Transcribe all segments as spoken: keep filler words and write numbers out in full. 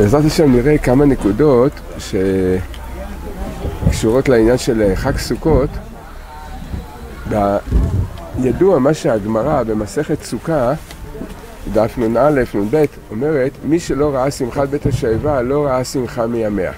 בעזרת השם נראה כמה נקודות שקשורות לעניין של חג סוכות. ידוע מה שהגמרא במסכת סוכה, דף נ"א נ"ב, אומרת, מי שלא ראה שמחת בית השואבה לא ראה שמחה מימיה.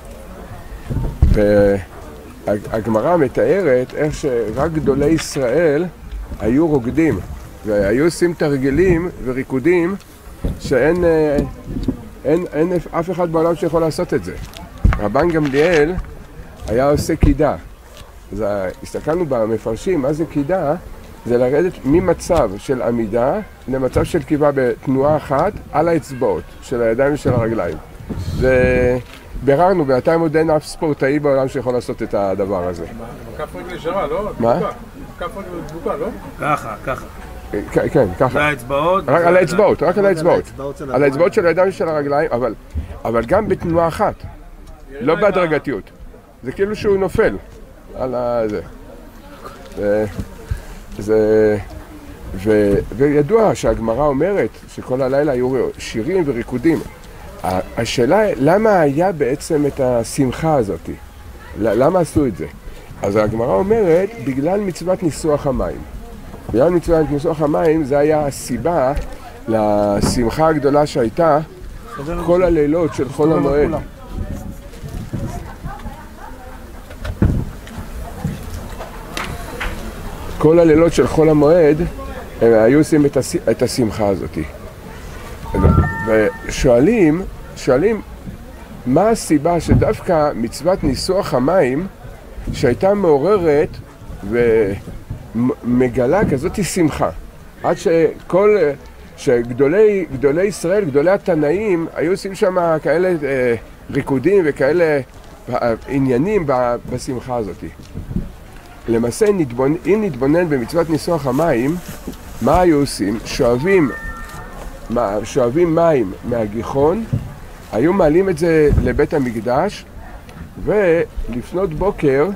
והגמרא מתארת איך שרק גדולי ישראל היו רוקדים והיו עושים תרגילים וריקודים שאין אין, אין אף אחד בעולם שיכול לעשות את זה. רבן גמליאל היה עושה קידה. אז הסתכלנו במפרשים, מה זה קידה? זה לרדת ממצב של עמידה למצב של קיבה בתנועה אחת על האצבעות של הידיים ושל הרגליים. וביררנו, בינתיים עוד אין אף ספורטאי בעולם שיכול לעשות את הדבר הזה. כף רגל ישרה, לא? מה? כף רגל דבוקה, לא? ככה, ככה. כן, ככה. על האצבעות? רק על האצבעות, רק על האצבעות. על האצבעות של הידיים ושל הרגליים, אבל גם בתנועה אחת. לא בהדרגתיות. זה כאילו שהוא נופל על הזה. זה... ו... וידוע שהגמרא אומרת שכל הלילה היו שירים וריקודים. השאלה היא, למה היה בעצם את השמחה הזאת? למה עשו את זה? אז הגמרא אומרת, בגלל מצוות ניסוח המים. בגלל מצוות ניסוח המים, זה היה הסיבה לשמחה הגדולה שהייתה כל הלילות של חול המועד. כל הלילות של חול המועד, הם היו עושים את, הש... את השמחה הזאת. ושואלים, שואלים, מה הסיבה שדווקא מצוות ניסוח המים, שהייתה מעוררת ומגלה כזאת שמחה, עד שכל, שגדולי גדולי ישראל, גדולי התנאים, היו עושים שם כאלה אה, ריקודים וכאלה עניינים בשמחה הזאת. למעשה, נתבונ... אם נתבונן במצוות ניסוח המים, מה היו עושים? שואבים, שואבים מים מהגיחון, היו מעלים את זה לבית המקדש, ולפנות בוקר,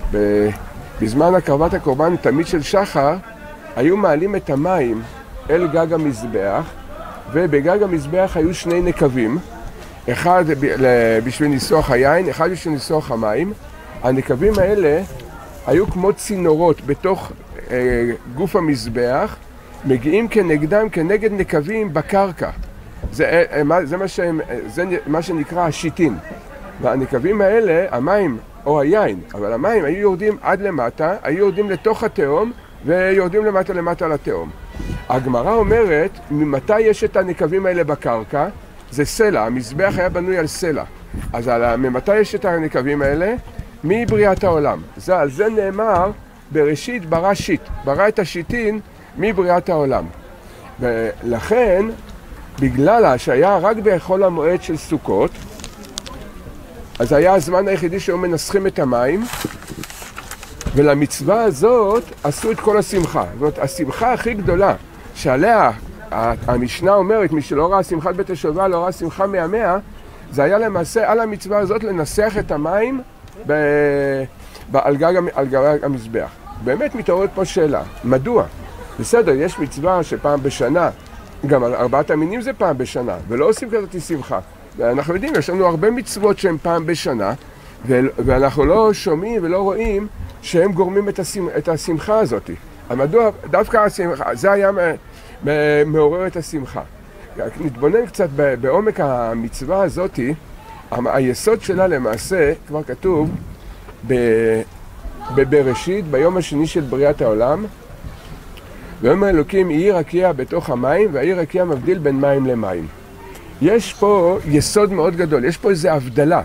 בזמן הקרבת הקורבן, תמיד של שחר, היו מעלים את המים אל גג המזבח, ובגג המזבח היו שני נקבים, אחד בשביל ניסוח היין, אחד בשביל ניסוח המים. הנקבים האלה היו כמו צינורות בתוך אה, גוף המזבח, מגיעים כנגדם, כנגד נקבים בקרקע. זה, אה, זה, מה שהם, זה מה שנקרא השיטין. והנקבים האלה, המים או היין, אבל המים היו יורדים עד למטה, היו יורדים לתוך התהום ויורדים למטה למטה לתהום. הגמרא אומרת, ממתי יש את הנקבים האלה בקרקע? זה סלע, המזבח היה בנוי על סלע. אז על, ממתי יש את הנקבים האלה? מבריאת העולם. זה, על זה נאמר, בראשית ברא שיט, ברא את השיטין מבריאת העולם. ולכן, בגלל שהיה רק בחול המועד של סוכות, אז היה הזמן היחידי שהיו מנסחים את המים, ולמצווה הזאת עשו את כל השמחה. זאת אומרת, השמחה הכי גדולה, שעליה המשנה אומרת, מי שלא ראה שמחת בית השואבה, לא ראה שמחה מימיה, זה היה למעשה על המצווה הזאת לנסח את המים ב... ב... על גג על גג המזבח. באמת מתעוררת פה שאלה, מדוע? בסדר, יש מצווה שפעם בשנה, גם על ארבעת המינים זה פעם בשנה, ולא עושים כזאת שמחה. ואנחנו יודעים, יש לנו הרבה מצוות שהן פעם בשנה, ו... ואנחנו לא שומעים ולא רואים שהם גורמים את, השמח... את השמחה הזאת. מדוע? דווקא השמחה, זה היה מעורר את השמחה. נתבונן קצת בעומק המצווה הזאת, היסוד שלה למעשה, כבר כתוב, בבראשית, ביום השני של בריאת העולם, ויאמר אלוקים, יהי רקיע בתוך המים, והיהי רקיע מבדיל בין מים למים. יש פה יסוד מאוד גדול, יש פה איזו הבדלה.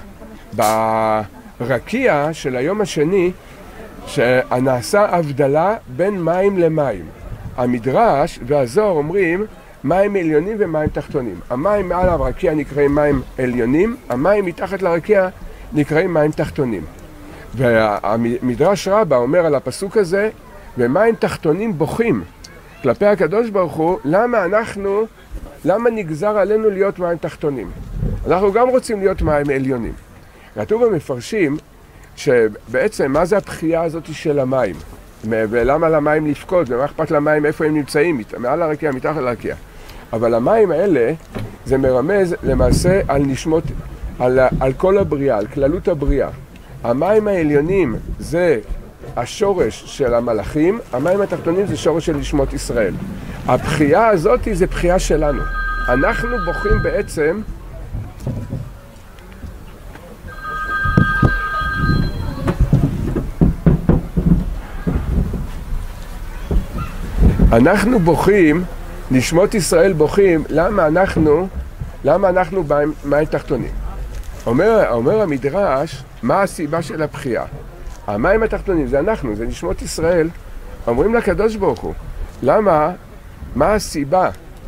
ברקיע של היום השני, שנעשה הבדלה בין מים למים. המדרש והזוהר אומרים, מים עליונים ומים תחתונים. המים מעל הרקיע נקראים מים עליונים, המים מתחת לרקיע נקראים מים תחתונים. והמדרש רבה אומר על הפסוק הזה, ומים תחתונים בוכים כלפי הקדוש ברוך הוא, למה אנחנו, למה נגזר עלינו להיות מים תחתונים? אנחנו גם רוצים להיות מים עליונים. כתוב במפרשים, שבעצם מה זה הבחייה הזאת של המים? ולמה למים לפקוד? ומה אכפת למים איפה הם נמצאים? מעל הרקיע, מתחת לרקיע. אבל המים האלה, זה מרמז למעשה על נשמות, על, על כל הבריאה, על כללות הבריאה. המים העליונים זה השורש של המלאכים, המים התחתונים זה שורש של נשמות ישראל. הבחייה הזאת זה בחייה שלנו. אנחנו בוחרים בעצם אנחנו בוכים, נשמות ישראל בוכים, למה אנחנו, למה אנחנו במים תחתונים? אומר, אומר המדרש, מה הסיבה של הבחייה? המים התחתונים זה אנחנו, זה נשמות ישראל. אומרים לקדוש ברוך הוא, למה, מה הסיבה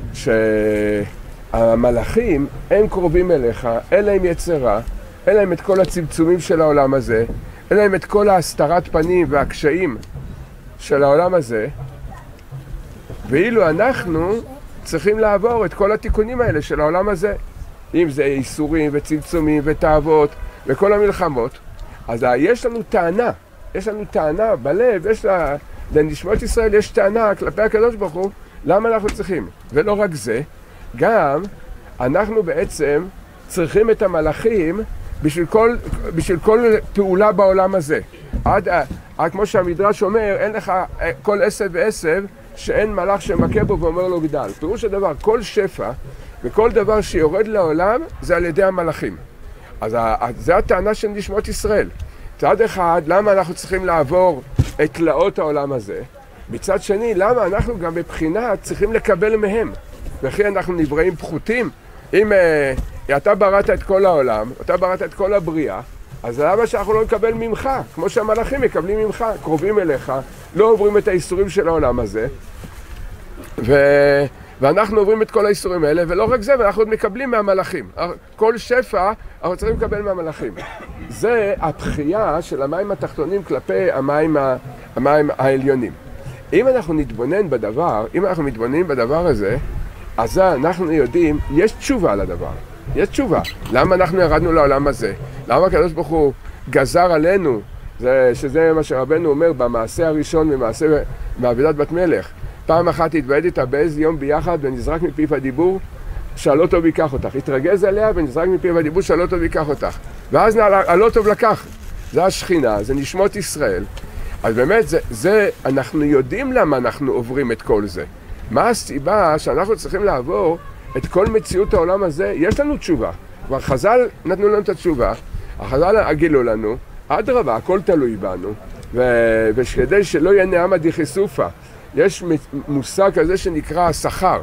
שהמלאכים הם קרובים אליך, אין להם יצרה, אין להם את כל הצמצומים של העולם הזה, אין להם את כל ההסתרת פנים והקשיים של העולם הזה, ואילו אנחנו צריכים לעבור את כל התיקונים האלה של העולם הזה, אם זה איסורים וצמצומים ותאוות וכל המלחמות. אז יש לנו טענה, יש לנו טענה בלב, יש לה, לנשמות ישראל יש טענה כלפי הקדוש ברוך הוא, למה אנחנו צריכים. ולא רק זה, גם אנחנו בעצם צריכים את המלאכים בשביל כל, בשביל כל פעולה בעולם הזה. עד, עד כמו שהמדרש אומר, אין לך כל עשב ועשב שאין מלאך שמכה בו ואומר לו גדל. פירוש הדבר, כל שפע וכל דבר שיורד לעולם זה על ידי המלאכים. אז זה הטענה של נשמות ישראל. צד אחד, למה אנחנו צריכים לעבור את תלאות העולם הזה? מצד שני, למה אנחנו גם בבחינה צריכים לקבל מהם? וכי אנחנו נבראים פחותים? אם uh, אתה בראת את כל העולם, אתה בראת את כל הבריאה, אז למה שאנחנו לא נקבל ממך? כמו שהמלאכים מקבלים ממך, קרובים אליך, לא עוברים את האיסורים של העולם הזה, ו... ואנחנו עוברים את כל האיסורים האלה, ולא רק זה, ואנחנו עוד מקבלים מהמלאכים. כל שפע אנחנו צריכים לקבל מהמלאכים. זה הבחייה של המים התחתונים כלפי המים, ה... המים העליונים. אם אנחנו נתבונן בדבר, אם אנחנו מתבוננים בדבר הזה, אז אנחנו יודעים, יש תשובה לדבר. יש תשובה. למה אנחנו ירדנו לעולם הזה? למה הקדוש ברוך הוא גזר עלינו, זה, שזה מה שרבנו אומר במעשה הראשון ממעשה מעבודת בת מלך. פעם אחת התוועד איתה באיזה יום ביחד ונזרק מפיו הדיבור, שאלו טוב ייקח אותך. התרגז עליה ונזרק מפיו הדיבור, שאלו טוב ייקח אותך. ואז הלא טוב לקח. זה השכינה, זה נשמות ישראל. אז באמת, זה, זה, אנחנו יודעים למה אנחנו עוברים את כל זה. מה הסיבה שאנחנו צריכים לעבור את כל מציאות העולם הזה? יש לנו תשובה. כבר חז"ל נתנו לנו את התשובה, החז"ל הגילו לנו, אדרבה, הכל תלוי בנו, ו- וכדי שלא יהיה נעמה דחיסופה, יש מושג כזה שנקרא השכר,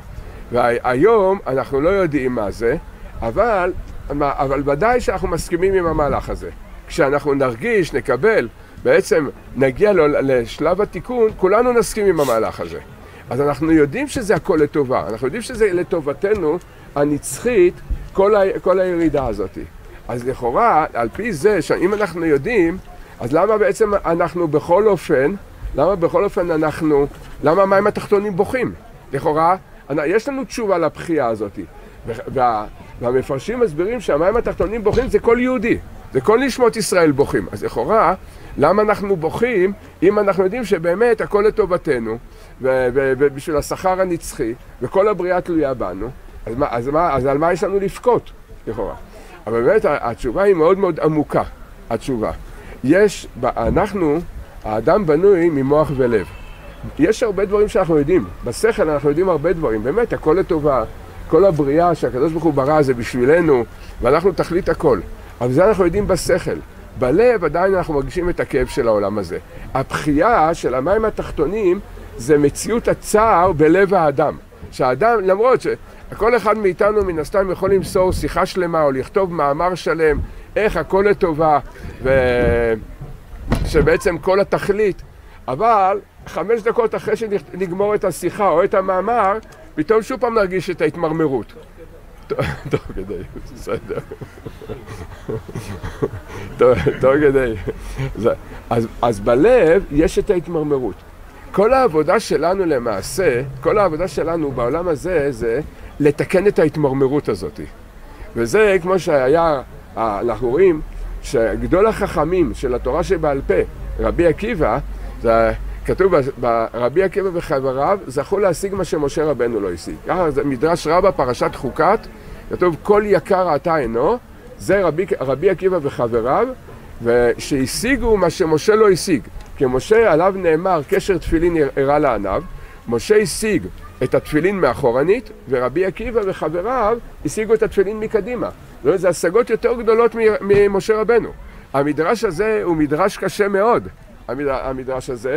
והיום אנחנו לא יודעים מה זה, אבל, אבל ודאי שאנחנו מסכימים עם המהלך הזה. כשאנחנו נרגיש, נקבל, בעצם נגיע לשלב התיקון, כולנו נסכים עם המהלך הזה. אז אנחנו יודעים שזה הכל לטובה, אנחנו יודעים שזה לטובתנו הנצחית, כל, ה, כל הירידה הזאת. אז לכאורה, על פי זה, שאם אנחנו יודעים, אז למה בעצם אנחנו בכל אופן, למה בכל אופן אנחנו, למה המים התחתונים בוכים? לכאורה, יש לנו תשובה לבחייה הזאת. וה, והמפרשים מסבירים שהמים התחתונים בוכים זה כל יהודי, זה כל נשמות ישראל בוכים. אז לכאורה, למה אנחנו בוכים אם אנחנו יודעים שבאמת הכל לטובתנו, ובשביל השכר הנצחי, וכל הבריאה תלויה בנו, אז, מה, אז, מה, אז על מה יש לנו לבכות, לכאורה? אבל באמת התשובה היא מאוד מאוד עמוקה, התשובה. יש, אנחנו, האדם בנוי ממוח ולב. יש הרבה דברים שאנחנו יודעים, בשכל אנחנו יודעים הרבה דברים, באמת הכל לטובה, כל הבריאה שהקדוש ברוך הוא ברא זה בשבילנו, ואנחנו תכלית הכל. אבל זה אנחנו יודעים בשכל. בלב עדיין אנחנו מרגישים את הכאב של העולם הזה. הבחייה של המים התחתונים זה מציאות הצער בלב האדם. שהאדם, למרות שכל אחד מאיתנו מן הסתם יכול למסור שיחה שלמה או לכתוב מאמר שלם, איך הכל לטובה, ושבעצם כל התכלית, אבל חמש דקות אחרי שנגמור את השיחה או את המאמר, פתאום שוב פעם נרגיש את ההתמרמרות. טוב כדי, בסדר. טוב כדי. אז בלב יש את ההתמרמרות. כל העבודה שלנו למעשה, כל העבודה שלנו בעולם הזה, זה לתקן את ההתמרמרות הזאת. וזה כמו שהיה, אנחנו רואים, שגדול החכמים של התורה שבעל פה, רבי עקיבא, זה כתוב ברבי עקיבא וחבריו, זכו להשיג מה שמשה רבנו לא השיג. ככה זה מדרש רבה, פרשת חוקת, כתוב כל יקר אתה אינו, זה רבי, רבי עקיבא וחבריו, ושהשיגו מה שמשה לא השיג. כי משה עליו נאמר קשר תפילין הראה לעניו, משה השיג את התפילין מאחורנית, ורבי עקיבא וחבריו השיגו את התפילין מקדימה. זה השגות יותר גדולות ממשה רבנו. המדרש הזה הוא מדרש קשה מאוד, המדרש הזה,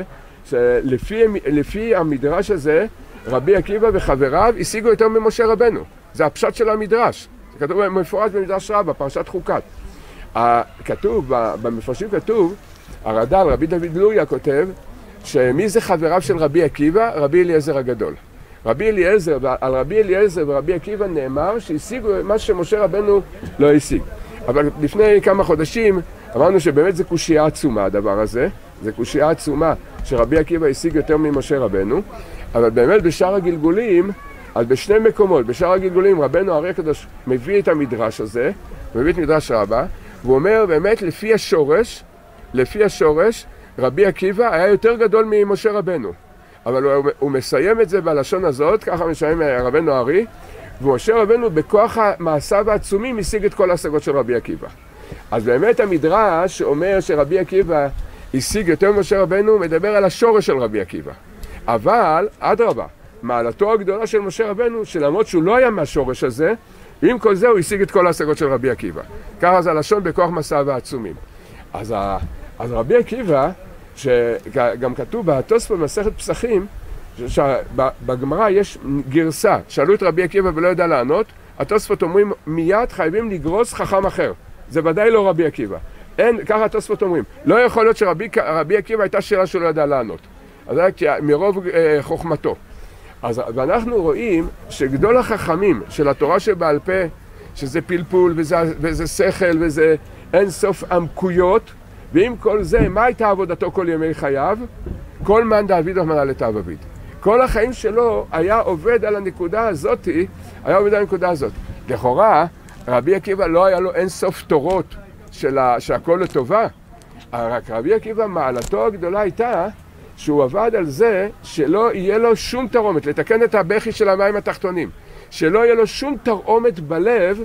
שלפי המדרש הזה, רבי עקיבא וחבריו השיגו יותר ממשה רבנו. זה הפשט של המדרש. זה כתוב מפורש במדרש רבה, פרשת חוקת. כתוב, במפרשים כתוב, הרד"ל, רבי דוד לוריה כותב, שמי זה חבריו של רבי עקיבא? רבי אליעזר הגדול. רבי אליעזר, על רבי אליעזר ורבי עקיבא נאמר שהשיגו מה שמשה רבנו לא השיג. אבל לפני כמה חודשים אמרנו שבאמת זה קושייה עצומה הדבר הזה, זה קושייה עצומה שרבי עקיבא השיג יותר ממשה רבנו, אבל באמת בשאר הגלגולים, אז בשני מקומות, בשאר הגלגולים רבנו הרי הקדוש מביא את המדרש הזה, מביא את מדרש רבה, והוא אומר באמת לפי השורש, לפי השורש, רבי עקיבא היה יותר גדול ממשה רבנו. אבל הוא, הוא מסיים את זה בלשון הזאת, ככה מסיים רבנו הארי, ומשה רבנו בכוח המעשיו העצומים השיג את כל ההשגות של רבי עקיבא. אז באמת המדרש אומר שרבי עקיבא השיג יותר ממשה רבנו, מדבר על השורש של רבי עקיבא. אבל, אדרבה, מעלתו הגדולה של משה רבנו, שלמרות שהוא לא היה מהשורש הזה, עם כל זה הוא השיג את כל ההשגות של רבי עקיבא. ככה זה הלשון בכוח מעשיו העצומים. אז, ה, אז רבי עקיבא, שגם כתוב בתוספות במסכת פסחים, שבגמרא יש גרסה, שאלו את רבי עקיבא ולא ידע לענות, התוספות אומרים מיד חייבים לגרוס חכם אחר. זה ודאי לא רבי עקיבא. אין, ככה התוספות אומרים, לא יכול להיות שרבי עקיבא הייתה שאלה שהוא לא ידע לענות. אז זה מרוב אה, חוכמתו. אז ואנחנו רואים שגדול החכמים של התורה שבעל פה, שזה פלפול וזה, וזה שכל וזה אין סוף עמקויות, ועם כל זה, מה הייתה עבודתו כל ימי חייו? כל מאן דעביד רחמנא לטב עביד. כל החיים שלו היה עובד על הנקודה הזאת, היה עובד על הנקודה הזאת. לכאורה, רבי עקיבא לא היה לו אין סוף תורות של שהכל לטובה, רק רבי עקיבא מעלתו הגדולה הייתה שהוא עבד על זה שלא יהיה לו שום תרומת, לתקן את הבכי של המים התחתונים, שלא יהיה לו שום תרומת בלב,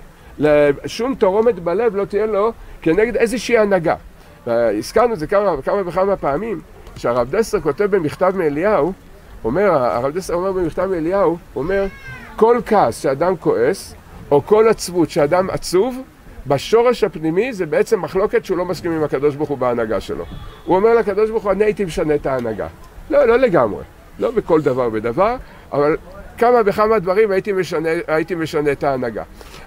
שום תרומת בלב לא תהיה לו כנגד איזושהי הנהגה. והזכרנו את זה כמה, כמה וכמה פעמים, שהרב דסר כותב במכתב מאליהו, אומר, הרב דסר אומר במכתב מאליהו, אומר, כל כעס שאדם כועס, או כל עצבות שאדם עצוב, בשורש הפנימי זה בעצם מחלוקת שהוא לא מסכים עם הקדוש ברוך הוא בהנהגה שלו. הוא אומר לקדוש ברוך הוא, אני הייתי משנה את ההנהגה. לא, לא לגמרי, לא בכל דבר ודבר, אבל כמה וכמה דברים הייתי משנה, הייתי משנה את ההנהגה.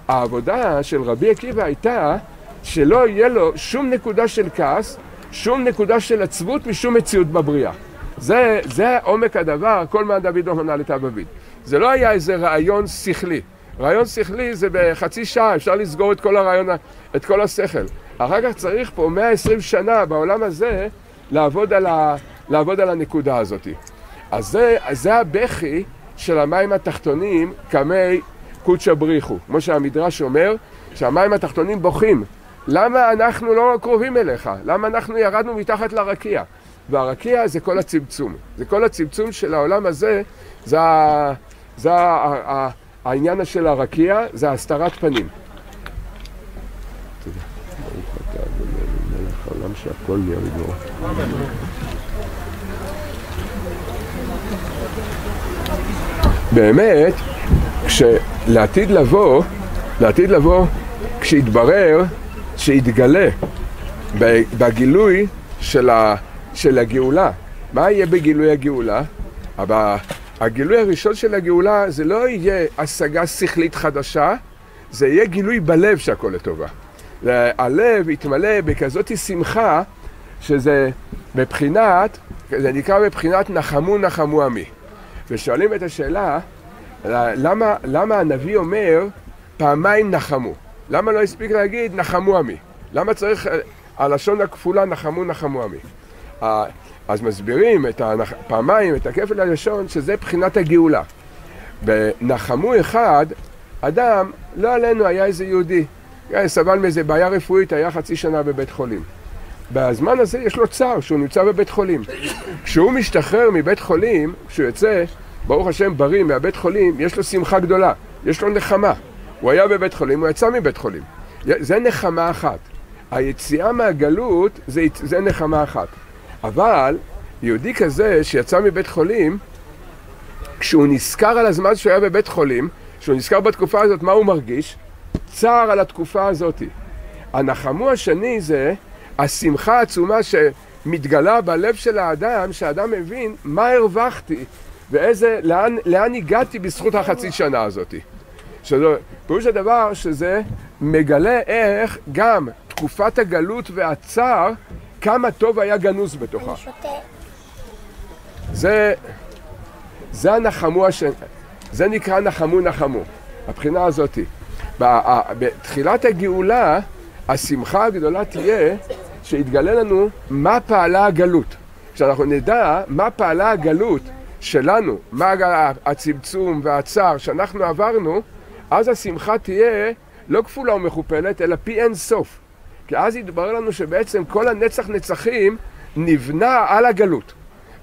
העבודה של רבי עקיבא הייתה שלא יהיה לו שום נקודה של כעס, שום נקודה של עצבות משום מציאות בבריאה. זה, זה עומק הדבר, כל מאן דעביד רחמנא לטב עביד. זה לא היה איזה רעיון שכלי. רעיון שכלי זה בחצי שעה, אפשר לסגור את כל הרעיון, את כל השכל. אחר כך צריך פה מאה ועשרים שנה בעולם הזה לעבוד על, ה, לעבוד על הנקודה הזאת. אז זה, זה הבכי של המים התחתונים כמי קודשא בריחו. כמו שהמדרש אומר, שהמים התחתונים בוכים. למה אנחנו לא קרובים אליך? למה אנחנו ירדנו מתחת לרקיע? והרקיע זה כל הצמצום. זה כל הצמצום של העולם הזה, זה, זה העניין של הרקיע, זה הסתרת פנים. תודה. ברוך אתה אדוני מלך העולם שהכל נהיה בדברו. באמת, כשלעתיד לבוא, לעתיד לבוא, כשיתברר, שיתגלה בגילוי של, ה, של הגאולה. מה יהיה בגילוי הגאולה? אבל הגילוי הראשון של הגאולה זה לא יהיה השגה שכלית חדשה, זה יהיה גילוי בלב שהכל לטובה. הלב יתמלא בכזאת שמחה שזה בבחינת, זה נקרא בבחינת נחמו נחמו עמי. ושואלים את השאלה, למה, למה הנביא אומר פעמיים נחמו? למה לא הספיק להגיד נחמו עמי? למה צריך הלשון הכפולה נחמו נחמו עמי? אז מסבירים את הפעמיים, את הכפל הלשון, שזה בחינת הגאולה. בנחמו אחד, אדם, לא עלינו, היה איזה יהודי, סבל מאיזה בעיה רפואית, היה חצי שנה בבית חולים. בזמן הזה יש לו צער שהוא נמצא בבית חולים. כשהוא משתחרר מבית חולים, כשהוא יוצא, ברוך השם בריא מהבית חולים, יש לו שמחה גדולה, יש לו נחמה. הוא היה בבית חולים, הוא יצא מבית חולים. זה נחמה אחת. היציאה מהגלות זה, זה נחמה אחת. אבל יהודי כזה שיצא מבית חולים, כשהוא נזכר על הזמן שהוא היה בבית חולים, כשהוא נזכר בתקופה הזאת, מה הוא מרגיש? צער על התקופה הזאת. הנחמו השני זה השמחה העצומה שמתגלה בלב של האדם, שהאדם מבין מה הרווחתי ואיזה, לאן, לאן הגעתי בזכות החצי שנה הזאת. פירוש הדבר שזה מגלה איך גם תקופת הגלות והצער, כמה טוב היה גנוז בתוכה. זה, זה הנחמו השני, זה נקרא נחמו נחמו, הבחינה הזאת. בתחילת הגאולה, השמחה הגדולה תהיה שיתגלה לנו מה פעלה הגלות. כשאנחנו נדע מה פעלה הגלות שלנו, מה הצמצום והצער שאנחנו עברנו, אז השמחה תהיה לא כפולה ומכופלת, אלא פי אין סוף. כי אז יתברר לנו שבעצם כל הנצח נצחים נבנה על הגלות.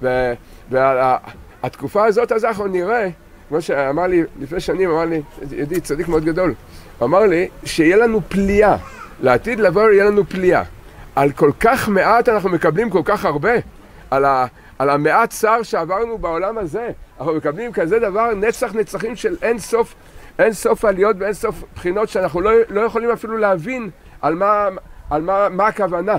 והתקופה הזאת, אז אנחנו נראה, כמו שאמר לי לפני שנים, אמר לי, ידיד, צדיק מאוד גדול, אמר לי שיהיה לנו פליאה, לעתיד לבוא יהיה לנו פליאה. על כל כך מעט אנחנו מקבלים כל כך הרבה, על, ה, על המעט צער שעברנו בעולם הזה, אנחנו מקבלים כזה דבר, נצח נצחים של אין סוף, אין סוף עליות ואין סוף בחינות שאנחנו לא, לא יכולים אפילו להבין על מה, על מה, מה הכוונה.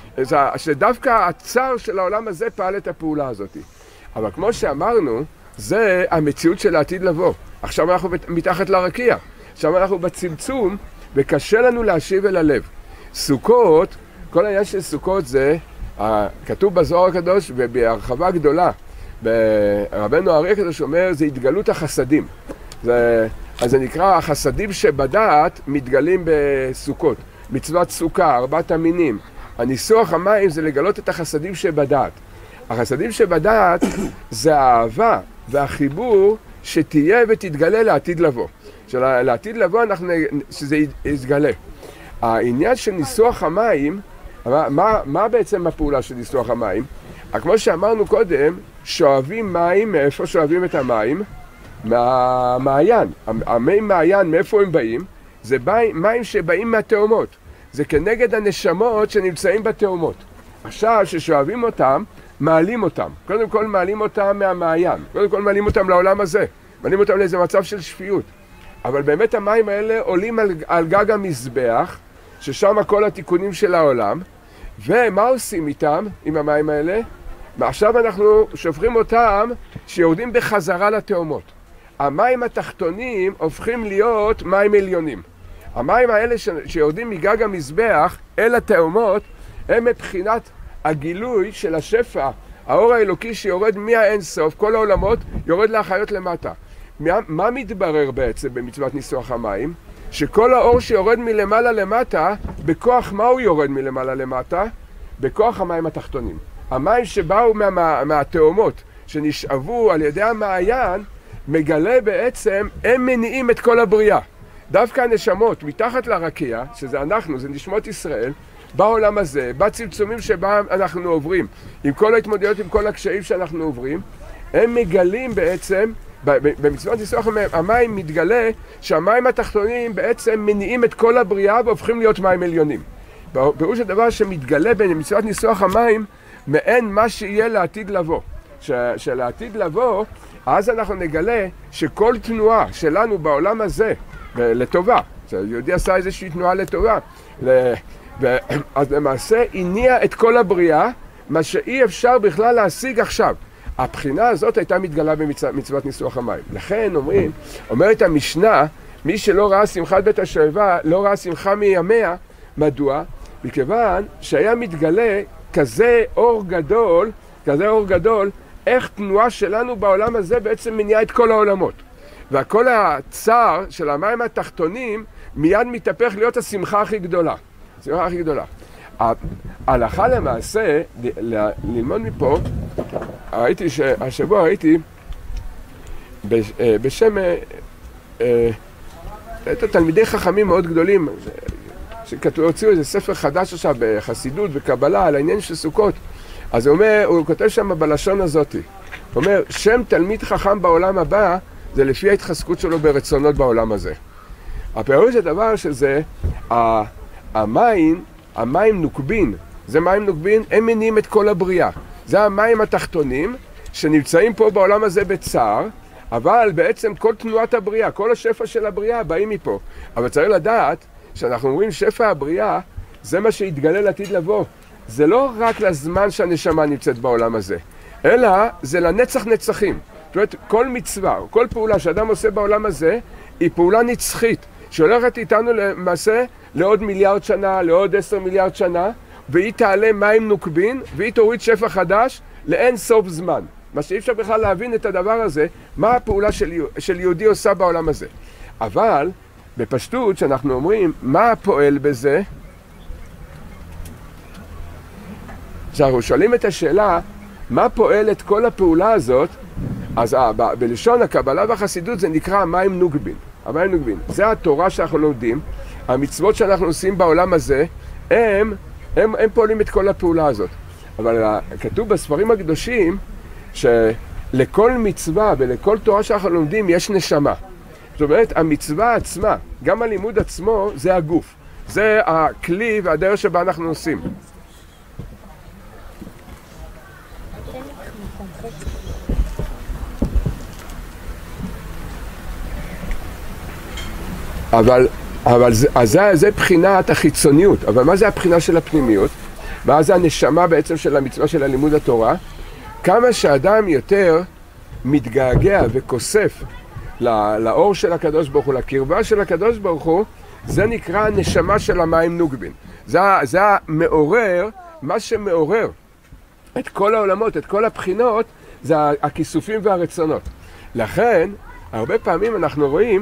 שדווקא הצער של העולם הזה פעל את הפעולה הזאת. אבל כמו שאמרנו, זה המציאות של העתיד לבוא. עכשיו אנחנו מתחת לרקיע, עכשיו אנחנו בצמצום, וקשה לנו להשיב אל הלב. סוכות, כל העניין של סוכות זה, כתוב בזוהר הקדוש ובהרחבה גדולה, רבנו האר"י הקדוש אומר, זה התגלות החסדים. זה, אז זה נקרא, החסדים שבדעת מתגלים בסוכות. מצוות סוכה, ארבעת המינים. הניסוח המים זה לגלות את החסדים שבדעת. החסדים שבדעת זה האהבה והחיבור שתהיה ותתגלה לעתיד לבוא. לעתיד לבוא אנחנו, שזה יתגלה. העניין של ניסוח המים, מה, מה, מה בעצם הפעולה של ניסוח המים? כמו שאמרנו קודם, שואבים מים, מאיפה שואבים את המים? מהמעיין. המי מעיין, מאיפה הם באים? זה מים שבאים מהתאומות. זה כנגד הנשמות שנמצאים בתאומות. עכשיו ששואבים אותם, מעלים אותם. קודם כל מעלים אותם מהמעיין. קודם כל מעלים אותם לעולם הזה. מעלים אותם לאיזה מצב של שפיות. אבל באמת המים האלה עולים על, על גג המזבח, ששם כל התיקונים של העולם. ומה עושים איתם, עם המים האלה? ועכשיו אנחנו שופכים אותם שיורדים בחזרה לתאומות. המים התחתונים הופכים להיות מים עליונים. המים האלה ש... שיורדים מגג המזבח אל התאומות, הם מבחינת הגילוי של השפע, האור האלוקי שיורד מהאין סוף, כל העולמות יורד להחיות למטה. מה, מה מתברר בעצם במצוות ניסוח המים? שכל האור שיורד מלמעלה למטה, בכוח מה הוא יורד מלמעלה למטה? בכוח המים התחתונים. המים שבאו מה, מהתאומות, שנשאבו על ידי המעיין, מגלה בעצם, הם מניעים את כל הבריאה. דווקא הנשמות מתחת לרקיע, שזה אנחנו, זה נשמות ישראל, בעולם הזה, בצמצומים שבה אנחנו עוברים, עם כל ההתמודדות, עם כל הקשיים שאנחנו עוברים, הם מגלים בעצם, במצוות ניסוח המים מתגלה שהמים התחתונים בעצם מניעים את כל הבריאה והופכים להיות מים עליונים. פירוש הדבר שמתגלה במצוות ניסוח המים מעין מה שיהיה לעתיד לבוא. שלעתיד לבוא, אז אנחנו נגלה שכל תנועה שלנו בעולם הזה, לטובה, יהודי עשה איזושהי תנועה לטובה, אז למעשה הניע את כל הבריאה, מה שאי אפשר בכלל להשיג עכשיו. הבחינה הזאת הייתה מתגלה במצוות ניסוח המים. לכן אומרים, אומרת המשנה, מי שלא ראה שמחת בית השואבה, לא ראה שמחה מימיה. מדוע? מכיוון שהיה מתגלה כזה אור גדול, כזה אור גדול, איך תנועה שלנו בעולם הזה בעצם מניעה את כל העולמות. וכל הצער של המים התחתונים מיד מתהפך להיות השמחה הכי גדולה. השמחה הכי גדולה. ההלכה למעשה, ל- ללמוד מפה, ראיתי שהשבוע ראיתי בשם את התלמידי חכמים מאוד גדולים, שהוציאו איזה ספר חדש עכשיו בחסידות וקבלה על העניין של סוכות. אז הוא אומר, הוא כותב שם בלשון הזאת, הוא אומר, שם תלמיד חכם בעולם הבא זה לפי ההתחזקות שלו ברצונות בעולם הזה. הפירוש הדבר שזה, המים, המים נוקבין, זה מים נוקבין, הם מניעים את כל הבריאה. זה המים התחתונים שנמצאים פה בעולם הזה בצער, אבל בעצם כל תנועת הבריאה, כל השפע של הבריאה באים מפה. אבל צריך לדעת שאנחנו אומרים שפע הבריאה, זה מה שיתגלה לעתיד לבוא. זה לא רק לזמן שהנשמה נמצאת בעולם הזה, אלא זה לנצח נצחים. זאת אומרת, כל מצווה, כל פעולה שאדם עושה בעולם הזה, היא פעולה נצחית, שהולכת איתנו למעשה לעוד מיליארד שנה, לעוד עשר מיליארד שנה, והיא תעלה מים נוקבין, והיא תוריד שפע חדש לאין סוף זמן. מה שאי אפשר בכלל להבין את הדבר הזה, מה הפעולה של, של יהודי עושה בעולם הזה. אבל, בפשטות, שאנחנו אומרים, מה הפועל בזה? כשאנחנו שואלים את השאלה, מה פועל את כל הפעולה הזאת? אז ב- ב- בלשון הקבלה והחסידות זה נקרא המים נוגבין. המים נוגבין. זה התורה שאנחנו לומדים, המצוות שאנחנו עושים בעולם הזה, הם, הם, הם פועלים את כל הפעולה הזאת. אבל כתוב בספרים הקדושים, שלכל מצווה ולכל תורה שאנחנו לומדים יש נשמה. זאת אומרת, המצווה עצמה, גם הלימוד עצמו, זה הגוף. זה הכלי והדרך שבה אנחנו עושים. אבל, אבל זה, זה, זה בחינת החיצוניות. אבל מה זה הבחינה של הפנימיות? מה זה הנשמה בעצם של המצווה של הלימוד התורה? כמה שאדם יותר מתגעגע וכוסף לאור של הקדוש ברוך הוא, לקרבה של הקדוש ברוך הוא, זה נקרא הנשמה של המים נוגבין. זה, זה המעורר, מה שמעורר את כל העולמות, את כל הבחינות, זה הכיסופים והרצונות. לכן, הרבה פעמים אנחנו רואים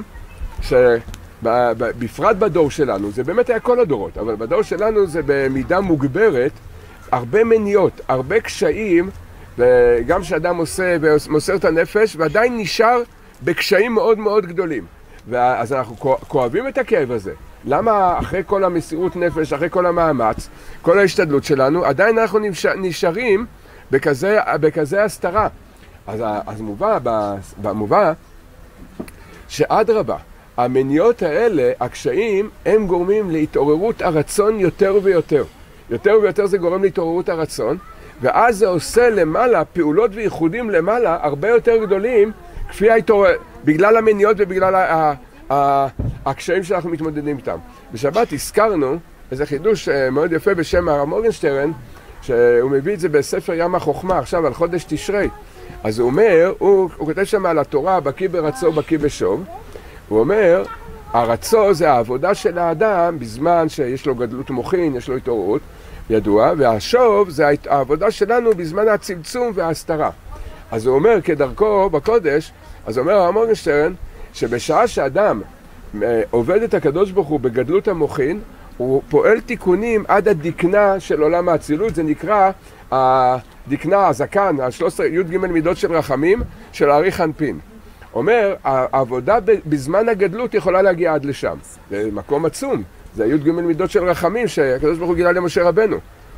שבפרט בדור שלנו, זה באמת היה כל הדורות, אבל בדור שלנו זה במידה מוגברת, הרבה מניעות, הרבה קשיים, וגם שאדם עושה ומוסר את הנפש, ועדיין נשאר בקשיים מאוד מאוד גדולים. ואז אנחנו כואבים את הכאב הזה. למה אחרי כל המסירות נפש, אחרי כל המאמץ, כל ההשתדלות שלנו, עדיין אנחנו נשארים בכזה, בכזה הסתרה? אז, אז מובא, במובא, שאדרבה, המניעות האלה, הקשיים, הם גורמים להתעוררות הרצון יותר ויותר. יותר ויותר זה גורם להתעוררות הרצון, ואז זה עושה למעלה, פעולות וייחודים למעלה, הרבה יותר גדולים, כפי ההתעוררות, בגלל המניעות ובגלל ה, ה, הקשיים שאנחנו מתמודדים איתם. בשבת הזכרנו איזה חידוש מאוד יפה בשם הרב מורגנשטרן, שהוא מביא את זה בספר ים החוכמה, עכשיו על חודש תשרי. אז הוא אומר, הוא, הוא כותב שם על התורה, בקיא ברצו, בקיא בשוב. הוא אומר, הרצו זה העבודה של האדם בזמן שיש לו גדלות מוחין, יש לו התעוררות, ידוע, והשוב זה העבודה שלנו בזמן הצמצום וההסתרה. אז הוא אומר, כדרכו בקודש, אז הוא אומר הרב מורגנשטרן, שבשעה שאדם עובד את הקדוש ברוך הוא בגדלות המוחין, הוא פועל תיקונים עד הדקנה של עולם האצילות, זה נקרא הדקנה, הזקן, ה-שלוש עשרה י' ג' מידות של רחמים, של הארי חנפין. אומר, העבודה בזמן הגדלות יכולה להגיע עד לשם. זה מקום עצום, זה י' ג' מידות של רחמים שהקדוש ברוך הוא גילה למשה רבנו.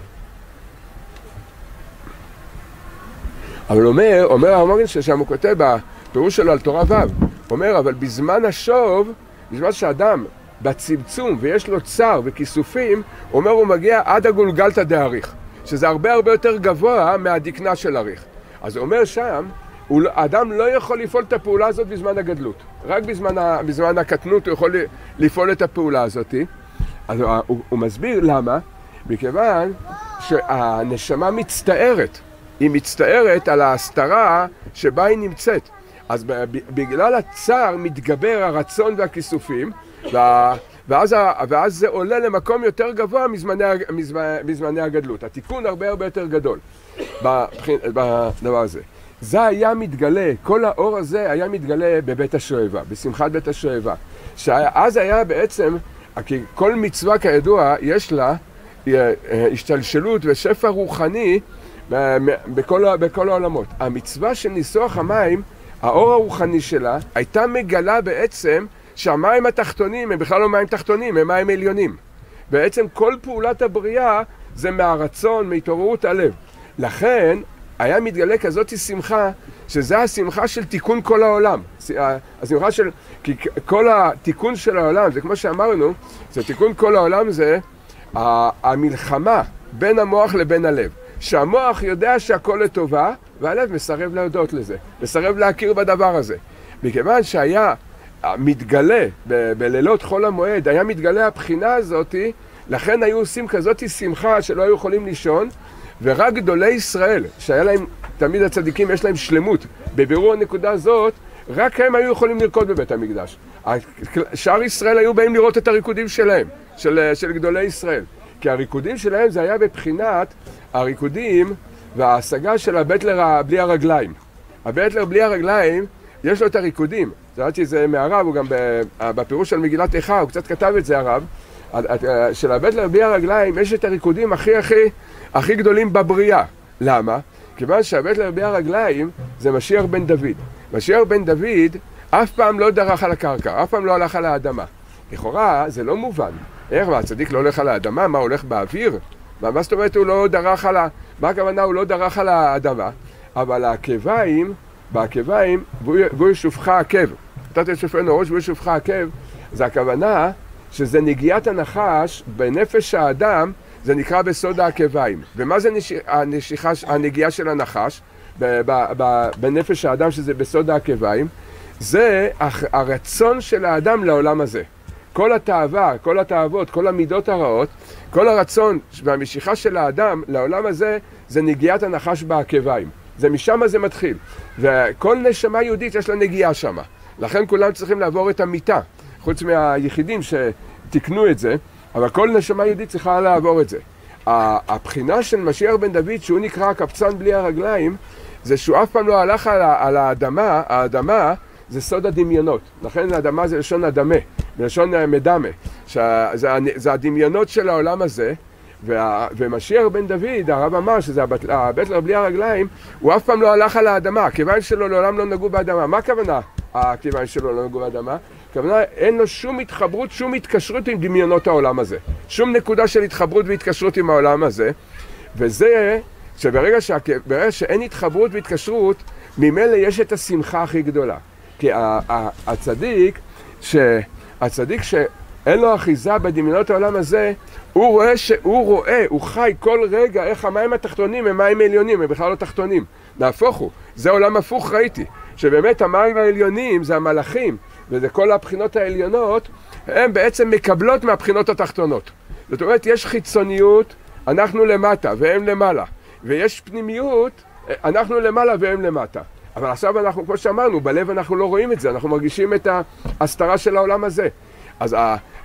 אבל אומר, אומר הרב מורגנשטרן ששם הוא כותב בפירוש שלו על תורה ו', אומר, אבל בזמן השוב, בזמן שאדם בצמצום ויש לו צער וכיסופים, אומר הוא מגיע עד הגולגלתא דאריך, שזה הרבה הרבה יותר גבוה מהדקנה של אריך. אז הוא אומר שם, האדם לא יכול לפעול את הפעולה הזאת בזמן הגדלות. רק בזמן, ה, בזמן הקטנות הוא יכול לפעול את הפעולה הזאת. אז הוא, הוא, הוא מסביר למה, מכיוון שהנשמה מצטערת. היא מצטערת על ההסתרה שבה היא נמצאת. אז בגלל הצער מתגבר הרצון והכיסופים, ואז, ואז זה עולה למקום יותר גבוה מזמני, מזמני הגדלות. התיקון הרבה הרבה יותר גדול בדבר הזה. זה היה מתגלה, כל האור הזה היה מתגלה בבית השואבה, בשמחת בית השואבה. שאז היה בעצם, כי כל מצווה כידוע יש לה השתלשלות ושפע רוחני בכל, בכל העולמות. המצווה של ניסוח המים, האור הרוחני שלה, הייתה מגלה בעצם שהמים התחתונים הם בכלל לא מים תחתונים, הם מים עליונים. בעצם כל פעולת הבריאה זה מהרצון, מהתעוררות הלב. לכן, היה מתגלה כזאת שמחה, שזה השמחה של תיקון כל העולם. השמחה של, כי כל התיקון של העולם, זה כמו שאמרנו, זה תיקון כל העולם זה המלחמה בין המוח לבין הלב. שהמוח יודע שהכל לטובה, והלב מסרב להודות לזה, מסרב להכיר בדבר הזה. מכיוון שהיה מתגלה ב- בלילות חול המועד, היה מתגלה הבחינה הזאת, לכן היו עושים כזאת שמחה שלא היו יכולים לישון, ורק גדולי ישראל, שהיה להם, תמיד הצדיקים יש להם שלמות, בבירור הנקודה הזאת, רק הם היו יכולים לרקוד בבית המקדש. שאר ישראל היו באים לראות את הריקודים שלהם, של, של גדולי ישראל. כי הריקודים שלהם זה היה בבחינת הריקודים וההשגה של הבטלר בלי הרגליים. הבטלר בלי הרגליים, יש לו את הריקודים. זרעתי את זה מהרב, הוא גם בפירוש של מגילת איכה, הוא קצת כתב את זה הרב, של הבטלר בלי הרגליים יש את הריקודים הכי הכי הכי גדולים בבריאה. למה? כיוון שהבטלר בלי הרגליים זה משיח בן דוד. משיח בן דוד אף פעם לא דרך על הקרקע, אף פעם לא הלך על האדמה. לכאורה זה לא מובן. איך, מה, הצדיק לא הולך על האדמה? מה, הולך באוויר? מה, מה זאת אומרת הוא לא דרך על ה... מה הכוונה הוא לא דרך על האדמה? אבל העקביים, בעקביים, והוא ישופך עקב. נתת לשופנו ראש והוא ישופך עקב, זה הכוונה שזה נגיעת הנחש בנפש האדם, זה נקרא בסוד העקביים. ומה זה נש... הנשיכה, הנגיעה של הנחש ב... ב... ב... בנפש האדם שזה בסוד העקביים? זה הרצון של האדם לעולם הזה. כל התאווה, כל התאוות, כל המידות הרעות, כל הרצון והמשיכה של האדם לעולם הזה, זה נגיעת הנחש בעקביים. זה משם זה מתחיל. וכל נשמה יהודית יש לה נגיעה שמה. לכן כולם צריכים לעבור את המיטה. חוץ מהיחידים שתקנו את זה, אבל כל נשמה יהודית צריכה לעבור את זה. הבחינה של משיח בן דוד, שהוא נקרא קפצן בלי הרגליים, זה שהוא אף פעם לא הלך על האדמה, האדמה זה סוד הדמיונות. לכן האדמה זה לשון אדמה, בלשון מדמה. זה, זה הדמיונות של העולם הזה, וה, ומשיח בן דוד, הרב אמר שזה הבטלר בלי הרגליים, הוא אף פעם לא הלך על האדמה, הכיוון שלו לעולם לא נגעו באדמה. מה הכוונה? הכיוון שלו לא נגעו באדמה? הכוונה, אין לו שום התחברות, שום התקשרות עם דמיונות העולם הזה. שום נקודה של התחברות והתקשרות עם העולם הזה. וזה שברגע שה, ברגע שאין התחברות והתקשרות, ממילא יש את השמחה הכי גדולה. כי הצדיק, שהצדיק שאין לו אחיזה בדמיונות העולם הזה, הוא רואה שהוא רואה, הוא חי כל רגע איך המים התחתונים הם מים עליונים, הם בכלל לא תחתונים. נהפוך הוא, זה עולם הפוך ראיתי, שבאמת המים העליונים זה המלאכים, וזה כל הבחינות העליונות, הן בעצם מקבלות מהבחינות התחתונות. זאת אומרת, יש חיצוניות, אנחנו למטה והם למעלה, ויש פנימיות, אנחנו למעלה והם למטה. אבל עכשיו אנחנו, כמו שאמרנו, בלב אנחנו לא רואים את זה, אנחנו מרגישים את ההסתרה של העולם הזה. אז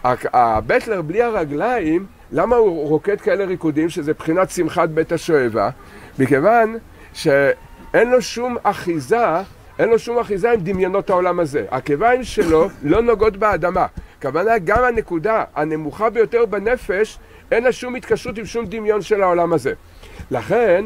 הבטלר בלי הרגליים, למה הוא רוקד כאלה ריקודים, שזה בחינת שמחת בית השואבה? מכיוון שאין לו שום אחיזה, אין לו שום אחיזה עם דמיונות העולם הזה. העקביים שלו לא נוגעות באדמה. הכוונה, גם הנקודה הנמוכה ביותר בנפש, אין לה שום התקשרות עם שום דמיון של העולם הזה. לכן,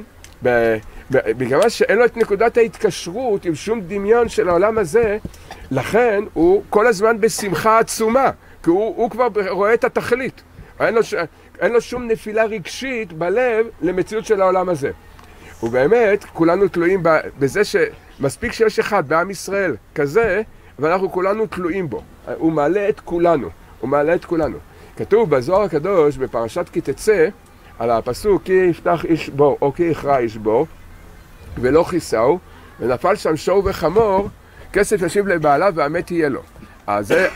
מכיוון שאין לו את נקודת ההתקשרות עם שום דמיון של העולם הזה, לכן הוא כל הזמן בשמחה עצומה, כי הוא, הוא כבר רואה את התכלית. אין לו, אין לו שום נפילה רגשית בלב למציאות של העולם הזה. ובאמת, כולנו תלויים בזה שמספיק שיש אחד בעם ישראל כזה, ואנחנו כולנו תלויים בו. הוא מעלה את כולנו, הוא מעלה את כולנו. כתוב בזוהר הקדוש, בפרשת כי תצא, על הפסוק, כי יפתח איש בור, או כי יכרע איש בור, ולא כיסהו, ונפל שם שור וחמור, כסף ישיב לבעליו והמת יהיה לו. אז זה,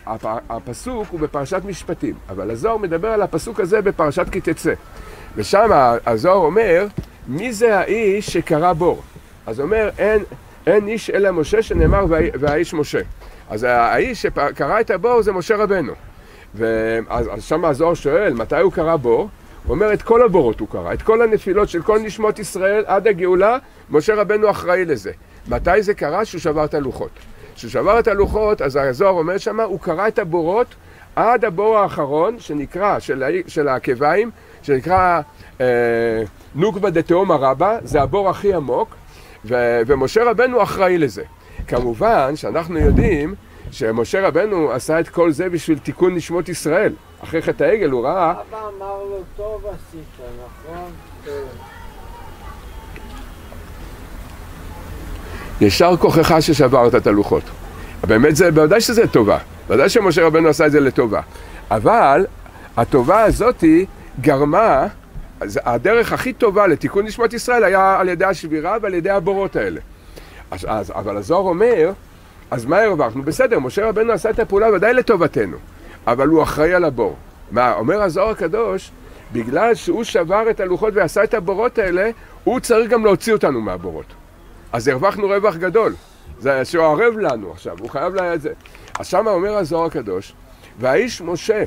הפסוק הוא בפרשת משפטים, אבל הזוהר מדבר על הפסוק הזה בפרשת כי תצא. ושם הזוהר אומר, מי זה האיש שקרא בור? אז אומר, אין, אין איש אלא משה שנאמר והאיש משה. אז האיש שקרא את הבור זה משה רבנו. ואז שם הזוהר שואל, מתי הוא קרא בור? הוא אומר, את כל הבורות הוא קרא, את כל הנפילות של כל נשמות ישראל עד הגאולה, משה רבנו אחראי לזה. מתי זה קרה? שהוא שבר את הלוחות. כשהוא שבר את הלוחות, אז הזוהר אומר שם, הוא קרא את הבורות עד הבור האחרון, שנקרא, של, של העקביים, שנקרא אה, נוקבה דתהום הרבה, זה הבור הכי עמוק, ו, ומשה רבנו אחראי לזה. כמובן שאנחנו יודעים שמשה רבנו עשה את כל זה בשביל תיקון נשמות ישראל. אחרי חטא העגל הוא ראה... אבא אמר לו, טוב עשית, נכון? ישר כוחך ששברת את הלוחות. באמת זה, בוודאי שזה טובה, בוודאי שמשה רבנו עשה את זה לטובה, אבל הטובה הזאתי גרמה, הדרך הכי טובה לתיקון נשמת ישראל היה על ידי השבירה ועל ידי הבורות האלה. אז, אז, אבל הזוהר אומר, אז מה הרווחנו? בסדר, משה רבנו עשה את הפעולה ודאי לטובתנו, אבל הוא אחראי על הבור. מה, אומר הזוהר הקדוש, בגלל שהוא שבר את הלוחות ועשה את הבורות האלה, הוא צריך גם להוציא אותנו מהבורות. אז הרווחנו רווח גדול. זה שהוא ערב לנו עכשיו, הוא חייב לה את זה. אז שם אומר הזוהר הקדוש, והאיש משה,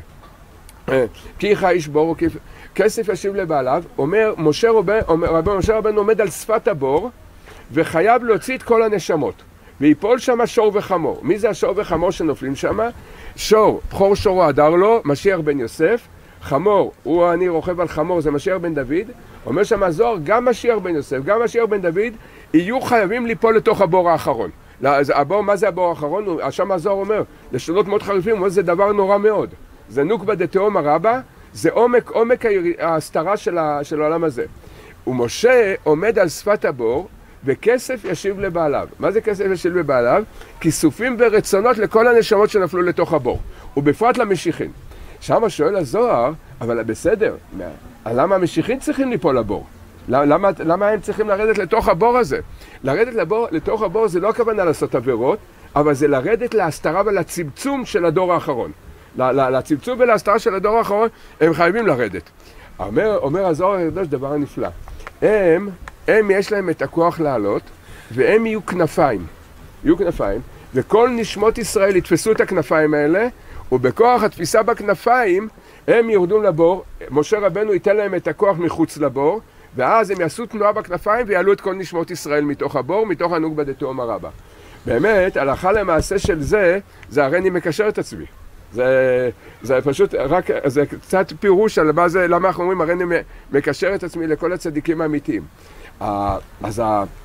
כי איך האיש בור, כסף ישיב לבעליו, אומר, משה רבן, אומר, משה רבן עומד על שפת הבור, וחייב להוציא את כל הנשמות. ויפול שם שור וחמור. מי זה השור וחמור שנופלים שם? שור, בכור שורו הדר לו, משיח בן יוסף. חמור, הוא אני רוכב על חמור, זה משיח בן דוד. אומר שם הזוהר, גם משיח בן יוסף, גם משיח בן דוד, יהיו חייבים ליפול לתוך הבור האחרון. הבור, מה זה הבור האחרון? שם הזוהר אומר, לשונות מאוד חריפים, הוא אומר, זה דבר נורא מאוד. זה נוקבה דתהום הרבה, זה עומק, עומק ההסתרה של, ה, של העולם הזה. ומשה עומד על שפת הבור, וכסף ישיב לבעליו. מה זה כסף ישיב לבעליו? כיסופים ורצונות לכל הנשמות שנפלו לתוך הבור, ובפרט למשיחין. שם שואל הזוהר, אבל בסדר, למה המשיחין צריכים ליפול לבור? למה, למה הם צריכים לרדת לתוך הבור הזה? לרדת לבור, לתוך הבור זה לא הכוונה לעשות עבירות, אבל זה לרדת להסתרה ולצמצום של הדור האחרון. לצמצום ולהסתרה של הדור האחרון, הם חייבים לרדת. אומר, אומר הזוהר הקדוש דבר נפלא. הם, הם יש להם את הכוח לעלות, והם יהיו כנפיים. יהיו כנפיים, וכל נשמות ישראל יתפסו את הכנפיים האלה, ובכוח התפיסה בכנפיים, הם יורדו לבור. משה רבנו ייתן להם את הכוח מחוץ לבור, ואז הם יעשו תנועה בכנפיים ויעלו את כל נשמות ישראל מתוך הבור, מתוך הנוקבה דתהום הרבה. באמת, הלכה למעשה של זה, זה הרי אני מקשר את עצמי. זה, זה פשוט רק, זה קצת פירוש על מה זה, למה אנחנו אומרים, הרי אני מקשר את עצמי לכל הצדיקים האמיתיים. אז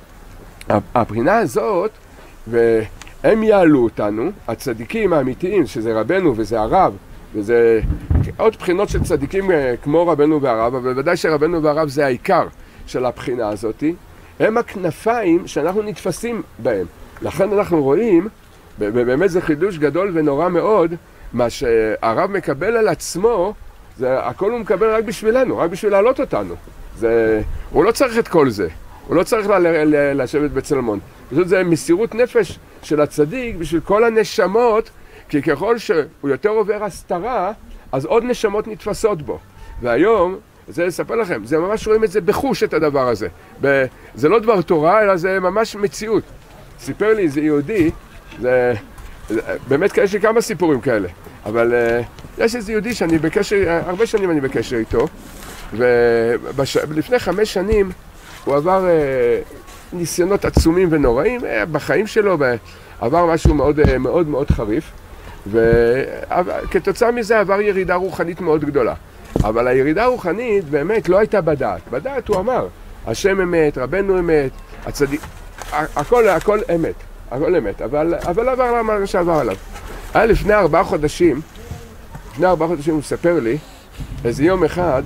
הבחינה הזאת, והם יעלו אותנו, הצדיקים האמיתיים, שזה רבנו וזה הרב, וזה עוד בחינות של צדיקים כמו רבנו והרב, אבל בוודאי שרבנו והרב זה העיקר של הבחינה הזאת, הם הכנפיים שאנחנו נתפסים בהם. לכן אנחנו רואים, ובאמת זה חידוש גדול ונורא מאוד, מה שהרב מקבל על עצמו, זה, הכל הוא מקבל רק בשבילנו, רק בשביל להעלות אותנו. זה, הוא לא צריך את כל זה, הוא לא צריך ל- ל- ל- לשבת בצלמון. פשוט זה מסירות נפש של הצדיק בשביל כל הנשמות, כי ככל שהוא יותר עובר הסתרה, אז עוד נשמות נתפסות בו. והיום, זה לספר לכם, זה ממש רואים את זה בחוש את הדבר הזה. ב- זה לא דבר תורה, אלא זה ממש מציאות. סיפר לי איזה יהודי, זה... באמת יש לי כמה סיפורים כאלה, אבל uh, יש איזה יהודי שאני בקשר, הרבה שנים אני בקשר איתו, ולפני חמש שנים הוא עבר uh, ניסיונות עצומים ונוראים uh, בחיים שלו, ועבר משהו מאוד uh, מאוד מאוד חריף, וכתוצאה מזה עבר ירידה רוחנית מאוד גדולה. אבל הירידה הרוחנית באמת לא הייתה בדעת. בדעת הוא אמר, השם אמת, רבנו אמת, הצדיק, הכל, הכל אמת. הכל אמת, אבל, אבל עבר מה שעבר עליו. היה לפני ארבעה חודשים, לפני ארבעה חודשים הוא ספר לי, איזה יום אחד,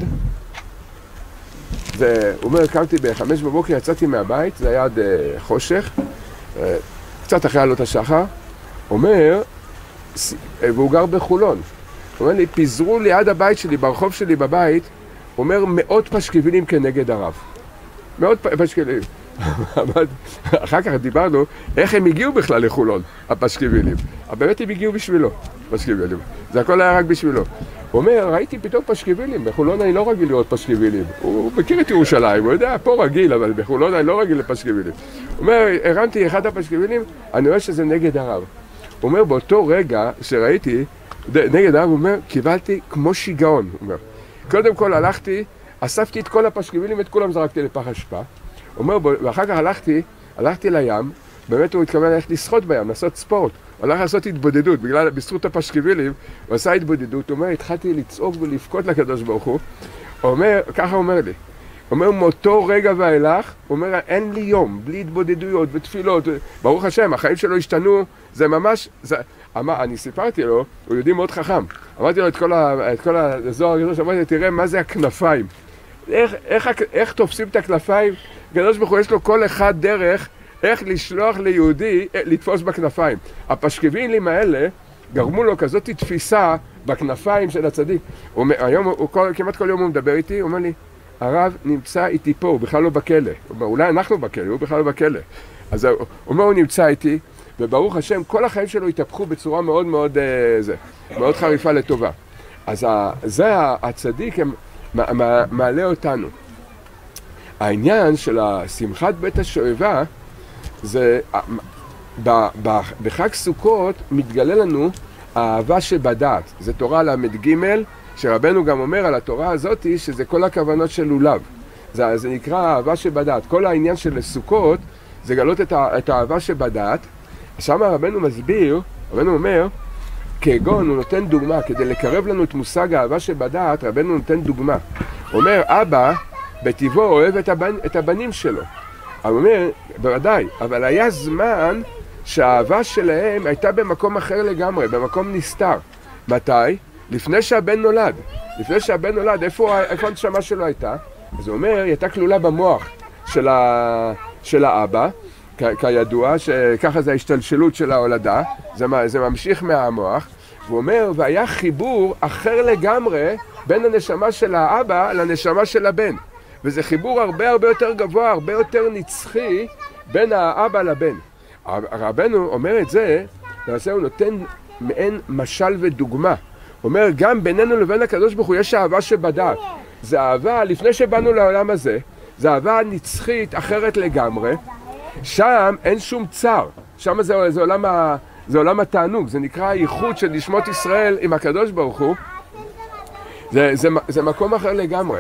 זה, הוא אומר, קמתי בחמש בבוקר, יצאתי מהבית, זה היה עד uh, חושך, uh, קצת אחרי עלות השחר, אומר, והוא גר בחולון, הוא אומר לי, פיזרו ליד הבית שלי, ברחוב שלי בבית, הוא אומר, מאות פשקווילים כנגד הרב. מאות פשקווילים. אחר כך דיברנו איך הם הגיעו בכלל לחולון, הפשקווילים. באמת הם הגיעו בשבילו, פשקווילים. זה הכל היה רק בשבילו. הוא אומר, ראיתי פתאום פשקווילים, בחולון אני לא רגיל לראות פשקווילים. הוא מכיר את ירושלים, הוא יודע, פה רגיל, אבל בחולון אני לא רגיל לפשקווילים. הוא אומר, הרמתי אחד הפשקווילים, אני רואה שזה נגד הרב. הוא אומר, באותו רגע שראיתי נגד הרב, הוא אומר, קיבלתי כמו שיגעון. הוא אומר, קודם כל הלכתי, אספתי את כל הפשקווילים, את כולם זרקתי לפח אשפה. אומר, ואחר כך הלכתי, הלכתי לים, באמת הוא התכוון ללכת לשחות בים, לעשות ספורט, הוא הלך לעשות התבודדות, בגלל, בזכות הפשקווילים, הוא עשה התבודדות, הוא אומר, התחלתי לצעוק ולבכות לקדוש ברוך הוא, הוא אומר, ככה הוא אומר לי, הוא אומר, מאותו רגע ואילך, הוא אומר, אין לי יום, בלי התבודדויות ותפילות, ברוך השם, החיים שלו השתנו, זה ממש, זה, אמר, אני סיפרתי לו, הוא יהודי מאוד חכם, אמרתי לו את כל, ה, את כל הזוהר הגדול, אמרתי, תראה מה זה הכנפיים, איך, איך, איך תופסים את הכנפיים, הקדוש ברוך הוא יש לו כל אחד דרך איך לשלוח ליהודי לתפוס בכנפיים. הפשקווילים האלה גרמו לו כזאת תפיסה בכנפיים של הצדיק. הוא, היום, הוא, כל, כמעט כל יום הוא מדבר איתי, הוא אומר לי, הרב נמצא איתי פה, הוא בכלל לא בכלא. הוא אומר, אולי אנחנו בכלא, הוא בכלל לא בכלא. אז הוא אומר, הוא נמצא איתי, וברוך השם, כל החיים שלו התהפכו בצורה מאוד מאוד, זה, מאוד חריפה לטובה. אז זה הצדיק מעלה אותנו. העניין של שמחת בית השואבה, זה בחג סוכות מתגלה לנו האהבה שבדעת. זה תורה למד ג' שרבנו גם אומר על התורה הזאת שזה כל הכוונות של לולב. זה, זה נקרא האהבה שבדעת. כל העניין של סוכות זה גלות את, את האהבה שבדעת. שם רבנו מסביר, רבנו אומר, כגון הוא נותן דוגמה, כדי לקרב לנו את מושג האהבה שבדעת, רבנו נותן דוגמה. הוא אומר, אבא בטבעו אוהב את, הבנ, את הבנים שלו. הוא אומר, בוודאי, אבל היה זמן שהאהבה שלהם הייתה במקום אחר לגמרי, במקום נסתר. מתי? לפני שהבן נולד. לפני שהבן נולד, איפה, איפה הנשמה שלו הייתה? אז הוא אומר, היא הייתה כלולה במוח של, ה, של האבא, כ, כידוע, שככה זה ההשתלשלות של ההולדה, זה, זה ממשיך מהמוח, והוא אומר, והיה חיבור אחר לגמרי בין הנשמה של האבא לנשמה של הבן. וזה חיבור הרבה הרבה יותר גבוה, הרבה יותר נצחי בין האבא לבן. רבנו אומר את זה, למעשה הוא נותן מעין משל ודוגמה. הוא אומר, גם בינינו לבין הקדוש ברוך הוא יש אהבה שבדעת. זה אהבה, לפני שבאנו לעולם הזה, זה אהבה נצחית אחרת לגמרי. שם אין שום צער. שם זה, זה, עולם, ה, זה עולם התענוג, זה נקרא הייחוד של נשמות ישראל עם הקדוש ברוך הוא. זה, זה, זה מקום אחר לגמרי.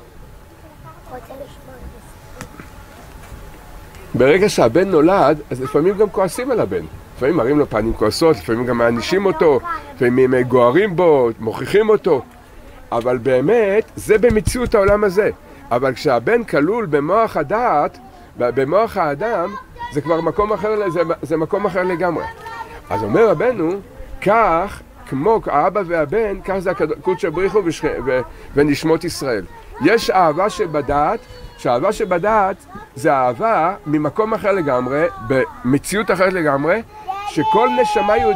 ברגע שהבן נולד, אז לפעמים גם כועסים על הבן. לפעמים מראים לו פנים כועסות, לפעמים גם מענישים אותו, לפעמים גוערים בו, מוכיחים אותו. אבל באמת, זה במציאות העולם הזה. אבל כשהבן כלול במוח הדעת, במוח האדם, זה כבר מקום אחר, זה, זה מקום אחר לגמרי. אז אומר רבנו, כך, כמו האבא והבן, כך זה קודש בריחו ונשמות ישראל. יש אהבה שבדעת, שהאהבה שבדעת זה אהבה ממקום אחר לגמרי, במציאות אחרת לגמרי, שכל נשמה יהוד...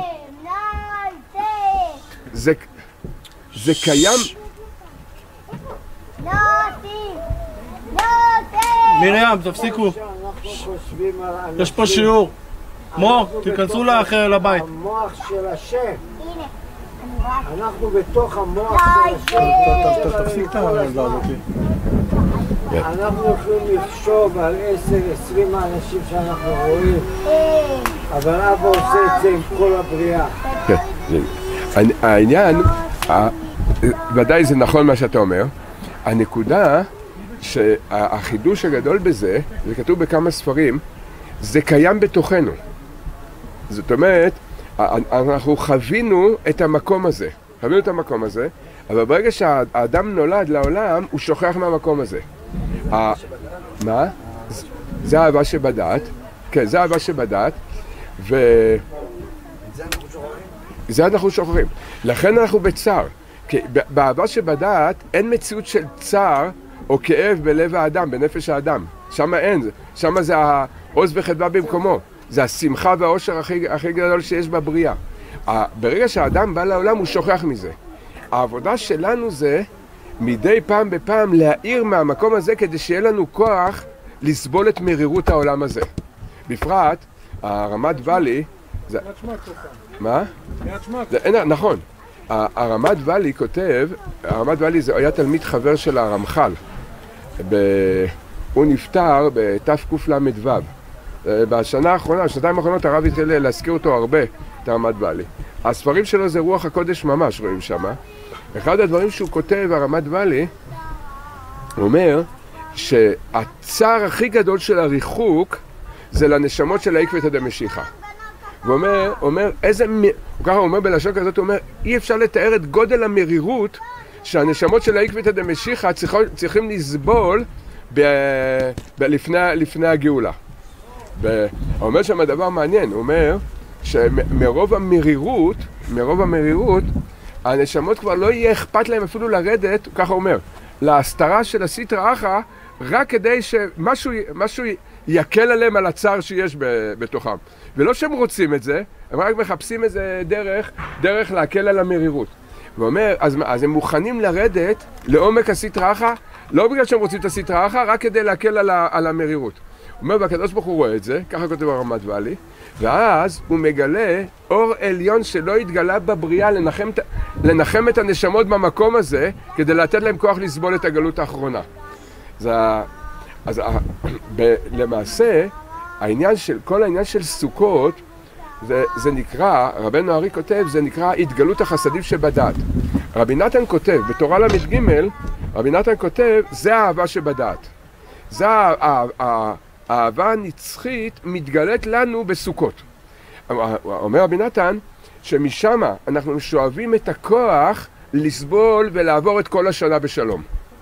זה, זה קיים... מרים, תפסיקו. יש פה שיעור. מור, תיכנסו לאחר לבית. המוח של השם. אנחנו בתוך המוח של השם. תפסיק את הילדה הזאת. אנחנו יכולים לחשוב על עשר עשרים האנשים שאנחנו רואים, אבל אבא עושה את זה עם כל הבריאה. העניין, ודאי זה נכון מה שאתה אומר, הנקודה שהחידוש הגדול בזה, זה כתוב בכמה ספרים, זה קיים בתוכנו. זאת אומרת, אנחנו חווינו את המקום הזה, חווינו את המקום הזה, אבל ברגע שהאדם נולד לעולם, הוא שוכח מהמקום הזה. מה? זה האהבה שבדעת, כן, זה האהבה שבדעת, ו... זה אנחנו שוכחים. לכן אנחנו בצער. כי באהבה שבדעת אין מציאות של צער או כאב בלב האדם, בנפש האדם. שם אין, שם זה העוז וחדווה במקומו. זה השמחה והאושר הכי, הכי גדול שיש בבריאה. ברגע שהאדם בא לעולם הוא שוכח מזה. העבודה שלנו זה מדי פעם בפעם להאיר מהמקום הזה כדי שיהיה לנו כוח לסבול את מרירות העולם הזה. בפרט, הרמת ואלי... זה... מה? זה, נכון. הרמת ואלי כותב, הרמת ואלי זה היה תלמיד חבר של הרמח"ל. ב... הוא נפטר בתקל"ו. בשנה האחרונה, בשנתיים האחרונות הרב התחיל להזכיר אותו הרבה, את הרמת ואלי. הספרים שלו זה רוח הקודש ממש, רואים שמה. אחד הדברים שהוא כותב, הרמת ואלי, הוא אומר שהצער הכי גדול של הריחוק זה לנשמות של העקבתא דמשיחא. הוא אומר, אומר, איזה, הוא ככה אומר בלשון כזאת, הוא אומר, אי אפשר לתאר את גודל המרירות שהנשמות של העקבתא דמשיחא צריכים לסבול ב, ב, לפני, לפני הגאולה. הוא אומר שם דבר מעניין, הוא אומר שמרוב המרירות, מרוב המרירות, הנשמות כבר לא יהיה אכפת להם אפילו לרדת, ככה הוא אומר, להסתרה של הסטרא אחרא, רק כדי שמשהו משהו יקל עליהם על הצער שיש בתוכם. ולא שהם רוצים את זה, הם רק מחפשים איזה דרך, דרך להקל על המרירות. ואומר, אז, אז הם מוכנים לרדת לעומק הסטרא אחרא, לא בגלל שהם רוצים את הסטרא אחרא, רק כדי להקל על, ה, על המרירות. הוא אומר, והקדוש ברוך הוא רואה את זה, ככה כותב הרמת ואלי, ואז הוא מגלה אור עליון שלא התגלה בבריאה לנחם, לנחם את הנשמות במקום הזה, כדי לתת להם כוח לסבול את הגלות האחרונה. זה, אז ב, למעשה, העניין של, כל העניין של סוכות, זה, זה נקרא, רבנו הארי כותב, זה נקרא התגלות החסדים שבדעת. רבי נתן כותב, בתורה למד ג', רבי נתן כותב, זה האהבה שבדעת. זה האהבה הנצחית מתגלית לנו בסוכות. אומר רבי נתן, שמשם אנחנו שואבים את הכוח לסבול ולעבור את כל השנה בשלום.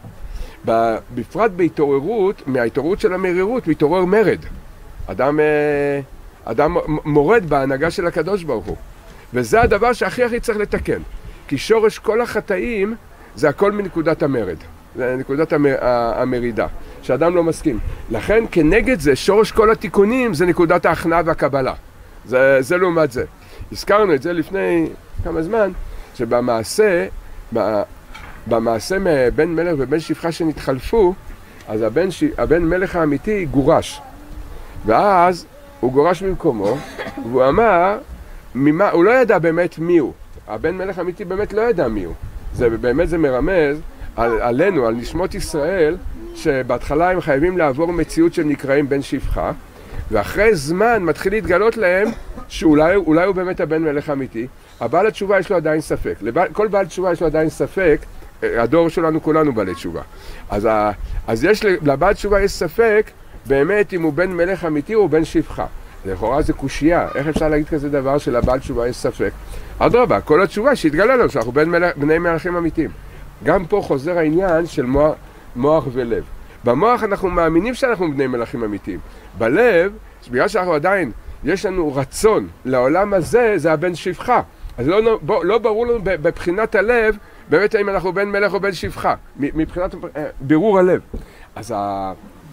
בפרט בהתעוררות, מההתעוררות של המרירות, מתעורר מרד. אדם, אדם מורד בהנהגה של הקדוש ברוך הוא. וזה הדבר שהכי הכי צריך לתקן. כי שורש כל החטאים זה הכל מנקודת המרד. זה נקודת המרידה, שאדם לא מסכים. לכן כנגד זה, שורש כל התיקונים זה נקודת ההכנעה והקבלה. זה, זה לעומת זה. הזכרנו את זה לפני כמה זמן, שבמעשה, במעשה מבן מלך ובן שפחה שנתחלפו, אז הבן, ש... הבן מלך האמיתי גורש. ואז הוא גורש במקומו, והוא אמר, ממה... הוא לא ידע באמת מי הוא. הבן מלך האמיתי באמת לא ידע מי הוא. זה, באמת זה מרמז על, עלינו, על נשמות ישראל, שבהתחלה הם חייבים לעבור מציאות של נקראים בן שפחה, ואחרי זמן מתחיל להתגלות להם שאולי אולי הוא באמת הבן מלך האמיתי. הבעל התשובה יש לו עדיין ספק. לבעל, כל בעל תשובה יש לו עדיין ספק, הדור שלנו כולנו בעלי תשובה. אז, ה, אז יש, לבעל תשובה יש ספק באמת אם הוא בן מלך אמיתי או בן שפחה. לכאורה זה קושייה, איך אפשר להגיד כזה דבר שלבעל תשובה יש ספק? אדרבה, כל התשובה שהתגלה לנו שאנחנו בן מלך, בני מלכים אמיתיים. גם פה חוזר העניין של מוח, מוח ולב. במוח אנחנו מאמינים שאנחנו בני מלכים אמיתיים. בלב, בגלל שאנחנו עדיין, יש לנו רצון לעולם הזה, זה הבן שפחה. אז לא, לא, לא ברור לנו בבחינת הלב, באמת האם אנחנו בן מלך או בן שפחה, מבחינת בירור הלב. אז ה,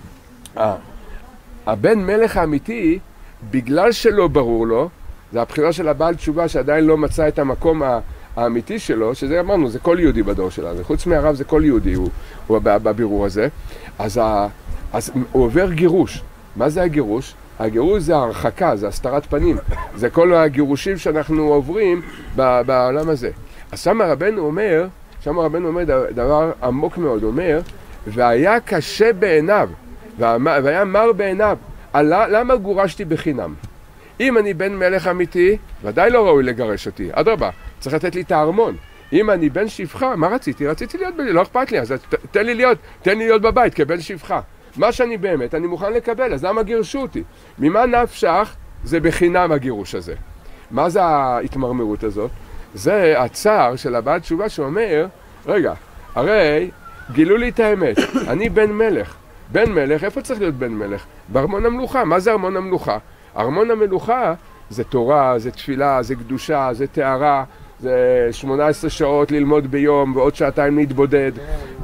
ה, הבן מלך האמיתי, בגלל שלא ברור לו, זה הבחירה של הבעל תשובה שעדיין לא מצא את המקום האמיתי שלו, שזה אמרנו, זה כל יהודי בדור שלנו, חוץ מהרב זה כל יהודי, הוא, הוא בבירור הזה. אז, ה, אז הוא עובר גירוש. מה זה הגירוש? הגירוש זה הרחקה, זה הסתרת פנים, זה כל הגירושים שאנחנו עוברים בעולם הזה. אז שם הרבנו אומר, שם הרבנו אומר דבר עמוק מאוד, אומר, והיה קשה בעיניו, והיה מר בעיניו, למה גורשתי בחינם? אם אני בן מלך אמיתי, ודאי לא ראוי לגרש אותי, אדרבה, צריך לתת לי את הארמון. אם אני בן שפחה, מה רציתי? רציתי להיות בלי, לא אכפת לי, אז תן לי להיות, תן לי להיות בבית כבן שפחה. מה שאני באמת, אני מוכן לקבל, אז למה גירשו אותי? ממה נפשך? זה בחינם הגירוש הזה. מה זה ההתמרמרות הזאת? זה הצער של הבעל תשובה שאומר, רגע, הרי גילו לי את האמת, אני בן מלך. בן מלך, איפה צריך להיות בן מלך? בארמון המלוכה. מה זה ארמון המלוכה? ארמון המלוכה זה תורה, זה תפילה, זה קדושה, זה טהרה, זה שמונה עשרה שעות ללמוד ביום ועוד שעתיים להתבודד.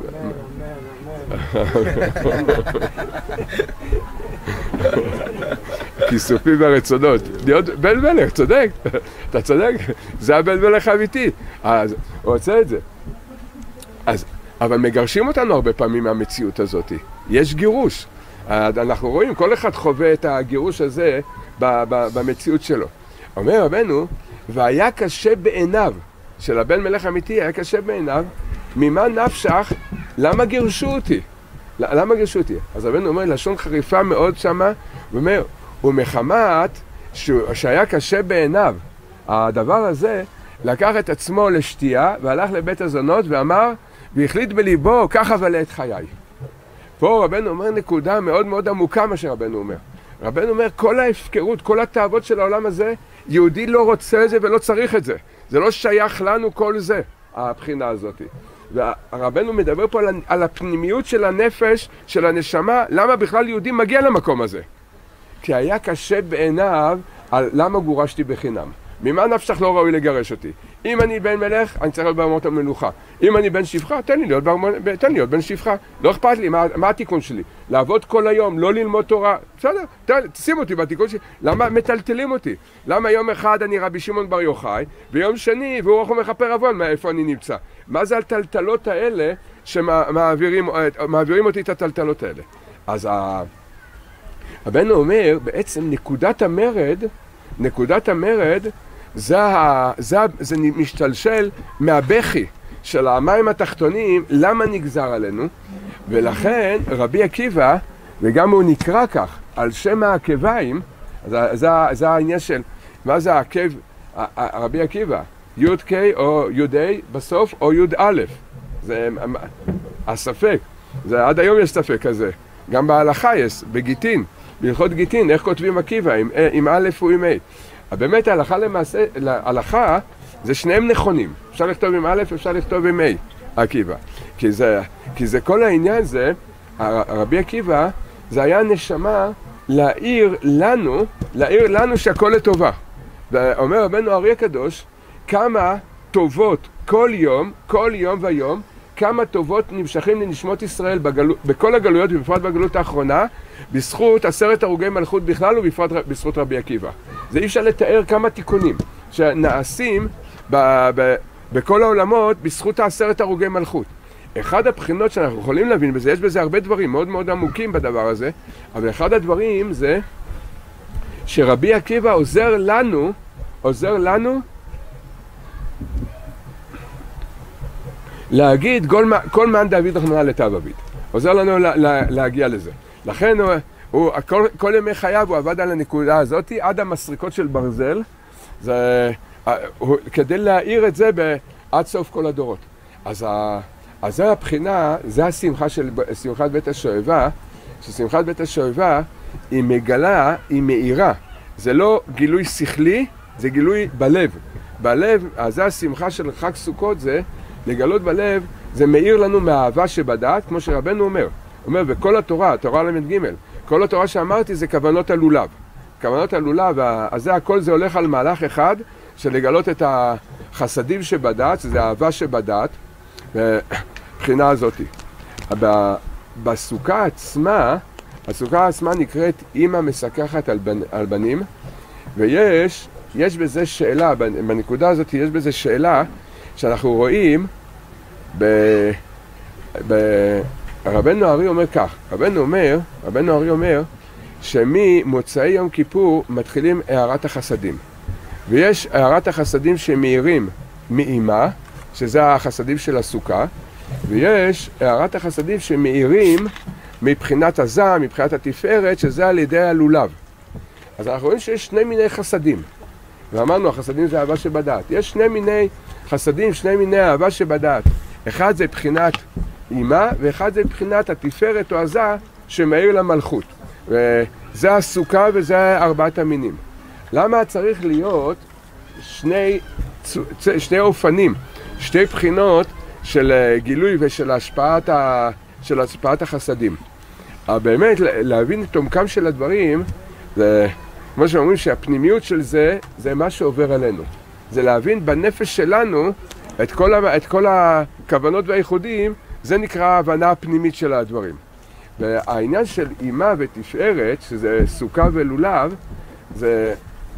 כיסופים והרצונות. להיות בן מלך, צודק. אתה צודק, זה הבן מלך האמיתי. אז הוא רוצה את זה. אז, אבל מגרשים אותנו הרבה פעמים מהמציאות הזאת. יש גירוש. אנחנו רואים, כל אחד חווה את הגירוש הזה במציאות שלו. אומר רבנו, והיה קשה בעיניו, של הבן מלך אמיתי, היה קשה בעיניו, ממה נפשך, למה גירשו אותי? למה גירשו אותי? אז רבנו אומר, לשון חריפה מאוד שמה, הוא אומר, ומחמת שהיה קשה בעיניו, הדבר הזה, לקח את עצמו לשתייה, והלך לבית הזונות ואמר, והחליט בליבו, ככה ולא את חיי. פה רבנו אומר נקודה מאוד מאוד עמוקה מה שרבנו אומר. רבנו אומר, כל ההפקרות, כל התאוות של העולם הזה, יהודי לא רוצה את זה ולא צריך את זה. זה לא שייך לנו כל זה, הבחינה הזאת. והרבנו מדבר פה על, על הפנימיות של הנפש, של הנשמה, למה בכלל יהודי מגיע למקום הזה. כי היה קשה בעיניו על למה גורשתי בחינם. ממה נפשך לא ראוי לגרש אותי? אם אני בן מלך, אני צריך להיות בארמונות המלוכה. אם אני בן שפחה, תן לי להיות, בארמונות, תן לי להיות בן שפחה. לא אכפת לי, מה, מה התיקון שלי? לעבוד כל היום, לא ללמוד תורה. בסדר, תשים אותי בתיקון שלי. למה מטלטלים אותי? למה יום אחד אני רבי שמעון בר יוחאי, ויום שני, והוא רחום מכפר עוון, איפה אני נמצא? מה זה הטלטלות האלה שמעבירים מעבירים אותי את הטלטלות האלה? אז הבן אומר, בעצם נקודת המרד, נקודת המרד, זה, ה, זה, זה משתלשל מהבכי של המים התחתונים, למה נגזר עלינו, ולכן רבי עקיבא, וגם הוא נקרא כך, על שם העקביים, זה, זה, זה העניין של, מה זה העקב, רבי עקיבא, י' ק' או י' ה' בסוף, או י' א', זה הספק, זה, עד היום יש ספק כזה, גם בהלכה יש, בגיטין, בהלכות גיטין, איך כותבים עקיבא, עם, עם א' ועם ה'. באמת ההלכה למעשה, ההלכה זה שניהם נכונים, אפשר לכתוב עם א', אפשר לכתוב עם ה', עקיבא, כי זה, כי זה כל העניין זה, רבי עקיבא, זה היה נשמה להעיר לנו, להעיר לנו שהכל לטובה. ואומר רבנו האר"י הקדוש, כמה טובות כל יום, כל יום ויום, כמה טובות נמשכים לנשמות ישראל בגלו, בכל הגלויות ובפרט בגלות האחרונה, בזכות עשרת הרוגי מלכות בכלל ובפרט בזכות רבי עקיבא. זה אי אפשר לתאר כמה תיקונים שנעשים ב, ב, בכל העולמות בזכות העשרת הרוגי מלכות. אחד הבחינות שאנחנו יכולים להבין בזה, יש בזה הרבה דברים מאוד מאוד עמוקים בדבר הזה, אבל אחד הדברים זה שרבי עקיבא עוזר לנו, עוזר לנו להגיד כל, כל מען דוד רחמנא לטב עביד. עוזר לנו לה, לה, להגיע לזה. לכן הוא, הוא, כל, כל ימי חייו הוא עבד על הנקודה הזאת עד המסריקות של ברזל, זה, הוא, כדי להאיר את זה עד סוף כל הדורות. אז, ה, אז זה הבחינה, זה השמחה של שמחת בית השואבה, ששמחת בית השואבה היא מגלה, היא מאירה. זה לא גילוי שכלי, זה גילוי בלב. בלב, אז זה השמחה של חג סוכות, זה לגלות בלב, זה מאיר לנו מהאהבה שבדעת, כמו שרבנו אומר. הוא אומר, וכל התורה, התורה למד ג', כל התורה שאמרתי זה כוונות הלולב. כוונות הלולב, אז זה הכל זה הולך על מהלך אחד, של לגלות את החסדים שבדעת, שזה האהבה שבדעת, בבחינה הזאת. בסוכה עצמה, הסוכה עצמה נקראת אמא מסכחת על, בנ, על בנים, ויש יש בזה שאלה, בנקודה הזאת יש בזה שאלה, שאנחנו רואים, ב, ב, רבנו האר"י אומר כך, רבנו אומר, רבנו האר"י אומר, שממוצאי יום כיפור מתחילים הערת החסדים. ויש הערת החסדים שמאירים מאימה, שזה החסדים של הסוכה, ויש הערת החסדים שמאירים מבחינת הזעם, מבחינת התפארת, שזה על ידי הלולב. אז אנחנו רואים שיש שני מיני חסדים. ואמרנו, החסדים זה אהבה שבדעת. יש שני מיני חסדים, שני מיני אהבה שבדעת. אחד זה בחינת אימה, ואחד זה בחינת התפארת או הזע שמאיר למלכות. וזה הסוכה וזה ארבעת המינים. למה צריך להיות שני, שני אופנים, שתי בחינות של גילוי ושל השפעת, ה, של השפעת החסדים? אבל באמת, להבין את עומקם של הדברים, זה, כמו שאומרים שהפנימיות של זה, זה מה שעובר עלינו. זה להבין בנפש שלנו את כל, ה, את כל הכוונות והייחודים, זה נקרא ההבנה הפנימית של הדברים. והעניין של אימה ותפארת, שזה סוכה ולולב, זה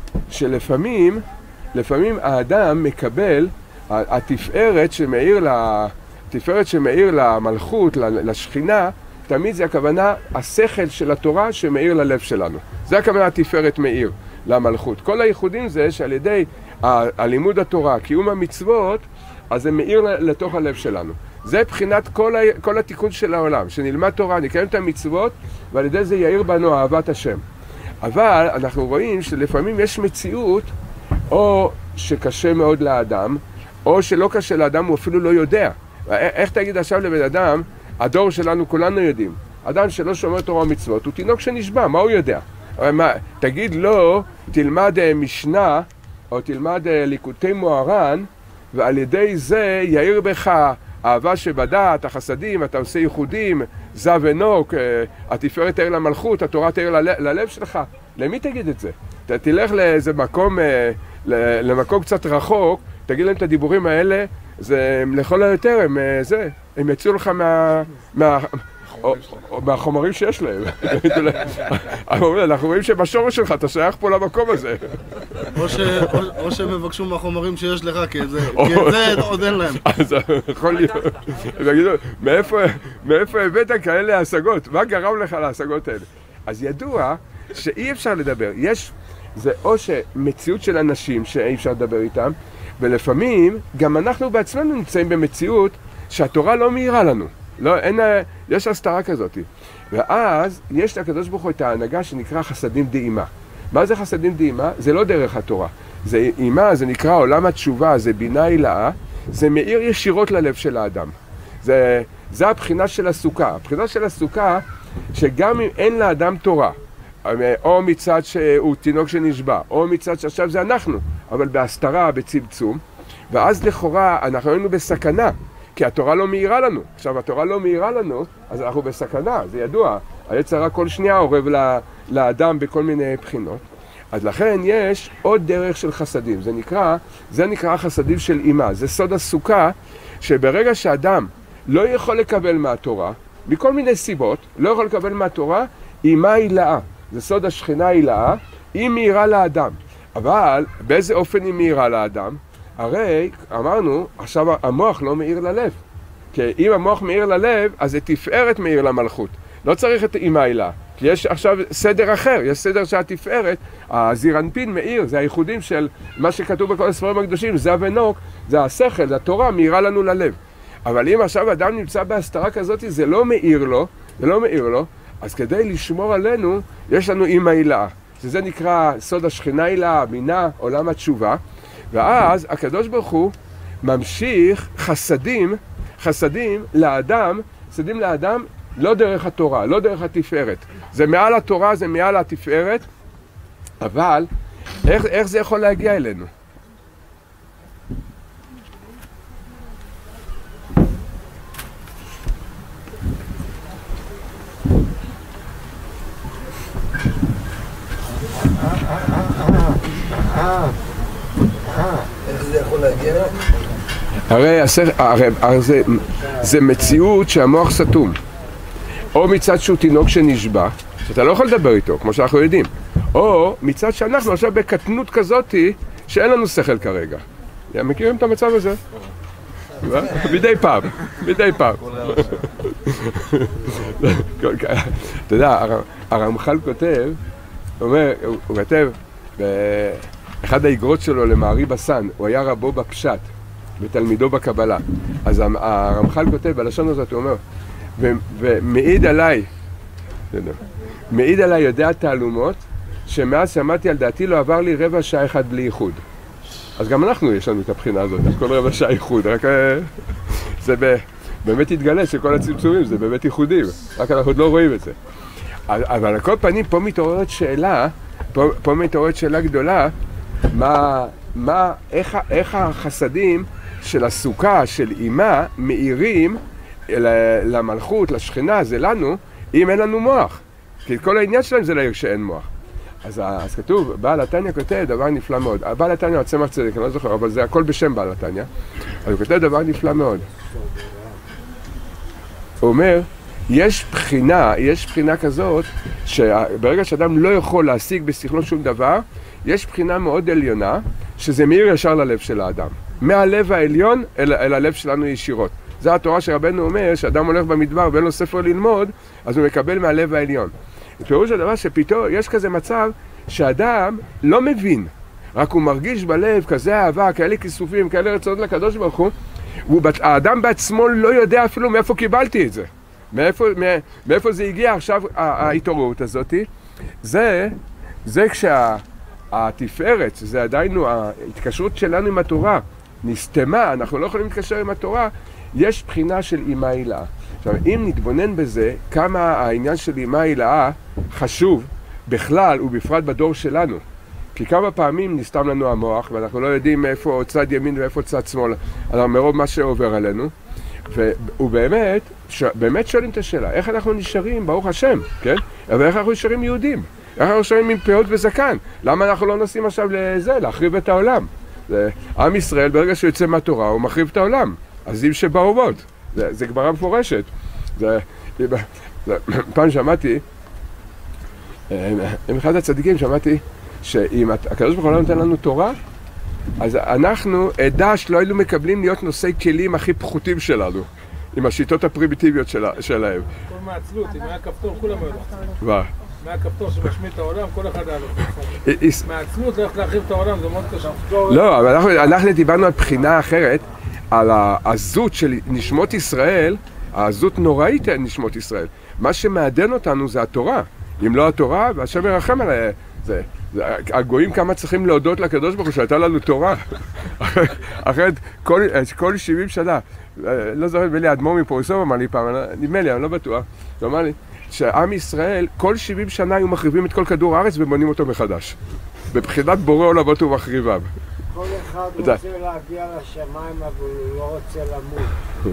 שלפעמים, לפעמים האדם מקבל, התפארת שמאיר, לה, התפארת שמאיר למלכות, לשכינה, תמיד זה הכוונה, השכל של התורה שמאיר ללב שלנו. זה הכוונה התפארת מאיר למלכות. כל הייחודים זה שעל ידי הלימוד התורה, קיום המצוות, אז זה מאיר לתוך הלב שלנו. זה בחינת כל, ה... כל התיקון של העולם, שנלמד תורה, נקיים את המצוות, ועל ידי זה יאיר בנו אהבת השם. אבל אנחנו רואים שלפעמים יש מציאות, או שקשה מאוד לאדם, או שלא קשה לאדם, הוא אפילו לא יודע. איך תגיד עכשיו לבן אדם, הדור שלנו כולנו יודעים, אדם שלא שומר תורה ומצוות, הוא תינוק שנשבע, מה הוא יודע? מה, תגיד לו, תלמד משנה, או תלמד ליקוטי מוהר"ן, ועל ידי זה יאיר בך אהבה שבדעת, החסדים, אתה עושה ייחודים, זע ונוק, התפארת תאיר למלכות, התורה תאיר ל- ללב שלך. למי תגיד את זה? אתה תלך לאיזה מקום, למקום קצת רחוק, תגיד להם את הדיבורים האלה, זה לכל היותר, הם זה, הם יצאו לך מה... מה או, או מהחומרים שיש להם. אנחנו רואים שבשורש שלך אתה שייך פה למקום הזה. או שהם מבקשו מהחומרים שיש לך, כי את זה עוד אין להם. אז יכול להיות. הם יגידו, מאיפה הבאת כאלה השגות? מה גרם לך להשגות האלה? אז ידוע שאי אפשר לדבר. יש, זה או שמציאות של אנשים שאי אפשר לדבר איתם, ולפעמים גם אנחנו בעצמנו נמצאים במציאות שהתורה לא מאירה לנו. לא, אין, יש הסתרה כזאת. ואז יש לקדוש ברוך הוא את ההנהגה שנקרא חסדים דאימה. מה זה חסדים דאימה? זה לא דרך התורה. זה אימה, זה נקרא עולם התשובה, זה בינה הילאה, זה מאיר ישירות ללב של האדם. זה, זה הבחינה של הסוכה. הבחינה של הסוכה, שגם אם אין לאדם תורה, או מצד שהוא תינוק שנשבע, או מצד שעכשיו זה אנחנו, אבל בהסתרה, בצמצום, ואז לכאורה אנחנו היינו בסכנה. כי התורה לא מאירה לנו. עכשיו, התורה לא מאירה לנו, אז אנחנו בסכנה, זה ידוע. היצר הרע כל שנייה עורב לאדם בכל מיני בחינות. אז לכן יש עוד דרך של חסדים. זה נקרא, זה נקרא חסדים של אימה. זה סוד הסוכה, שברגע שאדם לא יכול לקבל מהתורה, מכל מיני סיבות, לא יכול לקבל מהתורה, אימה הילאה. זה סוד השכינה הילאה, היא מאירה לאדם. אבל באיזה אופן היא מאירה לאדם? הרי אמרנו, עכשיו המוח לא מאיר ללב. כי אם המוח מאיר ללב, אז זה תפארת מאיר למלכות. לא צריך את אימה הילאה. כי יש עכשיו סדר אחר, יש סדר שהתפארת, הזירנפין מאיר, זה הייחודים של מה שכתוב בכל הספרים הקדושים, זה ונוק, זה השכל, זה התורה, מאירה לנו ללב. אבל אם עכשיו אדם נמצא בהסתרה כזאת, זה לא מאיר לו, זה לא מאיר לו, אז כדי לשמור עלינו, יש לנו אימה הילאה. שזה נקרא סוד השכינה הילאה, בינה, עולם התשובה. ואז הקדוש ברוך הוא ממשיך חסדים, חסדים לאדם, חסדים לאדם לא דרך התורה, לא דרך התפארת. זה מעל התורה, זה מעל התפארת, אבל איך, איך זה יכול להגיע אלינו? איך זה יכול להגיע? הרי, הרי, הרי זה, זה מציאות שהמוח סתום. או מצד שהוא תינוק שנשבע, שאתה לא יכול לדבר איתו, כמו שאנחנו יודעים. או מצד שאנחנו עכשיו בקטנות כזאת שאין לנו שכל כרגע. מכירים את המצב הזה? מדי פעם, מדי פעם. אתה יודע, הרמח"ל כותב, הוא אומר, הוא כותב, באחד האגרות שלו למערי בסן, הוא היה רבו בפשט, ותלמידו בקבלה. אז הרמח"ל כותב, בלשון הזאת, הוא אומר, ומעיד עליי, מעיד עליי יודע תעלומות, שמאז שמעתי על דעתי לא עבר לי רבע שעה אחד בלי ייחוד. אז גם אנחנו יש לנו את הבחינה הזאת, אז כל רבע שעה ייחוד, רק זה באמת התגלה שכל הצמצומים זה באמת ייחודים, רק אנחנו עוד לא רואים את זה. אבל על כל פנים פה מתעוררת שאלה, פה, פה מתעוררת שאלה גדולה, מה, מה, איך, איך החסדים של הסוכה, של אימה, מאירים למלכות, לשכינה, זה לנו, אם אין לנו מוח. כי כל העניין שלהם זה להעיר שאין מוח. אז, אז כתוב, בעל התניא כותב דבר נפלא מאוד. בעל התניא הוא צמח צדק, אני לא זוכר, אבל זה הכל בשם בעל התניא. אז הוא כותב דבר נפלא מאוד. הוא אומר, יש בחינה, יש בחינה כזאת, שברגע שאדם לא יכול להשיג בשכלו שום דבר, יש בחינה מאוד עליונה, שזה מאיר ישר ללב של האדם. מהלב העליון אל, אל הלב שלנו ישירות. זו התורה שרבנו אומר, שאדם הולך במדבר ואין לו ספר ללמוד, אז הוא מקבל מהלב העליון. פירוש הדבר שפתאום יש כזה מצב שאדם לא מבין, רק הוא מרגיש בלב כזה אהבה, כאלה כיסופים, כאלה רצונות לקדוש ברוך הוא, והאדם בעצמו לא יודע אפילו מאיפה קיבלתי את זה. מאיפה, מאיפה זה הגיע עכשיו ההתעוררות הזאת. זה, זה כשהתפארת, זה עדיין ההתקשרות שלנו עם התורה, נסתמה, אנחנו לא יכולים להתקשר עם התורה, יש בחינה של אימה הילאה. עכשיו, אם נתבונן בזה, כמה העניין של אימה הילאה חשוב בכלל ובפרט בדור שלנו. כי כמה פעמים נסתם לנו המוח, ואנחנו לא יודעים איפה צד ימין ואיפה צד שמאל, מרוב מה שעובר עלינו. ובאמת, ש... באמת שואלים את השאלה, איך אנחנו נשארים, ברוך השם, כן? אבל איך אנחנו נשארים יהודים? איך אנחנו נשארים עם פאות וזקן? למה אנחנו לא נוסעים עכשיו לזה, להחריב את העולם? זה, עם ישראל, ברגע שהוא יוצא מהתורה, הוא מחריב את העולם. עזים שבאומות. זה, זה גמרא מפורשת. זה, זה, פעם שמעתי, עם אחד הצדיקים שמעתי, שאם הקדוש ברוך הוא לא נותן לנו תורה, אז אנחנו עדה שלא היינו מקבלים להיות נושאי כלים הכי פחותים שלנו, עם השיטות הפרימיטיביות שלה, שלהם. כל מעצלות, אם היה כפתור, כולם היו לחצים. מה? מה הכפתור שמשמיד את העולם, כל אחד היה לחצים. מעצלות זה הולך להרחיב את העולם, זה מאוד קשה. לא, אבל אנחנו, אנחנו דיברנו על בחינה אחרת, על העזות של נשמות ישראל, העזות נוראית על נשמות ישראל. מה שמעדן אותנו זה התורה. אם לא התורה, והשם ירחם עליה. זה, זה, הגויים כמה צריכים להודות לקדוש ברוך הוא שהייתה לנו תורה. אחרת כל, כל שבעים שנה, לא זוכר, נדמה לי אדמו"ר מפוריסוב אמר לי פעם, נדמה לי, אני לא בטוח, הוא אמר לי שעם ישראל כל שבעים שנה היו מחריבים את כל כדור הארץ ובונים אותו מחדש. בבחינת בורא עולמות ומחריביו. כל אחד רוצה להגיע לשמיים אבל הוא לא רוצה למות.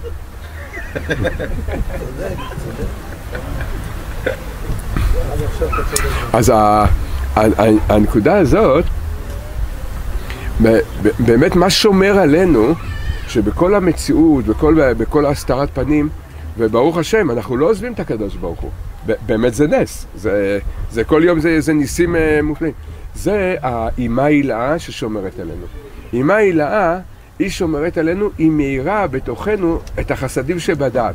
אז הנקודה הזאת, באמת מה שומר עלינו, שבכל המציאות, בכל הסתרת פנים, וברוך השם, אנחנו לא עוזבים את הקדוש ברוך הוא. באמת זה נס, זה כל יום זה ניסים מופלאים. זה האימה הילאה ששומרת עלינו. אימה הילאה, היא שומרת עלינו, היא מאירה בתוכנו את החסדים שבדעת.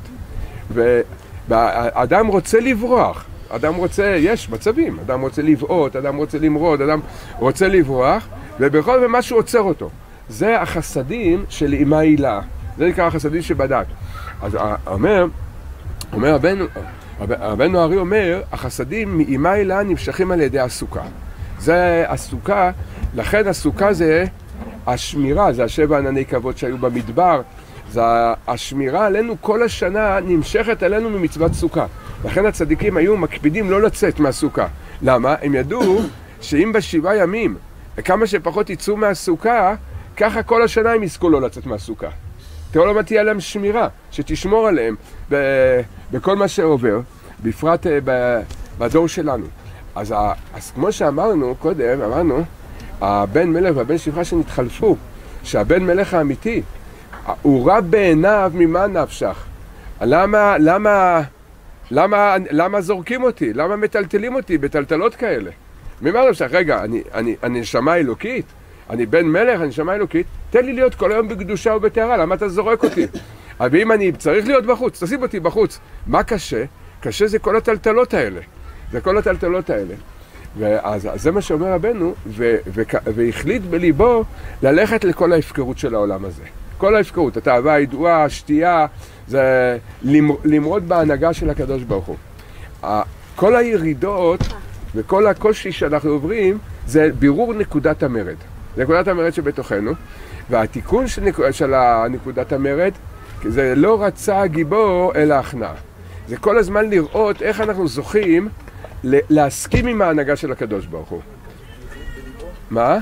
והאדם רוצה לברוח. אדם רוצה, יש מצבים, אדם רוצה לבעוט, אדם רוצה למרוד, אדם רוצה לברוח, ובכל זאת משהו עוצר אותו. זה החסדים של אימה הילאה. זה נקרא החסדים שבדעת. אז אומר, אומר רבנו, רבנו הארי אומר, החסדים מאימה הילאה נמשכים על ידי הסוכה. זה הסוכה, לכן הסוכה זה השמירה, זה השבע ענני כבוד שהיו במדבר, זה השמירה עלינו כל השנה נמשכת עלינו ממצוות סוכה. לכן הצדיקים היו מקפידים לא לצאת מהסוכה. למה? הם ידעו שאם בשבעה ימים כמה שפחות יצאו מהסוכה, ככה כל השנה הם יזכו לא לצאת מהסוכה. תראו למה תהיה להם שמירה, שתשמור עליהם ב- בכל מה שעובר, בפרט ב- בדור שלנו. אז, ה- אז כמו שאמרנו קודם, אמרנו, הבן מלך והבן שפחה שנתחלפו, שהבן מלך האמיתי, הוא רע בעיניו ממה נפשך. למה, למה, למה, למה זורקים אותי? למה מטלטלים אותי בטלטלות כאלה? ממה נפשך? רגע, אני, אני, אני נשמה אלוקית? אני בן מלך, אני נשמה אלוקית? תן לי להיות כל היום בקדושה ובטהרה, למה אתה זורק אותי? אבל אם אני צריך להיות בחוץ, תשים אותי בחוץ. מה קשה? קשה זה כל הטלטלות האלה. זה כל הטלטלות האלה. ואז זה מה שאומר רבנו, ו- ו- והחליט בליבו ללכת לכל ההפקרות של העולם הזה. כל ההפקרות, התאווה הידועה, השתייה, זה למרוד בהנהגה של הקדוש ברוך הוא. כל הירידות וכל הקושי שאנחנו עוברים, זה בירור נקודת המרד. נקודת המרד שבתוכנו, והתיקון של, נק... של נקודת המרד, זה לא רצה הגיבור אלא הכנעה. זה כל הזמן לראות איך אנחנו זוכים להסכים עם ההנהגה של הקדוש ברוך הוא. מה?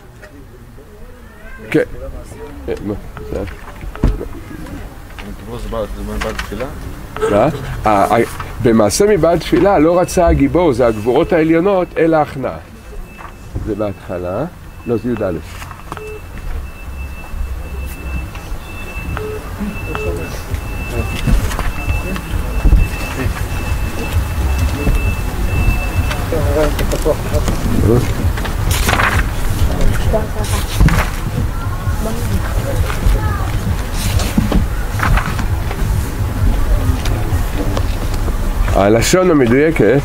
כן. מה? במעשה מבעד תפילה לא רצה הגיבור, זה הגבורות העליונות, אלא הכנעה. זה בהתחלה, לא, זה י' א'. הלשון המדויקת,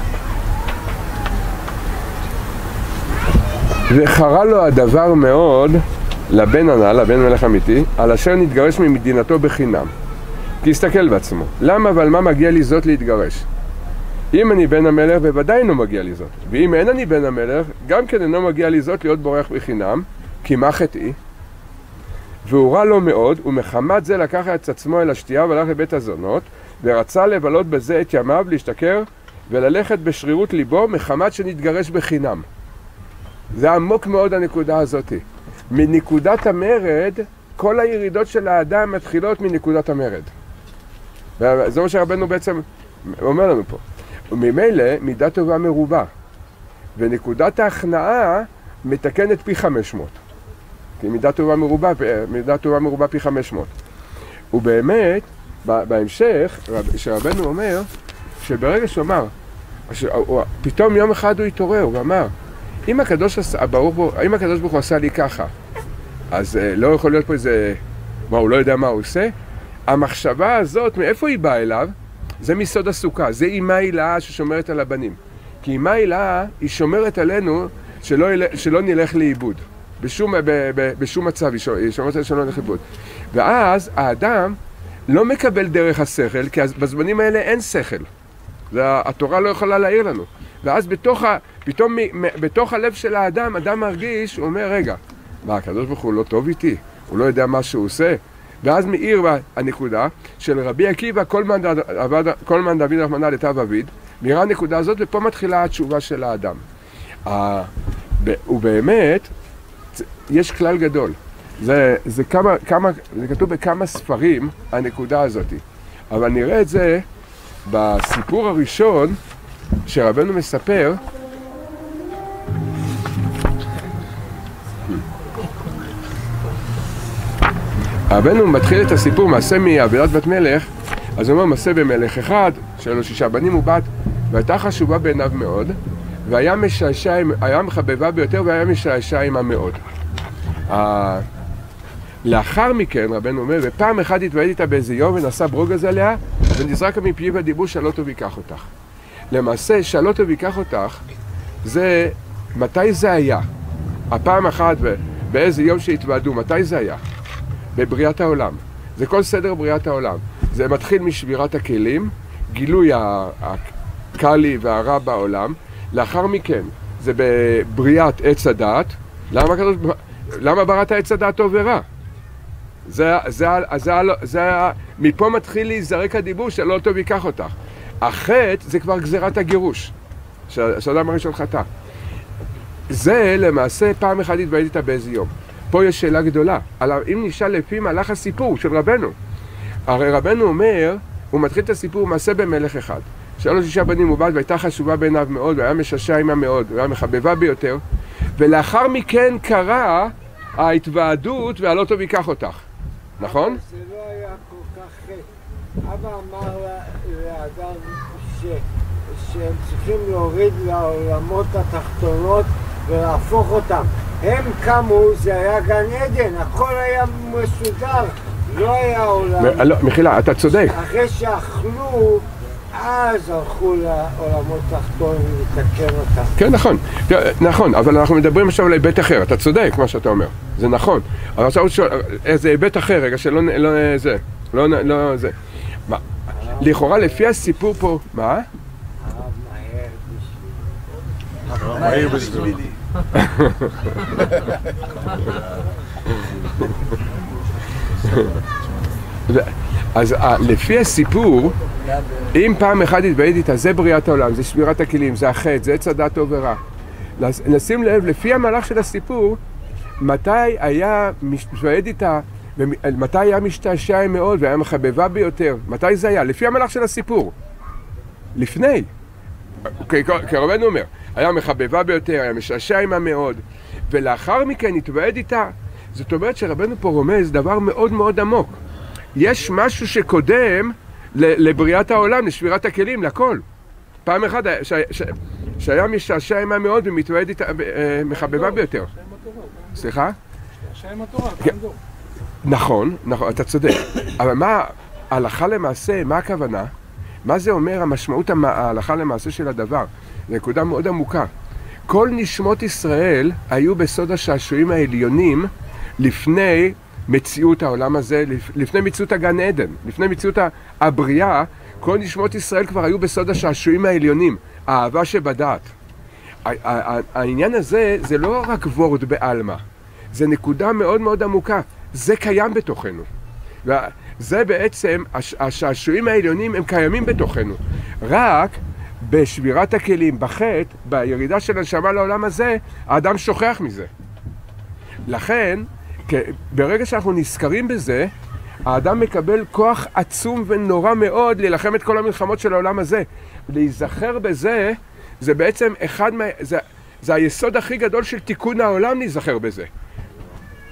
וחרה לו הדבר מאוד לבן הנ"ל, לבן מלך אמיתי, על אשר נתגרש ממדינתו בחינם. כי הסתכל בעצמו, למה ועל מה מגיע לי זאת להתגרש? אם אני בן המלך, בוודאי אינו מגיע לי זאת. ואם אין אני בן המלך, גם כן אינו מגיע לי זאת להיות בורח בחינם, כי מה חטאי? והוא רע לו מאוד, ומחמת זה לקח את עצמו אל השתייה והלך לבית הזונות, ורצה לבלות בזה את ימיו, להשתכר וללכת בשרירות ליבו, מחמת שנתגרש בחינם. זה עמוק מאוד הנקודה הזאת. מנקודת המרד, כל הירידות של האדם מתחילות מנקודת המרד. וזה מה שרבנו בעצם אומר לנו פה. וממילא מידה טובה מרובה. ונקודת ההכנעה מתקנת פי חמש מאות. כי מידה טובה מרובה, מידה טובה מרובה פי חמש מאות. ובאמת, בהמשך, שרבנו אומר, שברגע שהוא אמר, פתאום יום אחד הוא התעורר, הוא אמר, אם הקדוש ברוך הוא עשה לי ככה, אז לא יכול להיות פה איזה, מה, הוא לא יודע מה הוא עושה? המחשבה הזאת, מאיפה היא באה אליו? זה מסוד הסוכה, זה אימה הילאה ששומרת על הבנים. כי אימה הילאה היא שומרת עלינו שלא, שלא נלך לאיבוד. בשום, ב, ב, בשום מצב היא שומרת עלינו שלא נלך לאיבוד. ואז האדם לא מקבל דרך השכל, כי בזמנים האלה אין שכל. התורה לא יכולה להעיר לנו. ואז בתוך, ה, פתאום בתוך הלב של האדם, אדם מרגיש, הוא אומר, רגע, מה, הקדוש ברוך הוא לא טוב איתי? הוא לא יודע מה שהוא עושה? ואז מאיר הנקודה של רבי עקיבא, כל מן דוד רחמנא לטב אביד, מאירה הנקודה הזאת, ופה מתחילה התשובה של האדם. ובאמת, יש כלל גדול. זה, זה, כמה, כמה, זה כתוב בכמה ספרים, הנקודה הזאת. אבל נראה את זה בסיפור הראשון שרבנו מספר, רבנו מתחיל את הסיפור מעשה מעבודת בת מלך, אז הוא אומר מעשה במלך אחד, שהיו לו שישה בנים ובת, והייתה חשובה בעיניו מאוד, והיה משעשע, היה מחבבה ביותר והיה משעשע עמה מאוד. לאחר מכן, רבנו אומר, ופעם אחת התוועד איתה באיזה יום ונשא ברוגז עליה, ונזרק מפיו הדיבור שלא טוב ייקח אותך. למעשה, שלא טוב ייקח אותך, זה, מתי זה היה? הפעם אחת באיזה יום שהתוועדו, מתי זה היה? בבריאת העולם. זה כל סדר בריאת העולם. זה מתחיל משבירת הכלים, גילוי הקלי והרע בעולם. לאחר מכן, זה בבריאת עץ הדעת. למה, למה בראת עץ הדעת טוב ורע? זה, זה, זה, זה, מפה מתחיל להיזרק הדיבור שלא טוב ייקח אותך. החטא זה כבר גזירת הגירוש, שאדם הראשון חטא. זה למעשה פעם אחת התוועד איתה באיזה יום. פה יש שאלה גדולה, אם נשאל לפי מהלך הסיפור של רבנו. הרי רבנו אומר, הוא מתחיל את הסיפור מעשה במלך אחד. שהיה לו שישה בנים ובת, והייתה חשובה בעיניו מאוד, והיה משעשע עמה מאוד, והיה מחבבה ביותר, ולאחר מכן קרה ההתוועדות והלא טוב ייקח אותך. נכון? זה לא היה כל כך חטא. אבא אמר לאדם ש... שהם צריכים להוריד לעולמות התחתונות ולהפוך אותם. הם קמו, זה היה גן עדן, הכל היה מסודר, לא היה עולם. לא, מחילה, אתה צודק. אחרי שאכלו, אז הלכו לעולמות תחתונים לתקן אותם. כן, נכון, נכון, אבל אנחנו מדברים עכשיו על היבט אחר, אתה צודק מה שאתה אומר, זה נכון. אבל עכשיו איזה היבט אחר, רגע, שלא לא, זה, לא, לא זה. מה, לכאורה לפי הסיפור פה, מה? הרב מהר בשבילי. מהר בשבילי. אז לפי הסיפור, אם פעם אחת התוועד איתה, זה בריאת העולם, זה שבירת הכלים, זה החטא, זה עץ הדעת טוב ורע. נשים לב, לפי המהלך של הסיפור, מתי היה מתוועד איתה, ומתי היה משתעשע מאוד והיה מחבבה ביותר, מתי זה היה? לפי המהלך של הסיפור. לפני. כי רבנו אומר, היה מחבבה ביותר, היה משעשע עמה מאוד, ולאחר מכן התוועד איתה. זאת אומרת שרבנו פה רומז דבר מאוד מאוד עמוק. יש משהו שקודם לבריאת העולם, לשבירת הכלים, לכל. פעם אחת שהיה משעשע עמה מאוד ומתוועד איתה, מחבבה ביותר. סליחה? משעשע עם התורה, נכון, נכון, אתה צודק. אבל מה, הלכה למעשה, מה הכוונה? מה זה אומר המשמעות ההלכה למעשה של הדבר? זו נקודה מאוד עמוקה. כל נשמות ישראל היו בסוד השעשועים העליונים לפני מציאות העולם הזה, לפני מציאות הגן עדן, לפני מציאות הבריאה. כל נשמות ישראל כבר היו בסוד השעשועים העליונים, האהבה שבדעת. העניין הזה זה לא רק וורד בעלמא, זה נקודה מאוד מאוד עמוקה, זה קיים בתוכנו. זה בעצם, השעשועים העליונים הם קיימים בתוכנו. רק בשבירת הכלים, בחטא, בירידה של הנשמה לעולם הזה, האדם שוכח מזה. לכן, ברגע שאנחנו נזכרים בזה, האדם מקבל כוח עצום ונורא מאוד להילחם את כל המלחמות של העולם הזה. להיזכר בזה, זה בעצם אחד מה... זה, זה היסוד הכי גדול של תיקון העולם, להיזכר בזה.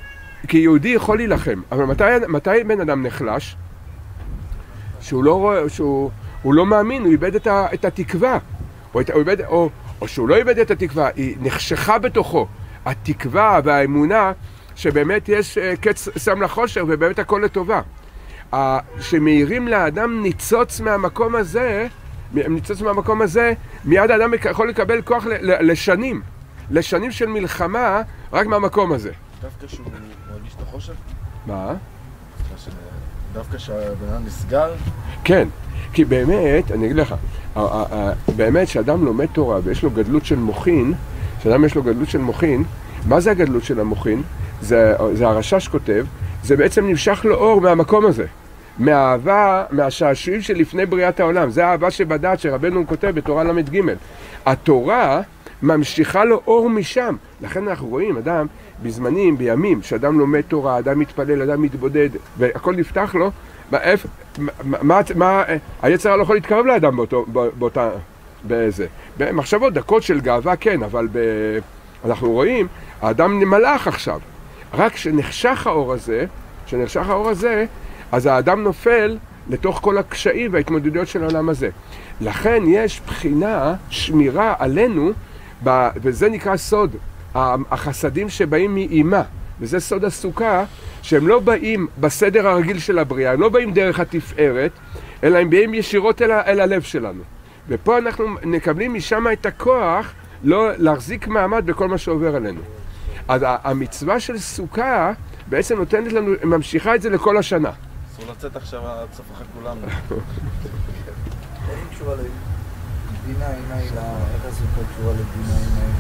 כי יהודי יכול להילחם, אבל מתי, מתי בן אדם נחלש? שהוא לא רואה, שהוא הוא לא מאמין, הוא איבד את, ה, את התקווה, או, את, או, איבד, או, או שהוא לא איבד את התקווה, היא נחשכה בתוכו, התקווה והאמונה שבאמת יש קץ שם לחושר ובאמת הכל לטובה. שמאירים לאדם ניצוץ מהמקום הזה, ניצוץ מהמקום הזה, מיד האדם יכול לקבל כוח לשנים, לשנים של מלחמה רק מהמקום הזה. דווקא שהוא מרגיש את החושך? מה? דווקא שהבן אדם נסגר? כן, כי באמת, אני אגיד לך, באמת שאדם לומד תורה ויש לו גדלות של מוחין, שאדם יש לו גדלות של מוחין, מה זה הגדלות של המוחין? זה, זה הרשש כותב, זה בעצם נמשך לו אור מהמקום הזה, מהאהבה, מהשעשועים שלפני בריאת העולם, זה האהבה שבדעת שרבנו כותב בתורה למד ג'. התורה ממשיכה לו אור משם, לכן אנחנו רואים אדם בזמנים, בימים, שאדם לומד תורה, אדם מתפלל, אדם מתבודד, והכל נפתח לו, מה, מה, מה, היצר לא יכול להתקרב לאדם באותו, באותה, באיזה, במחשבות, דקות של גאווה כן, אבל ב, אנחנו רואים, האדם מלאך עכשיו, רק שנחשך האור הזה, שנחשך האור הזה, אז האדם נופל לתוך כל הקשיים וההתמודדויות של העולם הזה. לכן יש בחינה, שמירה עלינו, וזה נקרא סוד, החסדים שבאים מאימה, וזה סוד הסוכה, שהם לא באים בסדר הרגיל של הבריאה, הם לא באים דרך התפארת, אלא הם באים ישירות אל, אל הלב שלנו. ופה אנחנו נקבלים משם את הכוח לא להחזיק מעמד בכל מה שעובר עלינו. אז המצווה של סוכה בעצם נותנת לנו, ממשיכה את זה לכל השנה. אסור לצאת עכשיו עד סוף אחרי כולם. אין תשובה לדינה, אינה אילה, איך הסוכה תשובה לדינה,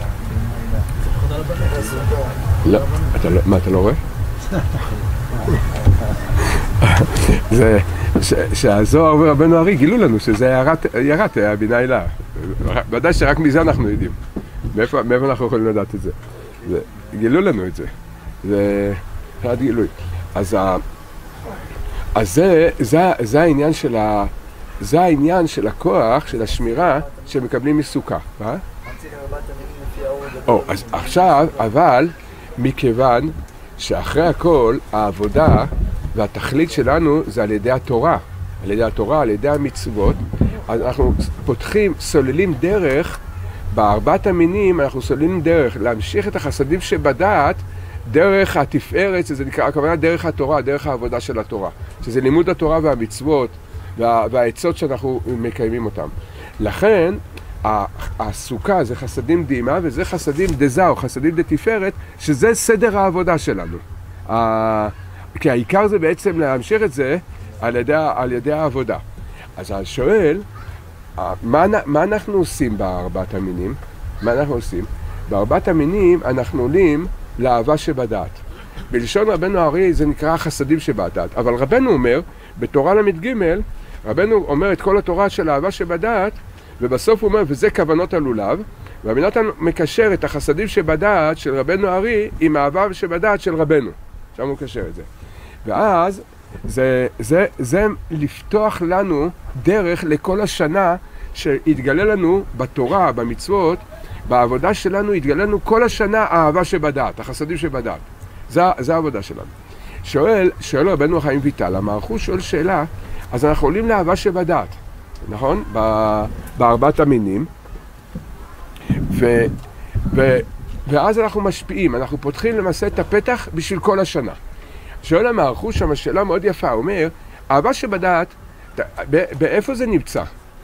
אינה אילה, איך הסוכה? לא, מה, אתה לא רואה? זה, שהזוהר ורבנו ארי גילו לנו שזה ירת הבינה אילה. ודאי שרק מזה אנחנו יודעים. מאיפה אנחנו יכולים לדעת את זה? גילו לנו את זה. זה אחד גילוי. אז זה, זה, זה העניין של ה... זה העניין של הכוח, של השמירה, שמקבלים מסוכה. מה? או, אז עכשיו, אבל, מכיוון שאחרי הכל, העבודה והתכלית שלנו זה על ידי התורה. על ידי התורה, על ידי המצוות. אז אנחנו פותחים, סוללים דרך, בארבעת המינים אנחנו סוללים דרך להמשיך את החסדים שבדעת, דרך התפארת, שזה נקרא, הכוונה דרך התורה, דרך העבודה של התורה. שזה לימוד התורה והמצוות וה, והעצות שאנחנו מקיימים אותם. לכן, הסוכה זה חסדים דהימה וזה חסדים דזהו, חסדים דתפארת, שזה סדר העבודה שלנו. כי העיקר זה בעצם להמשיך את זה על ידי, על ידי העבודה. אז אני שואל, מה, מה אנחנו עושים בארבעת המינים? מה אנחנו עושים? בארבעת המינים אנחנו עולים לאהבה שבדעת. בלשון רבנו ארי זה נקרא חסדים שבדעת. אבל רבנו אומר, בתורה למד ג', רבנו אומר את כל התורה של האהבה שבדעת, ובסוף הוא אומר, וזה כוונות הלולב, ורבי נתן מקשר את החסדים שבדעת של רבנו ארי עם האהבה שבדעת של רבנו. שם הוא מקשר את זה. ואז זה, זה, זה לפתוח לנו דרך לכל השנה שהתגלה לנו בתורה, במצוות, בעבודה שלנו התגלה לנו כל השנה האהבה שבדעת, החסדים שבדעת. זה, זה העבודה שלנו. שואל, שואל רבנו החיים ויטל, המערכו שואל שאלה, אז אנחנו עולים לאהבה שבדעת, נכון? בארבעת המינים, ו, ו, ואז אנחנו משפיעים, אנחנו פותחים למעשה את הפתח בשביל כל השנה. שואל המערכו שם שאלה מאוד יפה, הוא אומר, אהבה שבדעת, באיפה זה נמצא?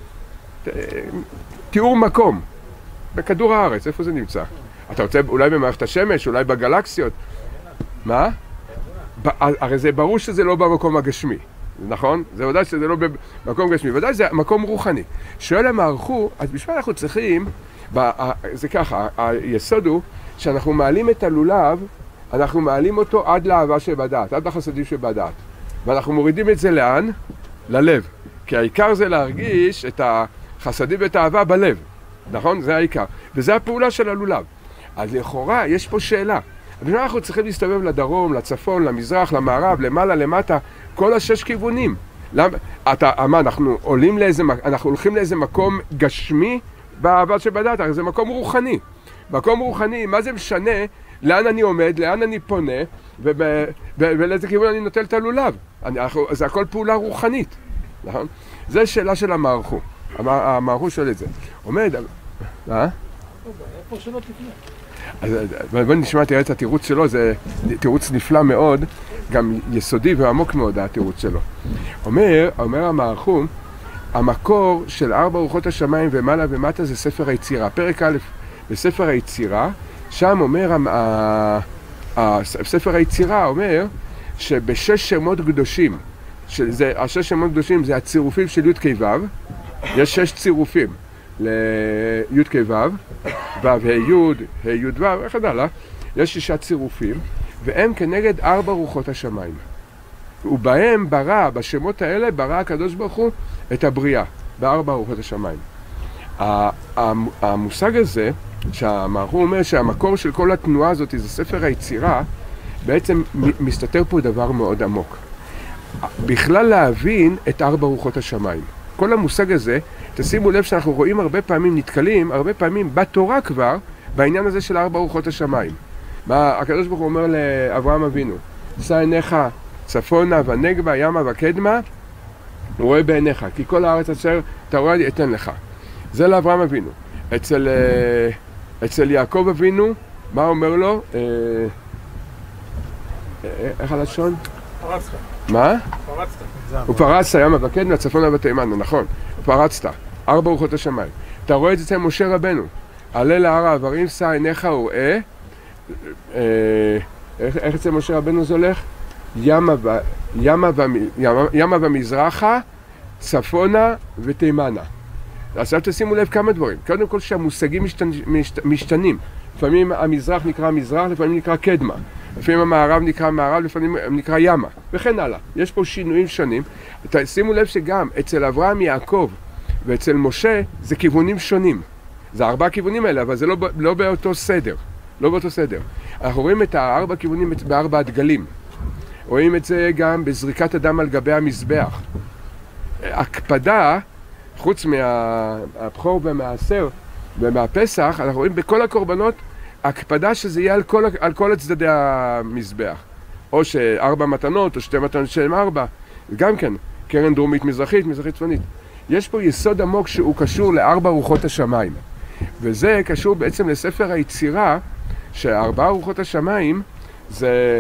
תיאור מקום, בכדור הארץ, איפה זה נמצא? אתה רוצה אולי במערכת השמש, אולי בגלקסיות? מה? הרי זה ברור שזה לא במקום הגשמי, נכון? זה ודאי שזה לא במקום גשמי, ודאי זה מקום רוחני. שואל המערכו, אז בשביל אנחנו צריכים, זה ככה, היסוד הוא שאנחנו מעלים את הלולב, אנחנו מעלים אותו עד לאהבה שבדעת, עד לחסדים שבדעת. ואנחנו מורידים את זה לאן? ללב. כי העיקר זה להרגיש את החסדים ואת האהבה בלב. נכון? זה העיקר. וזה הפעולה של הלולב. אז לכאורה יש פה שאלה. בשביל אנחנו צריכים להסתובב לדרום, לצפון, למזרח, למערב, למעלה, למטה, כל השש כיוונים. למה? אתה, מה, אנחנו עולים לאיזה, אנחנו הולכים לאיזה מקום גשמי באהבה שבדעת, זה מקום רוחני. מקום רוחני, מה זה משנה? לאן אני עומד, לאן אני פונה, ולאיזה כיוון אני נוטל את הלולב. זה הכל פעולה רוחנית, נכון? זו שאלה של המערכו. המערכו שואל את זה. עומד, אה? איפה שלא תפנה? אז בוא נשמע, תראה את התירוץ שלו, זה תירוץ נפלא מאוד, גם יסודי ועמוק מאוד התירוץ שלו. אומר, אומר המערכו, המקור של ארבע רוחות השמיים ומעלה ומטה זה ספר היצירה. פרק א' בספר היצירה, שם אומר, ספר היצירה אומר שבשש שמות קדושים, שזה, השש שמות קדושים זה הצירופים של י' כ' ו', יש שש צירופים לי' כ' ו', ו' ה' י', ה' י' ו', איך הלאה, יש שישה צירופים, והם כנגד ארבע רוחות השמיים. ובהם ברא, בשמות האלה, ברא הקדוש ברוך הוא את הבריאה, בארבע רוחות השמיים. המושג הזה, שהמערכו אומר שהמקור של כל התנועה הזאת זה ספר היצירה, בעצם מסתתר פה דבר מאוד עמוק. בכלל להבין את ארבע רוחות השמיים. כל המושג הזה, תשימו לב שאנחנו רואים הרבה פעמים נתקלים, הרבה פעמים בתורה כבר, בעניין הזה של ארבע רוחות השמיים. מה הקדוש ברוך הוא אומר לאברהם אבינו, שא עיניך צפונה ונגבה, ימה וקדמה, הוא רואה בעיניך, כי כל הארץ אשר אתה רואה לי אתן לך. זה לאברהם אבינו. אצל, אצל יעקב אבינו, מה אומר לו? איך הלשון? פרצת. מה? פרצת. הוא פרצת, ימה וקדמה, צפונה ותימנה, נכון. פרצת, ארבע רוחות השמיים. אתה רואה את זה אצל משה רבנו. עלה להר העברים, שא עיניך וראה. איך אצל משה רבנו זה הולך? ימה, ו... ימה, ו... ימה, ימה ומזרחה, צפונה ותימנה. עכשיו תשימו לב כמה דברים. קודם כל שהמושגים משתנ... משת... משתנים. לפעמים המזרח נקרא מזרח, לפעמים נקרא קדמה. לפעמים המערב נקרא מערב, לפעמים נקרא ימה. וכן הלאה. יש פה שינויים שונים. תשימו לב שגם אצל אברהם יעקב ואצל משה זה כיוונים שונים. זה ארבע כיוונים האלה, אבל זה לא, לא באותו סדר. לא באותו סדר. אנחנו רואים את הארבע כיוונים בארבע הדגלים. רואים את זה גם בזריקת הדם על גבי המזבח. הקפדה, חוץ מהבכור ומהעשר ומהפסח, אנחנו רואים בכל הקורבנות, הקפדה שזה יהיה על כל, על כל הצדדי המזבח. או שארבע מתנות, או שתי מתנות שהן ארבע. וגם כן, קרן דרומית מזרחית, מזרחית צפונית. יש פה יסוד עמוק שהוא קשור לארבע רוחות השמיים. וזה קשור בעצם לספר היצירה, שארבע רוחות השמיים זה...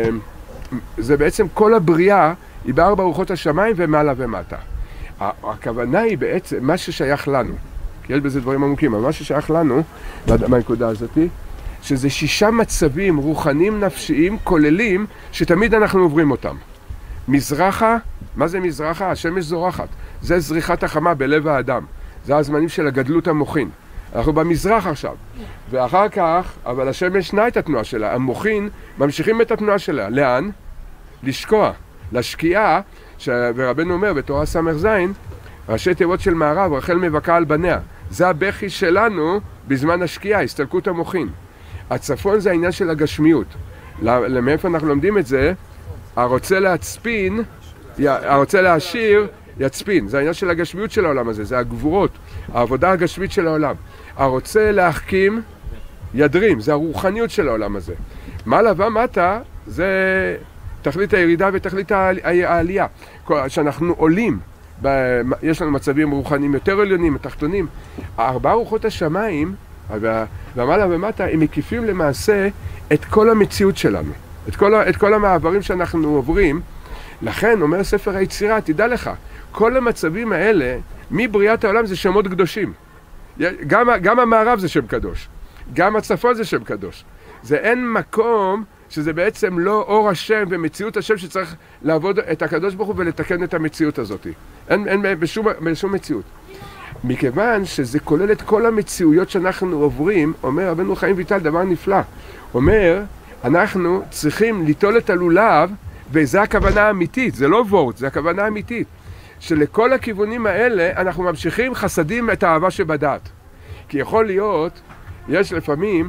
זה בעצם כל הבריאה היא בארבע רוחות השמיים ומעלה ומטה. הכוונה היא בעצם מה ששייך לנו, כי יש בזה דברים עמוקים, אבל מה ששייך לנו, מהנקודה הזאת, שזה שישה מצבים רוחניים נפשיים כוללים שתמיד אנחנו עוברים אותם. מזרחה, מה זה מזרחה? השמש זורחת, זה זריחת החמה בלב האדם, זה הזמנים של הגדלות המוחין. אנחנו במזרח עכשיו, ואחר כך, אבל השמש שנה את התנועה שלה, המוחין ממשיכים את התנועה שלה. לאן? לשקוע, לשקיעה, ורבנו אומר בתורה סמך זין, ראשי תיבות של מערב, רחל מבכה על בניה. זה הבכי שלנו בזמן השקיעה, הסתלקות המוחין. הצפון זה העניין של הגשמיות. למאיפה אנחנו לומדים את זה? הרוצה להצפין, הרוצה להשאיר, יצפין. זה העניין של הגשמיות של העולם הזה, זה הגבורות, העבודה הגשמית של העולם. הרוצה להחכים, ידרים, זה הרוחניות של העולם הזה. מעלה ומטה זה תכלית הירידה ותכלית העלייה. כשאנחנו עולים, יש לנו מצבים רוחניים יותר עליונים, תחתונים. ארבע רוחות השמיים, והמעלה ומטה, הם מקיפים למעשה את כל המציאות שלנו. את כל, את כל המעברים שאנחנו עוברים. לכן, אומר ספר היצירה, תדע לך, כל המצבים האלה, מבריאת העולם זה שמות קדושים. גם, גם המערב זה שם קדוש. גם הצפון זה שם קדוש. זה אין מקום שזה בעצם לא אור השם ומציאות השם שצריך לעבוד את הקדוש ברוך הוא ולתקן את המציאות הזאת. אין, אין בשום, בשום מציאות. מכיוון שזה כולל את כל המציאויות שאנחנו עוברים, אומר רבנו חיים ויטל דבר נפלא. אומר, אנחנו צריכים ליטול את הלולב, וזו הכוונה האמיתית, זה לא וורט, זה הכוונה האמיתית. שלכל הכיוונים האלה אנחנו ממשיכים חסדים את האהבה שבדעת. כי יכול להיות, יש לפעמים,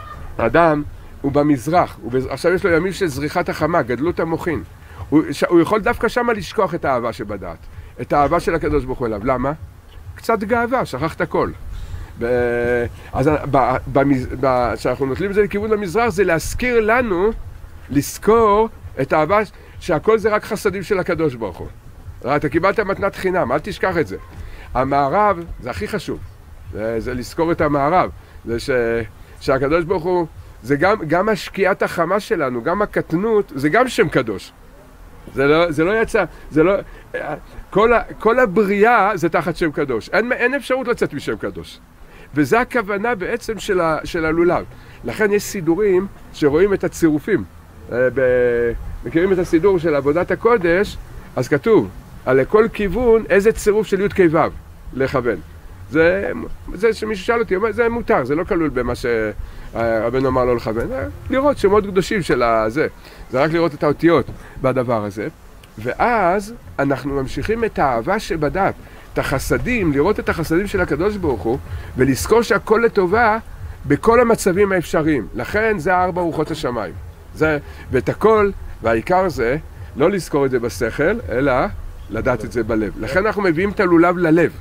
אדם הוא במזרח, הוא, עכשיו יש לו ימים של זריחת החמה, גדלות המוחין. הוא, הוא יכול דווקא שם לשכוח את האהבה שבדעת, את האהבה של הקדוש ברוך הוא אליו. למה? קצת גאווה, שכחת הכל. ב, אז כשאנחנו נוטלים את זה לכיוון למזרח, זה להזכיר לנו לזכור את האהבה שהכל זה רק חסדים של הקדוש ברוך הוא. אתה קיבלת מתנת חינם, אל תשכח את זה. המערב זה הכי חשוב, זה, זה לזכור את המערב, זה ש, שהקדוש ברוך הוא, זה גם, גם השקיעת החמה שלנו, גם הקטנות, זה גם שם קדוש. זה לא, זה לא יצא, זה לא, כל, ה, כל הבריאה זה תחת שם קדוש, אין, אין אפשרות לצאת משם קדוש. וזה הכוונה בעצם של, ה, של הלולב. לכן יש סידורים שרואים את הצירופים. ב, מכירים את הסידור של עבודת הקודש, אז כתוב, על כל כיוון איזה צירוף של י' כ' ו' לכוון. זה, זה שמישהו שאל אותי, זה מותר, זה לא כלול במה שרבנו אמר לו לכוון. לראות שמות קדושים של הזה, זה רק לראות את האותיות בדבר הזה. ואז אנחנו ממשיכים את האהבה שבדעת, את החסדים, לראות את החסדים של הקדוש ברוך הוא, ולזכור שהכל לטובה בכל המצבים האפשריים. לכן זה ארבע רוחות השמיים. זה, ואת הכל, והעיקר זה, לא לזכור את זה בשכל, אלא לדעת את זה בלב. לכן אנחנו מביאים את הלולב ללב.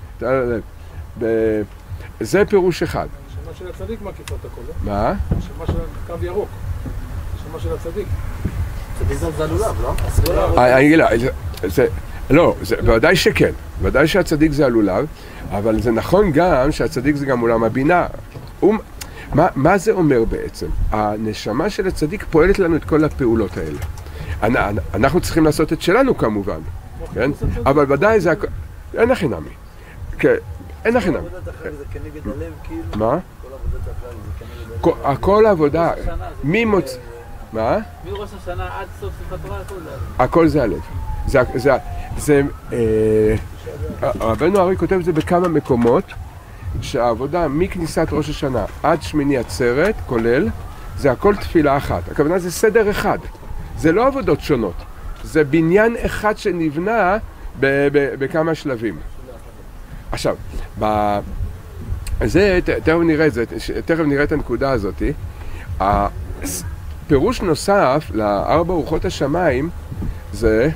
זה פירוש אחד. השמה של הצדיק מקיפה את הכל, לא? מה? השמה של קו ירוק. השמה של הצדיק. צדיק זה הלולב, לא? אני אגיד לה, לא, בוודאי שכן. בוודאי שהצדיק זה הלולב, אבל זה נכון גם שהצדיק זה גם עולם הבינה. מה, מה זה אומר בעצם? הנשמה של הצדיק פועלת לנו את כל הפעולות האלה. אנחנו צריכים לעשות את שלנו כמובן, כן? אבל ודאי זה... אין הכי נמי. כן, אין הכי נמי. כל עבודת אחרי זה כנגד הלב, כאילו? מה? כל עבודת אחרי זה כנגד הלב. הכל עבודה. מי מוצ... מה? מראש השנה עד סוף סוף התורה, הכל זה הלב. הכל זה הלב. זה... זה... זה... רבנו ארי כותב את זה בכמה מקומות, שהעבודה מכניסת ראש השנה עד שמיני עצרת, כולל, זה הכל תפילה אחת. הכוונה זה סדר אחד. זה לא עבודות שונות. זה בניין אחד שנבנה ב- ב- בכמה שלבים. עכשיו, ב- זה, ת- תכף נראה את זה, תכף נראה את הנקודה הזאת. פירוש נוסף לארבע רוחות השמיים זה,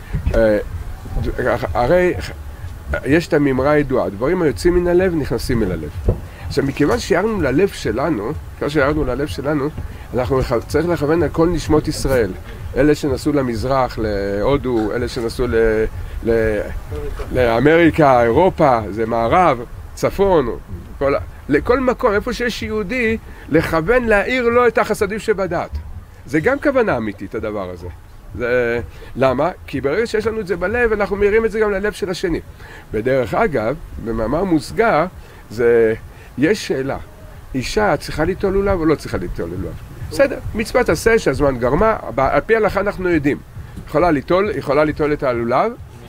הרי יש את הממרה הידועה, הדברים היוצאים מן הלב נכנסים אל הלב. עכשיו, מכיוון שירדנו ללב שלנו, כיוון שירדנו ללב שלנו, אנחנו צריך לכוון על כל נשמות ישראל. אלה שנסעו למזרח, להודו, אלה שנסעו ל... ל... לאמריקה, אירופה, זה מערב, צפון, כל... לכל מקום, איפה שיש יהודי, לכוון להאיר לו את החסדים שבדעת. זה גם כוונה אמיתית, הדבר הזה. זה... למה? כי ברגע שיש לנו את זה בלב, אנחנו מאירים את זה גם ללב של השני. בדרך אגב, במאמר מוסגר, זה... יש שאלה, אישה צריכה ליטול לולב או לא צריכה ליטול לולב? בסדר, מצוות עשה שהזמן גרמה, על פי ההלכה אנחנו יודעים. יכולה ליטול, יכולה ליטול את הלולב.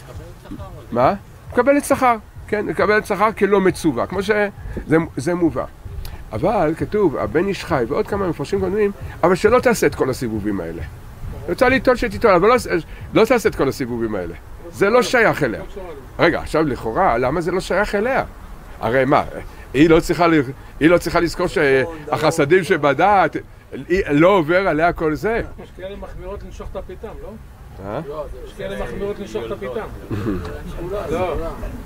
מה? מקבלת שכר, כן, מקבלת שכר כלא מצווה, כמו שזה מובא. אבל כתוב, הבן איש חי ועוד כמה מפרשים קודמים, אבל שלא תעשה את כל הסיבובים האלה. רוצה ליטול שתיטול, אבל לא, לא תעשה את כל הסיבובים האלה. זה לא שייך אליה. רגע, עכשיו לכאורה, למה זה לא שייך אליה? הרי מה? היא לא צריכה, היא לא צריכה לזכור שהחסדים שבדעת, לא עובר עליה כל זה. יש כאלה מחמירות לנשוך את הפיתם, לא? אה? יש כאלה מחמירות לנשוך את הפיתם. לא.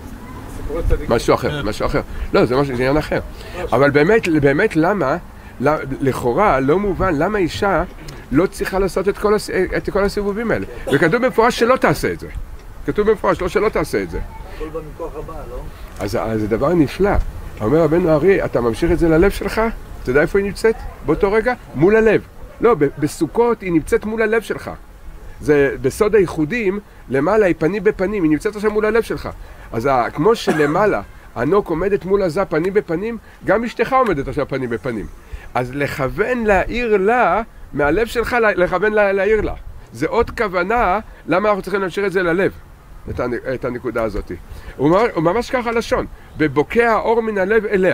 משהו אחר, משהו אחר. לא, זה משהו, זה עניין אחר. אבל באמת, באמת למה, לכאורה, לא מובן, למה אישה לא צריכה לעשות את כל, את כל הסיבובים האלה? וכתוב במפורש שלא תעשה את זה. כתוב במפורש, לא שלא תעשה את זה. הכל בא מכוח הבא, לא? אז זה דבר נפלא. אומר רבנו ארי, אתה ממשיך את זה ללב שלך? אתה יודע איפה היא נמצאת? באותו רגע? מול הלב. לא, בסוכות היא נמצאת מול הלב שלך. זה בסוד הייחודים, למעלה היא פנים בפנים, היא נמצאת עכשיו מול הלב שלך. אז כמו שלמעלה הנוק עומדת מול הזה פנים בפנים, גם אשתך עומדת עכשיו פנים בפנים. אז לכוון להעיר לה, מהלב שלך לכוון להעיר לה. זה עוד כוונה, למה אנחנו צריכים להמשיך את זה ללב, את, הנ... את הנקודה הזאת. הוא, ממש, הוא ממש ככה לשון, בבוקע האור מן הלב אליה.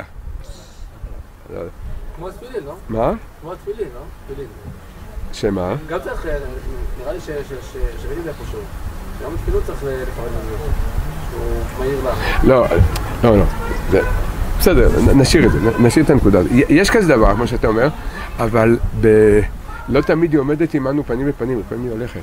כמו תפילין, לא? מה? כמו תפילין, לא? תפילין. שמה? גם צריך, נראה לי שראיתי את זה איפשהו. גם תפילות צריך לפרד לזה. שהוא מהיר לה. לא, לא, לא. זה... בסדר, נשאיר את זה, נשאיר את הנקודה הזאת. יש כזה דבר, כמו שאתה אומר, אבל ב... לא תמיד היא עומדת עמנו פנים בפנים, לפעמים היא הולכת.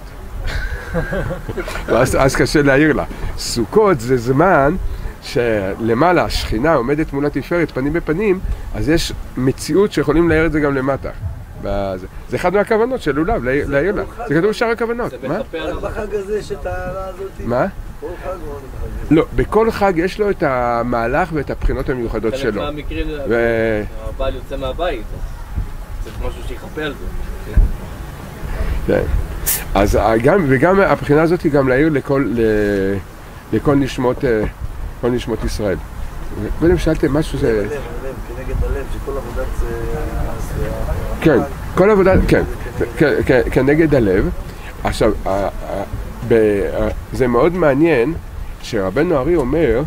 ואז, אז קשה להעיר לה. סוכות זה זמן שלמעלה השכינה עומדת מול התפארת פנים בפנים, אז יש מציאות שיכולים להעיר את זה גם למטה. בזה. זה אחד מהכוונות של לולב, להעיר לה. זה כתוב בשאר הכוונות. מה? בחג הזה שאת העלה הזאת. מה? כל חג מאוד בחג הזה. לא, בכל חג יש לו את המהלך ואת הבחינות המיוחדות שלו. חלק מהמקרים, הבעל יוצא מהבית, צריך משהו שיחפה על זה. כן. אז גם, וגם הבחינה הזאת היא גם להעיר לכל, לכל נשמות, כל נשמות ישראל. קודם שאלתם משהו זה... הלב, הלב, כנגד הלב, שכל עבודת זה... כן, כל עבודת, כן, כנגד הלב. עכשיו, זה מאוד מעניין שרבנו ארי אומר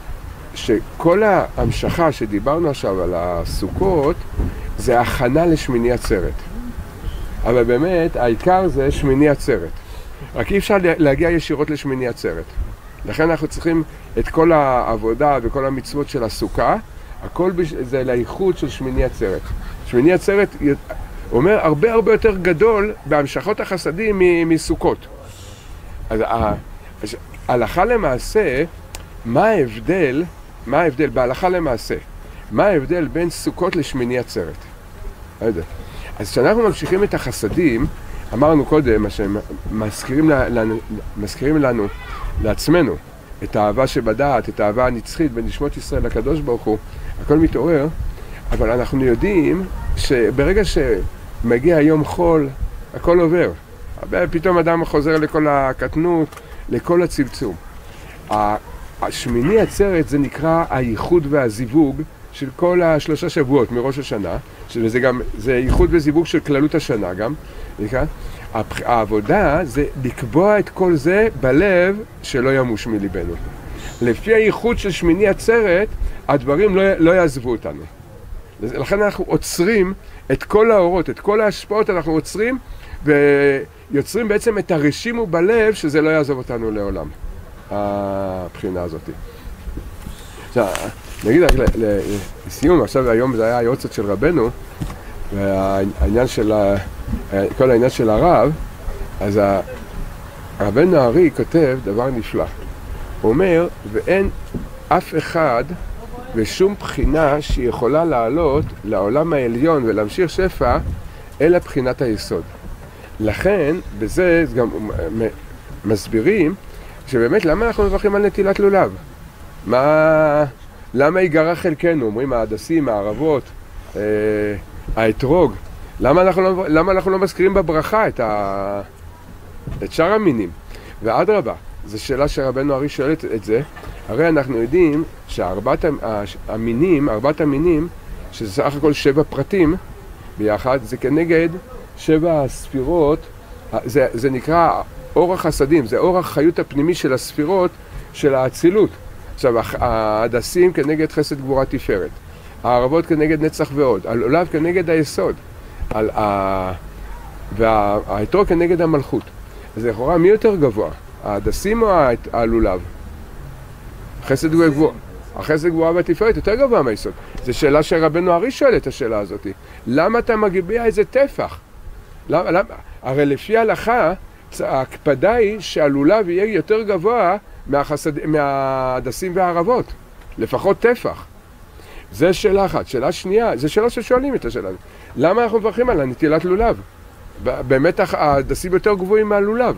שכל ההמשכה שדיברנו עכשיו על הסוכות זה הכנה לשמיני עצרת. אבל באמת, העיקר זה שמיני עצרת. רק אי אפשר להגיע ישירות לשמיני עצרת. לכן אנחנו צריכים את כל העבודה וכל המצוות של הסוכה, הכל זה לאיחוד של שמיני עצרת. שמיני עצרת אומר הרבה הרבה יותר גדול בהמשכות החסדים מסוכות. אז הלכה למעשה, מה ההבדל, מה ההבדל בהלכה למעשה? מה ההבדל בין סוכות לשמיני עצרת? לא יודע. אז כשאנחנו ממשיכים את החסדים, אמרנו קודם, שהם מזכירים לנו, מזכירים לנו, לעצמנו, את האהבה שבדעת, את האהבה הנצחית בין נשמות ישראל לקדוש ברוך הוא, הכל מתעורר, אבל אנחנו יודעים שברגע שמגיע יום חול, הכל עובר. פתאום אדם חוזר לכל הקטנות, לכל הצמצום. השמיני עצרת זה נקרא הייחוד והזיווג של כל השלושה שבועות מראש השנה, שזה גם, זה ייחוד וזיווג של כללות השנה גם, נקרא. העבודה זה לקבוע את כל זה בלב שלא ימוש מליבנו. לפי הייחוד של שמיני עצרת, הדברים לא, לא יעזבו אותנו. לכן אנחנו עוצרים את כל האורות, את כל ההשפעות אנחנו עוצרים, ויוצרים בעצם את הרשימו בלב שזה לא יעזוב אותנו לעולם. הבחינה הזאת. עכשיו, נגיד רק לסיום, עכשיו היום זה היה היועצת של רבנו, והעניין של, כל העניין של הרב, אז רבנו הארי כותב דבר נפלא. הוא אומר, ואין אף אחד ושום בחינה שיכולה לעלות לעולם העליון ולהמשיך שפע, אלא בחינת היסוד. לכן, בזה גם מסבירים, שבאמת למה אנחנו מברכים על נטילת לולב? מה... למה ייגרע חלקנו? אומרים ההדסים, הערבות, אה, האתרוג. למה אנחנו לא, למה אנחנו לא מזכירים בברכה את, ה, את שאר המינים? ואדרבה, זו שאלה שרבנו ארי שואלת את זה. הרי אנחנו יודעים שארבעת המינים, ארבעת המינים, שזה סך הכל שבע פרטים ביחד, זה כנגד שבע הספירות, זה, זה נקרא אורח חסדים, זה אורח חיות הפנימי של הספירות של האצילות. עכשיו, ההדסים כנגד חסד גבורה תפארת, הערבות כנגד נצח ועוד, הלולב כנגד היסוד, על ה... והאתרוג כנגד המלכות. אז לכאורה מי יותר גבוה? ההדסים או הלולב? חסד גבורה. החסד גבורה והתפארת יותר גבוה מהיסוד. זו שאלה שרבנו ארי שואל את השאלה הזאת. למה אתה מגביע איזה טפח? למה? למה? הרי לפי ההלכה, ההקפדה היא שהלולב יהיה יותר גבוה מהחסד... מההדסים והערבות. לפחות טפח. זה שאלה אחת. שאלה שנייה, זו שאלה ששואלים את השאלה. למה אנחנו מברכים על הנטילת לולב? באמת ההדסים יותר גבוהים מהלולב.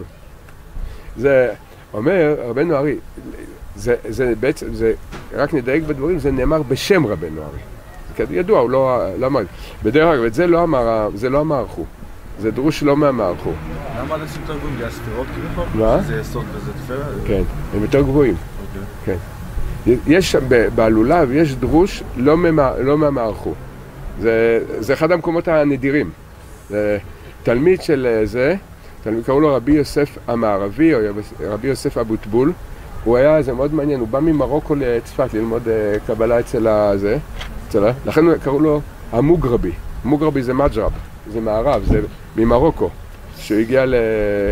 זה אומר רבנו ארי, זה, זה בעצם, זה, רק נדייק בדברים, זה נאמר בשם רבנו ארי. ידוע, הוא לא, לא אמר. בדרך כלל, את זה לא אמר, זה לא אמר חו. זה דרוש לא מהמער חו. למה אנשים יותר גבוהים? זה הספירות כאילו? מה? זה יסוד וזה תפארת? כן, הם יותר גבוהים. אוקיי. כן. יש, בעלולב יש דרוש לא, ממה, לא מהמער חו. זה, זה אחד המקומות הנדירים. זה תלמיד של זה, תלמיד, קראו לו רבי יוסף המערבי, או רבי יוסף אבוטבול. הוא היה, זה מאוד מעניין, הוא בא ממרוקו לצפת ללמוד קבלה אצל הזה, אצל, לכן קראו לו המוגרבי. המוגרבי זה מג'רב, זה מערב, זה ממרוקו, שהוא הגיע ל...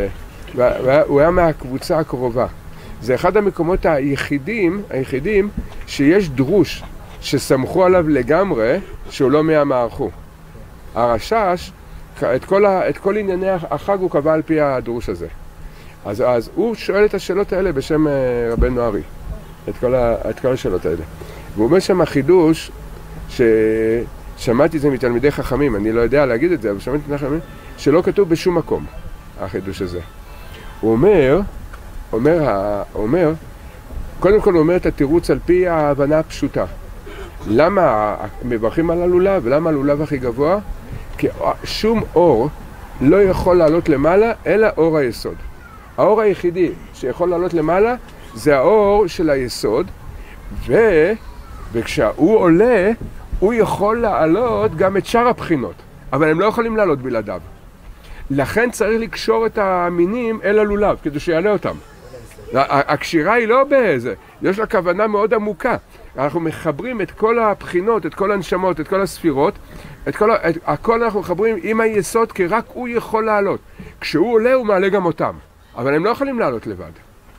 הוא היה מהקבוצה הקרובה. זה אחד המקומות היחידים, היחידים שיש דרוש שסמכו עליו לגמרי, שהוא לא מהמערכו. הרשש, את כל, ה... את כל ענייני החג הוא קבע על פי הדרוש הזה. אז, אז הוא שואל את השאלות האלה בשם רבנו ארי, את כל, ה, את כל השאלות האלה. והוא אומר שם החידוש ש, שמעתי את זה מתלמידי חכמים, אני לא יודע להגיד את זה, אבל שמעתי מתלמידי חכמים, שלא כתוב בשום מקום, החידוש הזה. הוא אומר, אומר, אומר, קודם כל הוא אומר את התירוץ על פי ההבנה הפשוטה. למה מברכים על הלולב, ולמה הלולב הכי גבוה? כי שום אור לא יכול לעלות למעלה, אלא אור היסוד. האור היחידי שיכול לעלות למעלה, זה האור של היסוד, ו... וכשהוא עולה, הוא יכול לעלות גם את שאר הבחינות, אבל הם לא יכולים לעלות בלעדיו. לכן צריך לקשור את המינים אל הלולב, כדי שיעלה אותם. הקשירה היא לא באיזה, יש לה כוונה מאוד עמוקה. אנחנו מחברים את כל הבחינות, את כל הנשמות, את כל הספירות, את כל, את, הכל אנחנו מחברים עם היסוד, כי רק הוא יכול לעלות. כשהוא עולה, הוא מעלה גם אותם, אבל הם לא יכולים לעלות לבד.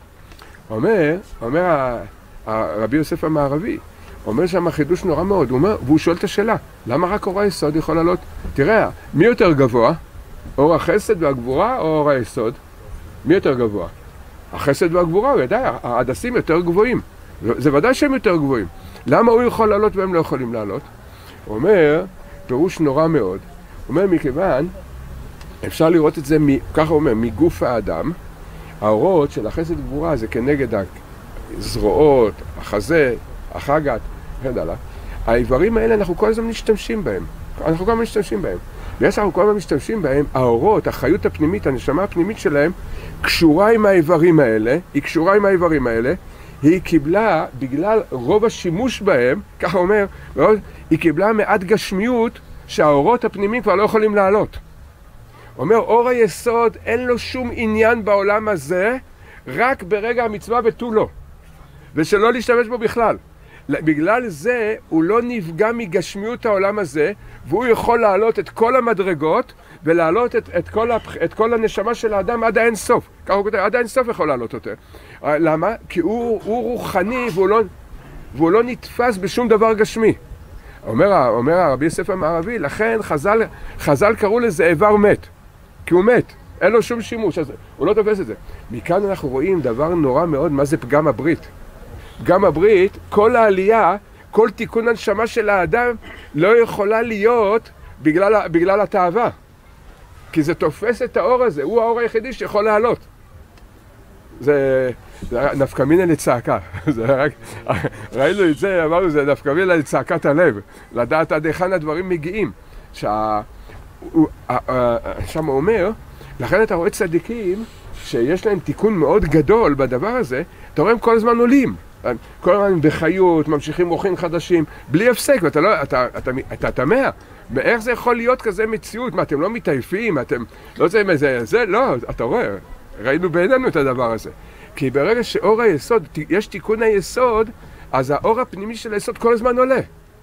אומר, אומר הרבי יוסף המערבי, אומר שם חידוש נורא מאוד, הוא אומר, והוא שואל את השאלה, למה רק אור היסוד יכול לעלות? תראה, מי יותר גבוה? אור החסד והגבורה או אור היסוד? מי יותר גבוה? החסד והגבורה, ודאי, ההדסים יותר גבוהים. זה ודאי שהם יותר גבוהים. למה הוא יכול לעלות והם לא יכולים לעלות? הוא אומר, פירוש נורא מאוד. הוא אומר, מכיוון, אפשר לראות את זה, ככה הוא אומר, מגוף האדם, האורות של החסד וגבורה זה כנגד הזרועות, החזה, החגת, וכדאלה. האיברים האלה אנחנו כל הזמן משתמשים בהם. אנחנו כל הזמן משתמשים בהם. ויש אנחנו כל הזמן משתמשים בהם, האורות, החיות הפנימית, הנשמה הפנימית שלהם, קשורה עם האיברים האלה, היא קשורה עם האיברים האלה, היא קיבלה, בגלל רוב השימוש בהם, ככה אומר, היא קיבלה מעט גשמיות שהאורות הפנימיים כבר לא יכולים לעלות. אומר, אור היסוד אין לו שום עניין בעולם הזה, רק ברגע המצווה ותו לא. ושלא להשתמש בו בכלל. בגלל זה הוא לא נפגע מגשמיות העולם הזה, והוא יכול לעלות את כל המדרגות, ולעלות את, את, כל, הפ... את כל הנשמה של האדם עד האין סוף. ככה הוא כותב, עד האין סוף יכול לעלות יותר. למה? כי הוא, הוא רוחני והוא לא, והוא לא נתפס בשום דבר גשמי. אומר, אומר הרבי יוסף המערבי, לכן חז"ל, חז"ל קראו לזה איבר מת. כי הוא מת, אין לו שום שימוש, אז הוא לא תופס את זה. מכאן אנחנו רואים דבר נורא מאוד, מה זה פגם הברית. פגם הברית, כל העלייה, כל תיקון הנשמה של האדם לא יכולה להיות בגלל, בגלל התאווה. כי זה תופס את האור הזה, הוא האור היחידי שיכול לעלות. זה, זה נפקא מינה לצעקה. זה רק, ראינו את זה, אמרנו, זה נפקא מינה לצעקת הלב. לדעת עד היכן הדברים מגיעים. שה, הוא, שם הוא אומר, לכן אתה רואה צדיקים שיש להם תיקון מאוד גדול בדבר הזה, אתה רואה הם כל הזמן עולים. כל הזמן בחיות, ממשיכים אורחים חדשים, בלי הפסק, ואתה לא, אתה, אתה, אתה תמה. איך זה יכול להיות כזה מציאות? מה, אתם לא מתעייפים? אתם לא זה, זה, זה, לא, אתה רואה, ראינו בעינינו את הדבר הזה. כי ברגע שאור היסוד, יש תיקון היסוד, אז האור הפנימי של היסוד כל הזמן עולה.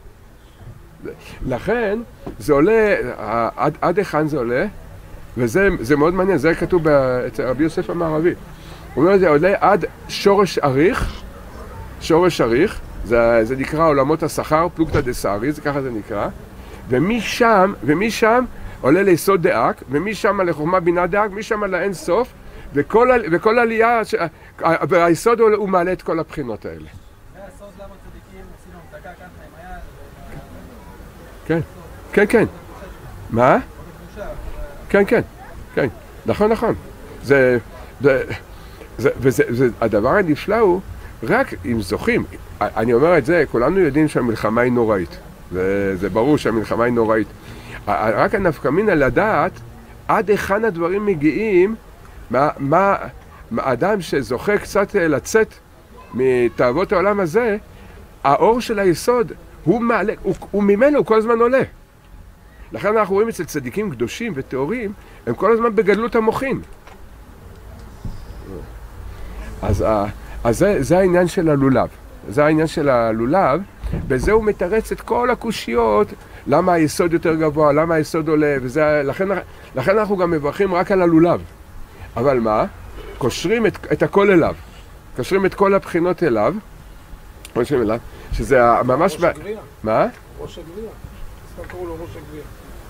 לכן, זה עולה, עד, עד היכן זה עולה, וזה זה מאוד מעניין, זה כתוב אצל רבי יוסף המערבי. הוא אומר, זה עולה עד שורש אריך, שורש אריך, זה, זה נקרא עולמות השכר, פלוגתא דסערי, זה ככה זה נקרא, ומשם, ומשם עולה ליסוד דאק, ומשם לחוכמה בינה דאק, משם לאין סוף, וכל, וכל עלייה, והיסוד הוא, הוא מעלה את כל הבחינות האלה. זה הסוד למה צדיקים עשינו המתקה ככה, אם היה... כן, כן, כן. מה? כן, כן, כן, נכון, נכון. זה, זה, זה, וזה, זה, הדבר הנפלא הוא, רק אם זוכים, אני אומר את זה, כולנו יודעים שהמלחמה היא נוראית. זה, זה ברור שהמלחמה היא נוראית. רק הנפקא מינה לדעת, עד היכן הדברים מגיעים, מה, מה, מה אדם שזוכה קצת לצאת מתאוות העולם הזה, האור של היסוד, הוא מעלה, הוא, הוא ממנו, הוא כל הזמן עולה. לכן אנחנו רואים אצל צדיקים קדושים וטהורים, הם כל הזמן בגדלות המוחין. אז, אז זה, זה העניין של הלולב. זה העניין של הלולב, בזה הוא מתרץ את כל הקושיות, למה היסוד יותר גבוה, למה היסוד עולה, וזה, לכן, לכן אנחנו גם מברכים רק על הלולב. אבל מה? קושרים את, את הכל אליו. קושרים את כל הבחינות אליו. קושרים אליו, שזה ממש... ראש הגביע. מה? ראש הגביע. סתם קראו לו ראש הגביע.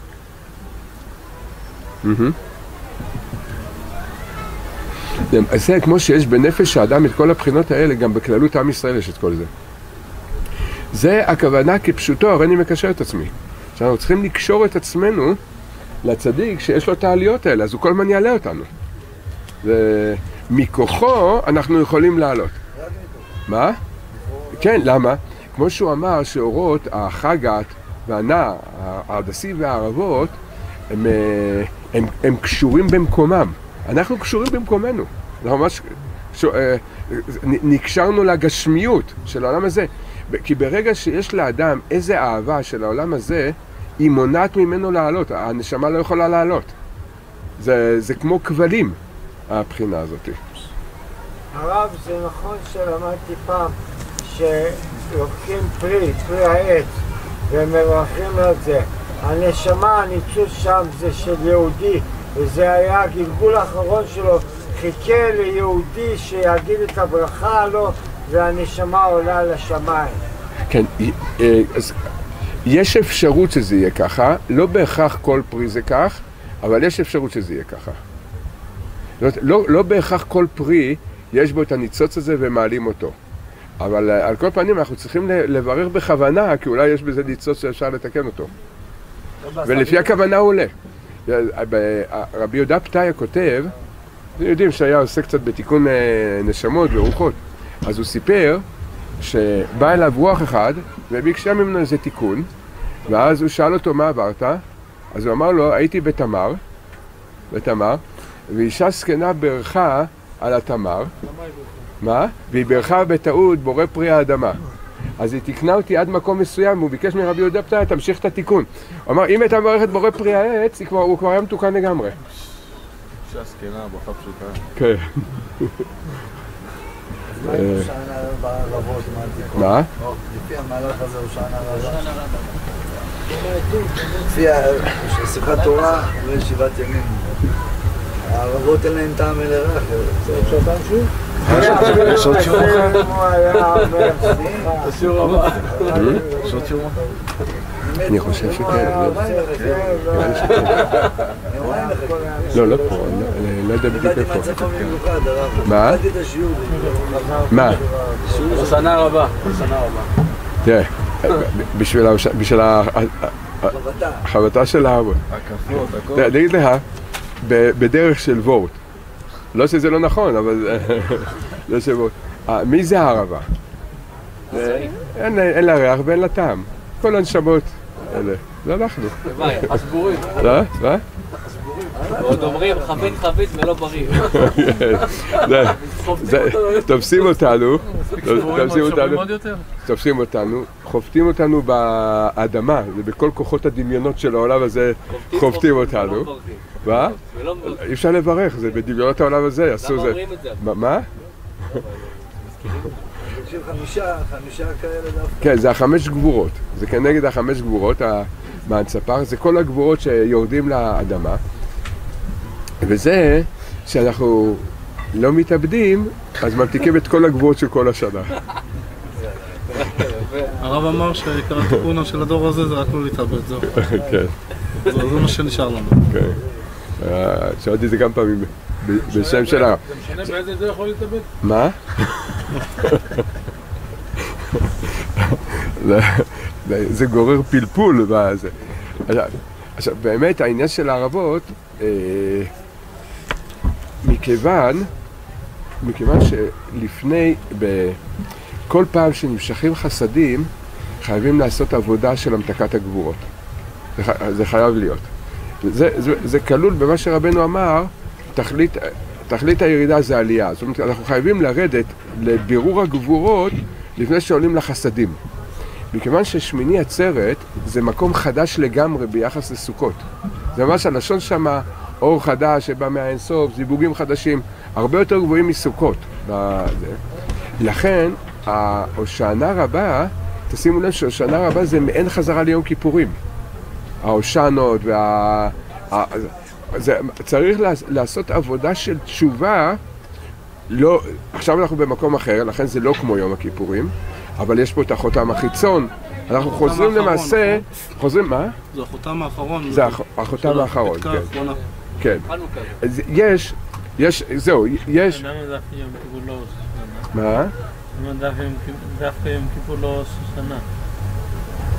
זה כמו שיש בנפש האדם את כל הבחינות האלה, גם בכללות עם ישראל יש את כל זה. זה הכוונה כפשוטו, הרי אני מקשר את עצמי. שאנחנו צריכים לקשור את עצמנו לצדיק שיש לו את העליות האלה, אז הוא כל הזמן יעלה אותנו. ומכוחו אנחנו יכולים לעלות. מה? כן, למה? כמו שהוא אמר שאורות, החגת והנע, ההדסי והערבות, הם, הם, הם קשורים במקומם. אנחנו קשורים במקומנו. אנחנו ממש ש... נקשרנו לגשמיות של העולם הזה. כי ברגע שיש לאדם איזה אהבה של העולם הזה, היא מונעת ממנו לעלות. הנשמה לא יכולה לעלות. זה, זה כמו כבלים, הבחינה הזאת. הרב, זה נכון שלמדתי פעם שלוקחים פרי, פרי העץ, ומברכים על זה. הנשמה, הניצוץ שם זה של יהודי, וזה היה הגלגול האחרון שלו, חיכה ליהודי שיגיד את הברכה לו, והנשמה עולה לשמיים. כן, אז יש אפשרות שזה יהיה ככה, לא בהכרח כל פרי זה כך, אבל יש אפשרות שזה יהיה ככה. לא, לא בהכרח כל פרי יש בו את הניצוץ הזה ומעלים אותו. אבל על כל פנים אנחנו צריכים לברר בכוונה, כי אולי יש בזה ניצוץ שאפשר לתקן אותו. ולפי הכוונה הוא עולה. רבי יהודה פתאיה כותב, אתם יודעים שהיה עושה קצת בתיקון נשמות ורוחות, אז הוא סיפר שבא אליו רוח אחד וביקשה ממנו איזה תיקון, ואז הוא שאל אותו מה עברת, אז הוא אמר לו הייתי בתמר, בתמר, ואישה זקנה ברכה על התמר, מה? והיא ברכה בטעות בורא פרי האדמה. אז היא תקנה אותי עד מקום מסוים, והוא ביקש מרבי יהודה פתאיה, תמשיך את התיקון. הוא אמר, אם הייתה מברכת בורא פרי העץ, הוא כבר היה מתוקן לגמרי. אישה זקנה, ברכה פשוטה. כן. מה? לפי המהלך הזה הוא שענה רבה. לפי שמחת תורה וישיבת ימים. הערבות אין להם טעם אל הרח. זה עוד שעתיים שוב? יש עוד שיעור אחר? יש שיעור הבא. יש עוד שיעור אחר? אני חושב שכן. לא, לא פה, לא יודע בדיוק איפה. מה? מה? שנה רבה, שנה רבה. תראה, בשביל החבטה של האבות. הקפות, הכל. אני אגיד לך, בדרך של וורט. לא שזה לא נכון, אבל לא של וורט. מי זה הערבה? אין לה ריח ואין לה טעם. כל הנשמות אלה. זה אנחנו. הסבורים. לא? מה? ועוד אומרים חבית חבית ולא בריא. תופסים אותנו, יותר? תופסים אותנו, חופטים אותנו באדמה, ובכל כוחות הדמיונות של העולם הזה חופטים אותנו. מה? אי אפשר לברך, זה בדמיונות העולם הזה, עשו זה. אומרים את זה? מה? חמישה, חמישה כאלה דווקא. כן, זה החמש גבורות, זה כנגד החמש גבורות, מהנצפר, זה כל הגבורות שיורדים לאדמה, וזה שאנחנו לא מתאבדים, אז ממתיקים את כל הגבורות של כל השנה. הרב אמר שעיקר התיקון של הדור הזה זה רק לא להתאבד, זהו. כן. זה מה שנשאר לנו. כן. שאלתי את זה גם פעמים בשם של הרב. זה משנה באיזה זה יכול להתאבד? מה? זה גורר פלפול בזה. עכשיו, באמת העניין של הערבות, מכיוון, מכיוון שלפני, בכל פעם שנמשכים חסדים, חייבים לעשות עבודה של המתקת הגבורות. זה חייב להיות. זה, זה, זה כלול במה שרבנו אמר, תכלית, תכלית הירידה זה עלייה. זאת אומרת, אנחנו חייבים לרדת לבירור הגבורות לפני שעולים לחסדים. מכיוון ששמיני עצרת זה מקום חדש לגמרי ביחס לסוכות. זה ממש הלשון שמה, אור חדש שבא מהאינסוף, זיווגים חדשים, הרבה יותר גבוהים מסוכות. לכן, ההושענא רבה, תשימו לב שהושענא רבה זה מעין חזרה ליום כיפורים. ההושענות וה... זה, צריך לעשות עבודה של תשובה, לא, עכשיו אנחנו במקום אחר, לכן זה לא כמו יום הכיפורים, אבל יש פה את החותם החיצון. אנחנו חוזרים למעשה, חוזרים, מה? זה החותם האחרון. זה החותם האחרון, כן. כן. יש, יש, זהו, יש... למה דווקא יום כיפור לא עושה שנה? מה? למה דווקא יום כיפור לא עושה שנה?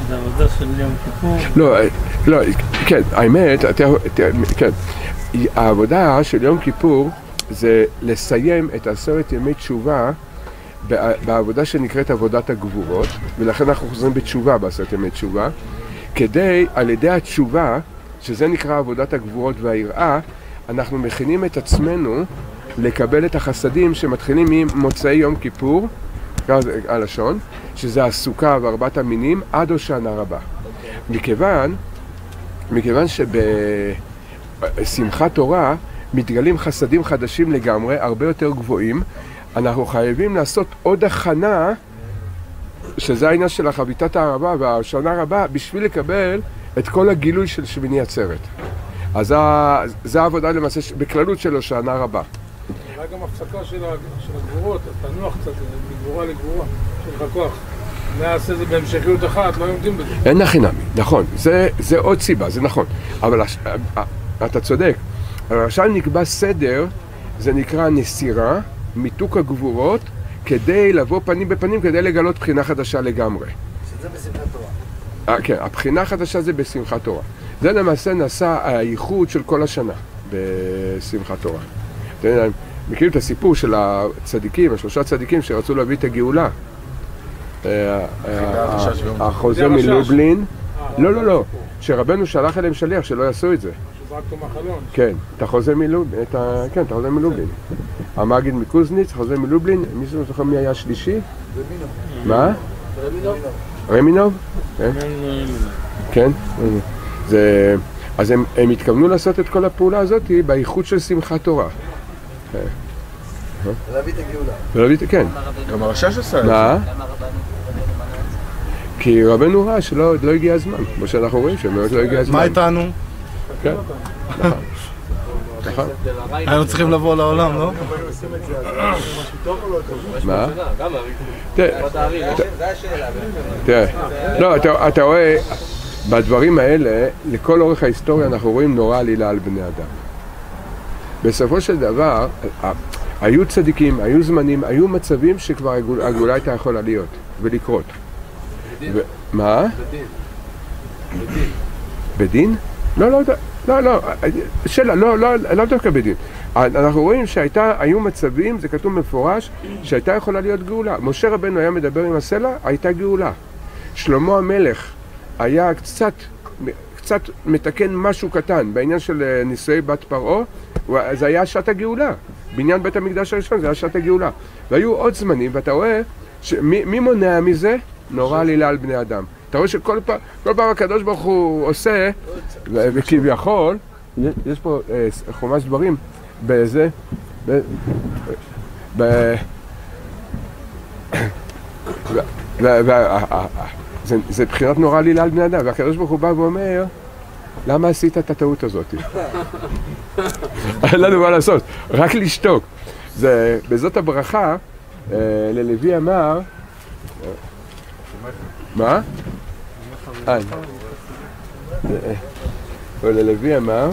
זה עבודה של יום כיפור? לא, לא, כן, האמת, כן, העבודה של יום כיפור זה לסיים את עשרת ימי תשובה בעבודה שנקראת עבודת הגבורות, ולכן אנחנו חוזרים בתשובה בעשרת ימי תשובה, כדי, על ידי התשובה, שזה נקרא עבודת הגבורות והיראה, אנחנו מכינים את עצמנו לקבל את החסדים שמתחילים ממוצאי יום כיפור, הלשון, שזה הסוכה וארבעת המינים, עד הושענא רבה. מכיוון, מכיוון שבשמחת תורה מתגלים חסדים חדשים לגמרי, הרבה יותר גבוהים, אנחנו חייבים לעשות עוד הכנה, שזה העניין של החביתת הערבה וההושענא רבה, בשביל לקבל את כל הגילוי של שמיני עצרת. אז זה העבודה למעשה בכללות של הושענא רבה. אולי גם הפסקה של הגבורות, תנוח קצת מגבורה לגבורה, של לך כוח. נעשה זה בהמשכיות אחת, לא יודעים בזה. אין הכי נמי, נכון, זה, זה עוד סיבה, זה נכון. אבל אתה צודק, עכשיו נקבע סדר, זה נקרא נסירה, מיתוק הגבורות, כדי לבוא פנים בפנים, כדי לגלות בחינה חדשה לגמרי. שזה בשמחת תורה. כן, הבחינה החדשה זה בשמחת תורה. זה למעשה נעשה הייחוד של כל השנה בשמחת תורה. אתם יודעים, מכירים את הסיפור של הצדיקים, השלושה צדיקים שרצו להביא את הגאולה. החוזה מלובלין, לא, לא, לא, שרבנו שלח אליהם שליח שלא יעשו את זה. שזרקתו מהחלון. כן, את החוזה מלובלין, כן, את החוזה מלובלין. המגיד מקוזניץ, חוזה מלובלין, מישהו זוכר מי היה השלישי? רמינוב. מה? רמינוב. רמינוב? כן. אז הם התכוונו לעשות את כל הפעולה הזאת בייחוד של שמחת תורה. להביא את הגאולה. ולהביא את, כן. גם הרשש עשה את זה. מה? כי רבנו ראה שלא לא הגיע הזמן, כמו שאנחנו רואים שבאמת לא הגיע הזמן. מה איתנו? כן, נכון. נכון. היינו צריכים לבוא לעולם, לא? מה? תראה, לא, אתה רואה, בדברים האלה, לכל אורך ההיסטוריה אנחנו רואים נורא עלילה על בני אדם. בסופו של דבר, היו צדיקים, היו זמנים, היו מצבים שכבר הגאולה הייתה יכולה להיות ולקרות. מה? בדין. בדין? לא, לא, לא, לא, שאלה, לא, לא, לא דווקא בדין. אנחנו רואים שהיו מצבים, זה כתוב מפורש, שהייתה יכולה להיות גאולה. משה רבנו היה מדבר עם הסלע, הייתה גאולה. שלמה המלך היה קצת, קצת מתקן משהו קטן בעניין של נישואי בת פרעה, זה היה שעת הגאולה. בעניין בית המקדש הראשון זה היה שעת הגאולה. והיו עוד זמנים, ואתה רואה, שמי, מי מונע מזה? נורא עלילה על בני אדם. אתה רואה שכל פעם, כל פעם הקדוש ברוך הוא עושה, וכביכול, יש פה חומש דברים, בזה, ב... ב... זה בחינת נורא עלילה על בני אדם, והקדוש ברוך הוא בא ואומר, למה עשית את הטעות הזאת? אין לנו מה לעשות, רק לשתוק. בזאת הברכה, ללוי אמר, מה? אה, וללוי אמר,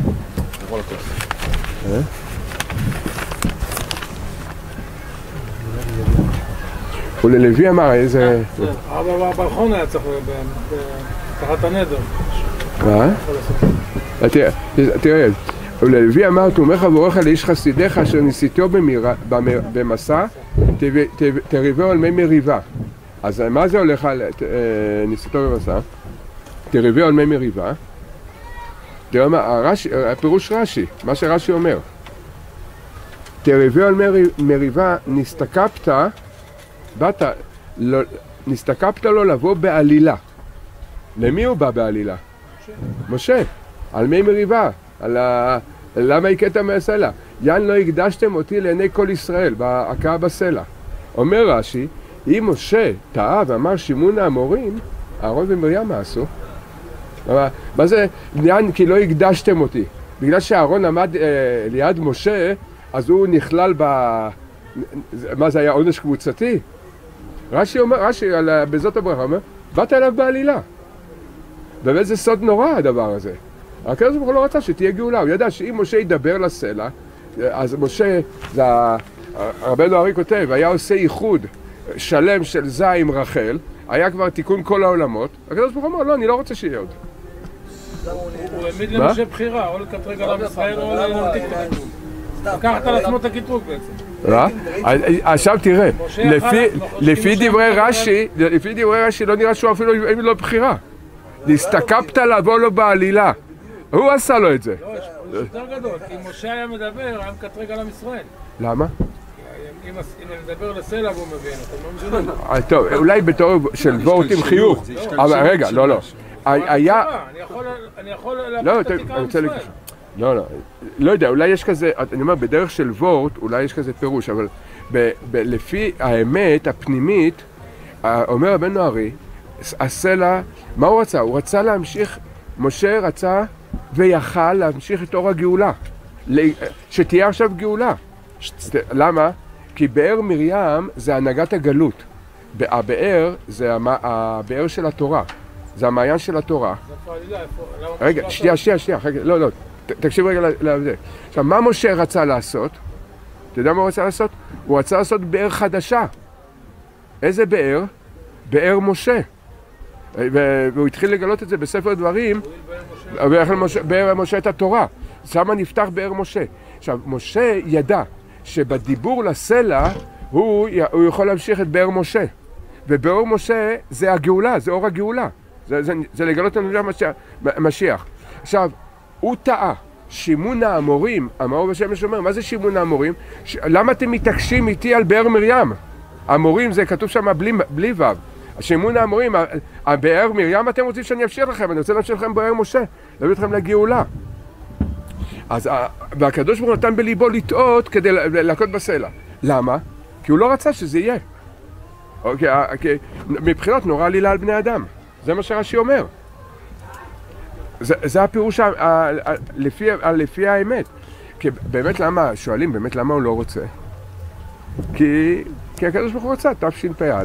וללוי אמר איזה... אבל הברכון היה צריך בתחת הנדר. מה? תראה, וללוי אמר, תומך עבורך לאיש חסידיך אשר ניסיתו במסע, תריבו על מי מריבה. אז מה זה הולך על ניסיתו במסע? תריבו על מי מריבה. תראה מה, הפירוש רש"י, מה שרש"י אומר. תריבו על מי מריבה, נסתקפת, באת, נסתקפת לו לבוא בעלילה. למי הוא בא בעלילה? משה, על מי מריבה, על ה... למה הכית מהסלע? יען לא הקדשתם אותי לעיני כל ישראל, בהכאה בסלע. אומר רש"י, אם משה טעה ואמר שימון האמורים, אהרון ומרים מה עשו? מה זה, יען כי לא הקדשתם אותי? בגלל שאהרון עמד אה, ליד משה, אז הוא נכלל ב... מה זה היה, עונש קבוצתי? רש"י אומר, רש"י בזאת הברכה אומר, באת אליו בעלילה. באמת זה סוד נורא הדבר הזה. הקדוש ברוך הוא לא רצה שתהיה גאולה, הוא ידע שאם משה ידבר לסלע, אז משה, רבנו ארי כותב, היה עושה ייחוד שלם של זה עם רחל, היה כבר תיקון כל העולמות, הקדוש ברוך הוא אמר, לא, אני לא רוצה שיהיה עוד. הוא העמיד למשה בחירה, או לקטרג על עם ישראל או להמתיק את הקטרוג. לקחת על עצמו את הקטרוג בעצם. מה? עכשיו תראה, לפי דברי רש"י, לפי דברי רש"י לא נראה שהוא אפילו אין לו בחירה. להסתכפת לבוא לו בעלילה. הוא עשה לו את זה. לא, יש יותר גדול, כי אם משה היה מדבר, היה מקטרג על עם ישראל. למה? אם נדבר לסלע והוא מבין, אתם לא מבינים. טוב, אולי בתור של וורט עם חיוך. אבל רגע, לא, לא. היה... אני יכול להפיק את התיקה עם ישראל. לא, לא. לא יודע, אולי יש כזה, אני אומר, בדרך של וורט, אולי יש כזה פירוש, אבל לפי האמת הפנימית, אומר רבנו ארי, הסלע, מה הוא רצה? הוא רצה להמשיך, משה רצה ויכל להמשיך את אור הגאולה. שתהיה עכשיו גאולה. למה? כי באר מרים זה הנהגת הגלות. הבאר זה הבאר של התורה. זה המעיין של התורה. רגע, שנייה, שנייה, שנייה. לא, לא. תקשיב רגע לזה. עכשיו, מה משה רצה לעשות? אתה יודע מה הוא רצה לעשות? הוא רצה לעשות באר חדשה. איזה באר? באר משה. והוא התחיל לגלות את זה בספר דברים. באר משה את התורה. שם נפתח באר משה. עכשיו, משה ידע שבדיבור לסלע הוא, הוא יכול להמשיך את באר משה. ובאור משה זה הגאולה, זה אור הגאולה. זה, זה, זה לגלות את המשיח. עכשיו, הוא טעה. שימון האמורים, המאור בשמש אומר, מה זה שימון האמורים? ש... למה אתם מתעקשים איתי על באר מרים? האמורים זה כתוב שם בלי, בלי וו. שימון האמורים, הבאר מרים אתם רוצים שאני אפשיר לכם, אני רוצה להמשיך לכם באר משה, להביא אתכם לגאולה. אז, והקדוש ברוך הוא נתן בליבו לטעות כדי להכות בסלע. למה? כי הוא לא רצה שזה יהיה. אוקיי, אוקיי. מבחינות נורא עלילה על בני אדם. זה מה שרש"י אומר. זה, זה הפירוש ה, ה, ה, לפי, ה, לפי האמת. כי באמת למה, שואלים באמת למה הוא לא רוצה? כי, כי הקדוש ברוך הוא רצה, תשפ"א,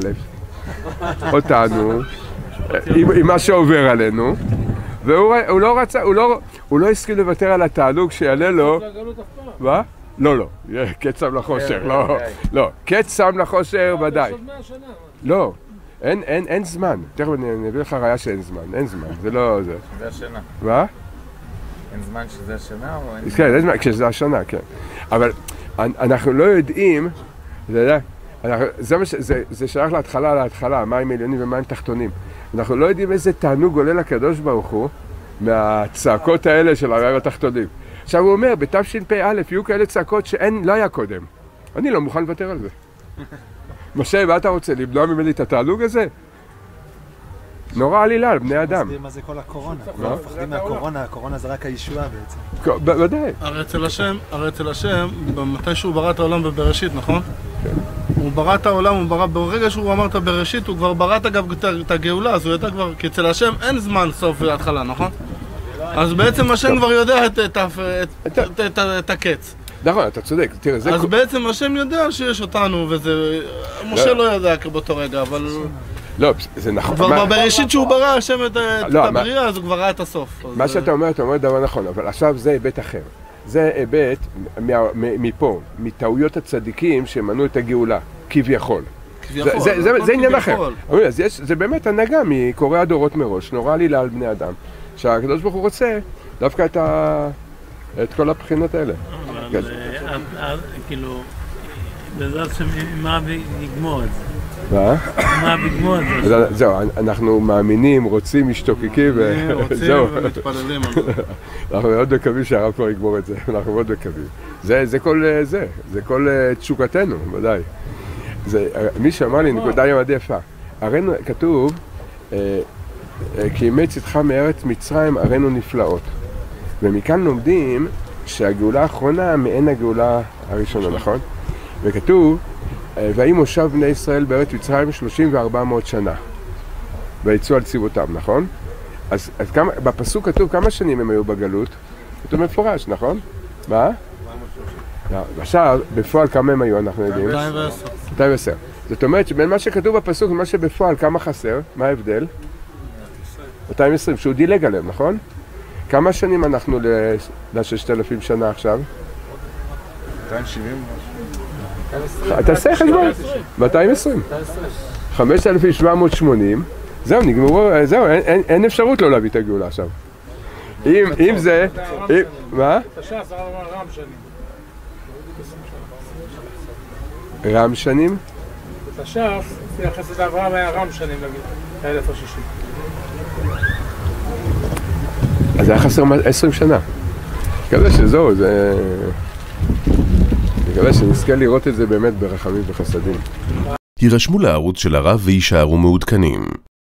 אותנו, עם, עם מה שעובר עלינו, והוא הוא לא רצה, הוא לא, הוא לא הסכים לוותר על התענוג שיעלה לו. מה? לא, לא, קץ שם לחושר, לא, לא, קץ שם לחושר ודאי. לא, אין, אין, אין זמן. תכף אני אביא לך ראיה שאין זמן, אין זמן, זה לא זה. זה השנה. מה? אין זמן שזה השנה או אין זמן? כן, אין זמן, כשזה השנה, כן. אבל אנחנו לא יודעים, אתה יודע, זה, זה, זה שייך להתחלה להתחלה, מים עליונים ומים תחתונים. אנחנו לא יודעים איזה תענוג עולה לקדוש ברוך הוא מהצעקות האלה של המים התחתונים. עכשיו הוא אומר, בתשפ"א יהיו כאלה צעקות שאין, לא היה קודם. אני לא מוכן לוותר על זה. משה, מה אתה רוצה? למנוע ממני את התענוג הזה? נורא עלילה על בני אדם. מסביר מה זה כל הקורונה. לא מפחדים מהקורונה, הקורונה זה רק הישועה בעצם. בוודאי. הרי אצל השם, הרי אצל השם, מתי שהוא ברא את העולם בבראשית, נכון? כן. הוא ברא את העולם, הוא ברא, ברגע שהוא אמר את הבראשית, הוא כבר ברא את הגאולה, אז הוא ידע כבר, כי אצל השם אין זמן סוף והתחלה, נכון? אז בעצם השם כבר יודע את הקץ. נכון, אתה צודק. אז בעצם השם יודע שיש אותנו, וזה... משה לא יודע באותו רגע, אבל... לא, זה נכון. כבר בראשית שהוא ברא השם את הבריאה, אז הוא כבר ראה את הסוף. מה שאתה אומר, אתה אומר דבר נכון, אבל עכשיו זה היבט אחר. זה היבט מפה, מטעויות הצדיקים שמנעו את הגאולה, כביכול. כביכול. זה עניין אחר. זה באמת הנהגה מקוראי הדורות מראש, נורא עלילה על בני אדם. שהקדוש ברוך הוא רוצה דווקא את, ה... את כל הבחינות האלה. אבל כאילו, בעזרת השם, מה יגמור את זה? מה? מה יגמור את זה? זהו, אנחנו מאמינים, רוצים, משתוקקים וזהו. רוצים ומתפללים על זה. אנחנו מאוד מקווים שהרב כבר יגמור את זה, אנחנו מאוד מקווים. זה כל זה, זה כל תשוקתנו, ודאי. מי שאמר לי, נקודה ימד יפה. הרי כתוב, כי אימץ איתך מארץ מצרים הראינו נפלאות. ומכאן לומדים שהגאולה האחרונה מעין הגאולה הראשונה, נכון? וכתוב, ויהי מושב בני ישראל בארץ מצרים שלושים וארבע מאות שנה. ויצאו על צבאותם, נכון? אז, אז כמה, בפסוק כתוב כמה שנים הם היו בגלות? כתוב מפורש, נכון? מה? עכשיו, בפועל כמה הם היו, אנחנו יודעים? מאתיים ועשר. זאת אומרת שבין מה שכתוב בפסוק ומה שבפועל כמה חסר, מה ההבדל? מאתיים ועשרים, שהוא דילג עליהם, נכון? כמה שנים אנחנו ל-ששת אלפים שנה עכשיו? מאתיים שבעים. אתה עושה חשבון? מאתיים ועשרים. חמשת אלפים שבע מאות ושמונים, זהו, נגמרו, זהו, אין, אין, אין אפשרות לא להביא את הגאולה עכשיו. אם, אם זה, אם, מה? תש"ס רם שנים. רם שנים? תש"ס, לפי החסד אברהם היה רם שנים, נגיד, אלף השישים. אז היה חסר עשרים שנה. מקווה שזהו, זה... מקווה שנזכה לראות את זה באמת ברחמים וחסדים. הירשמו לערוץ של הרב ויישארו מעודכנים.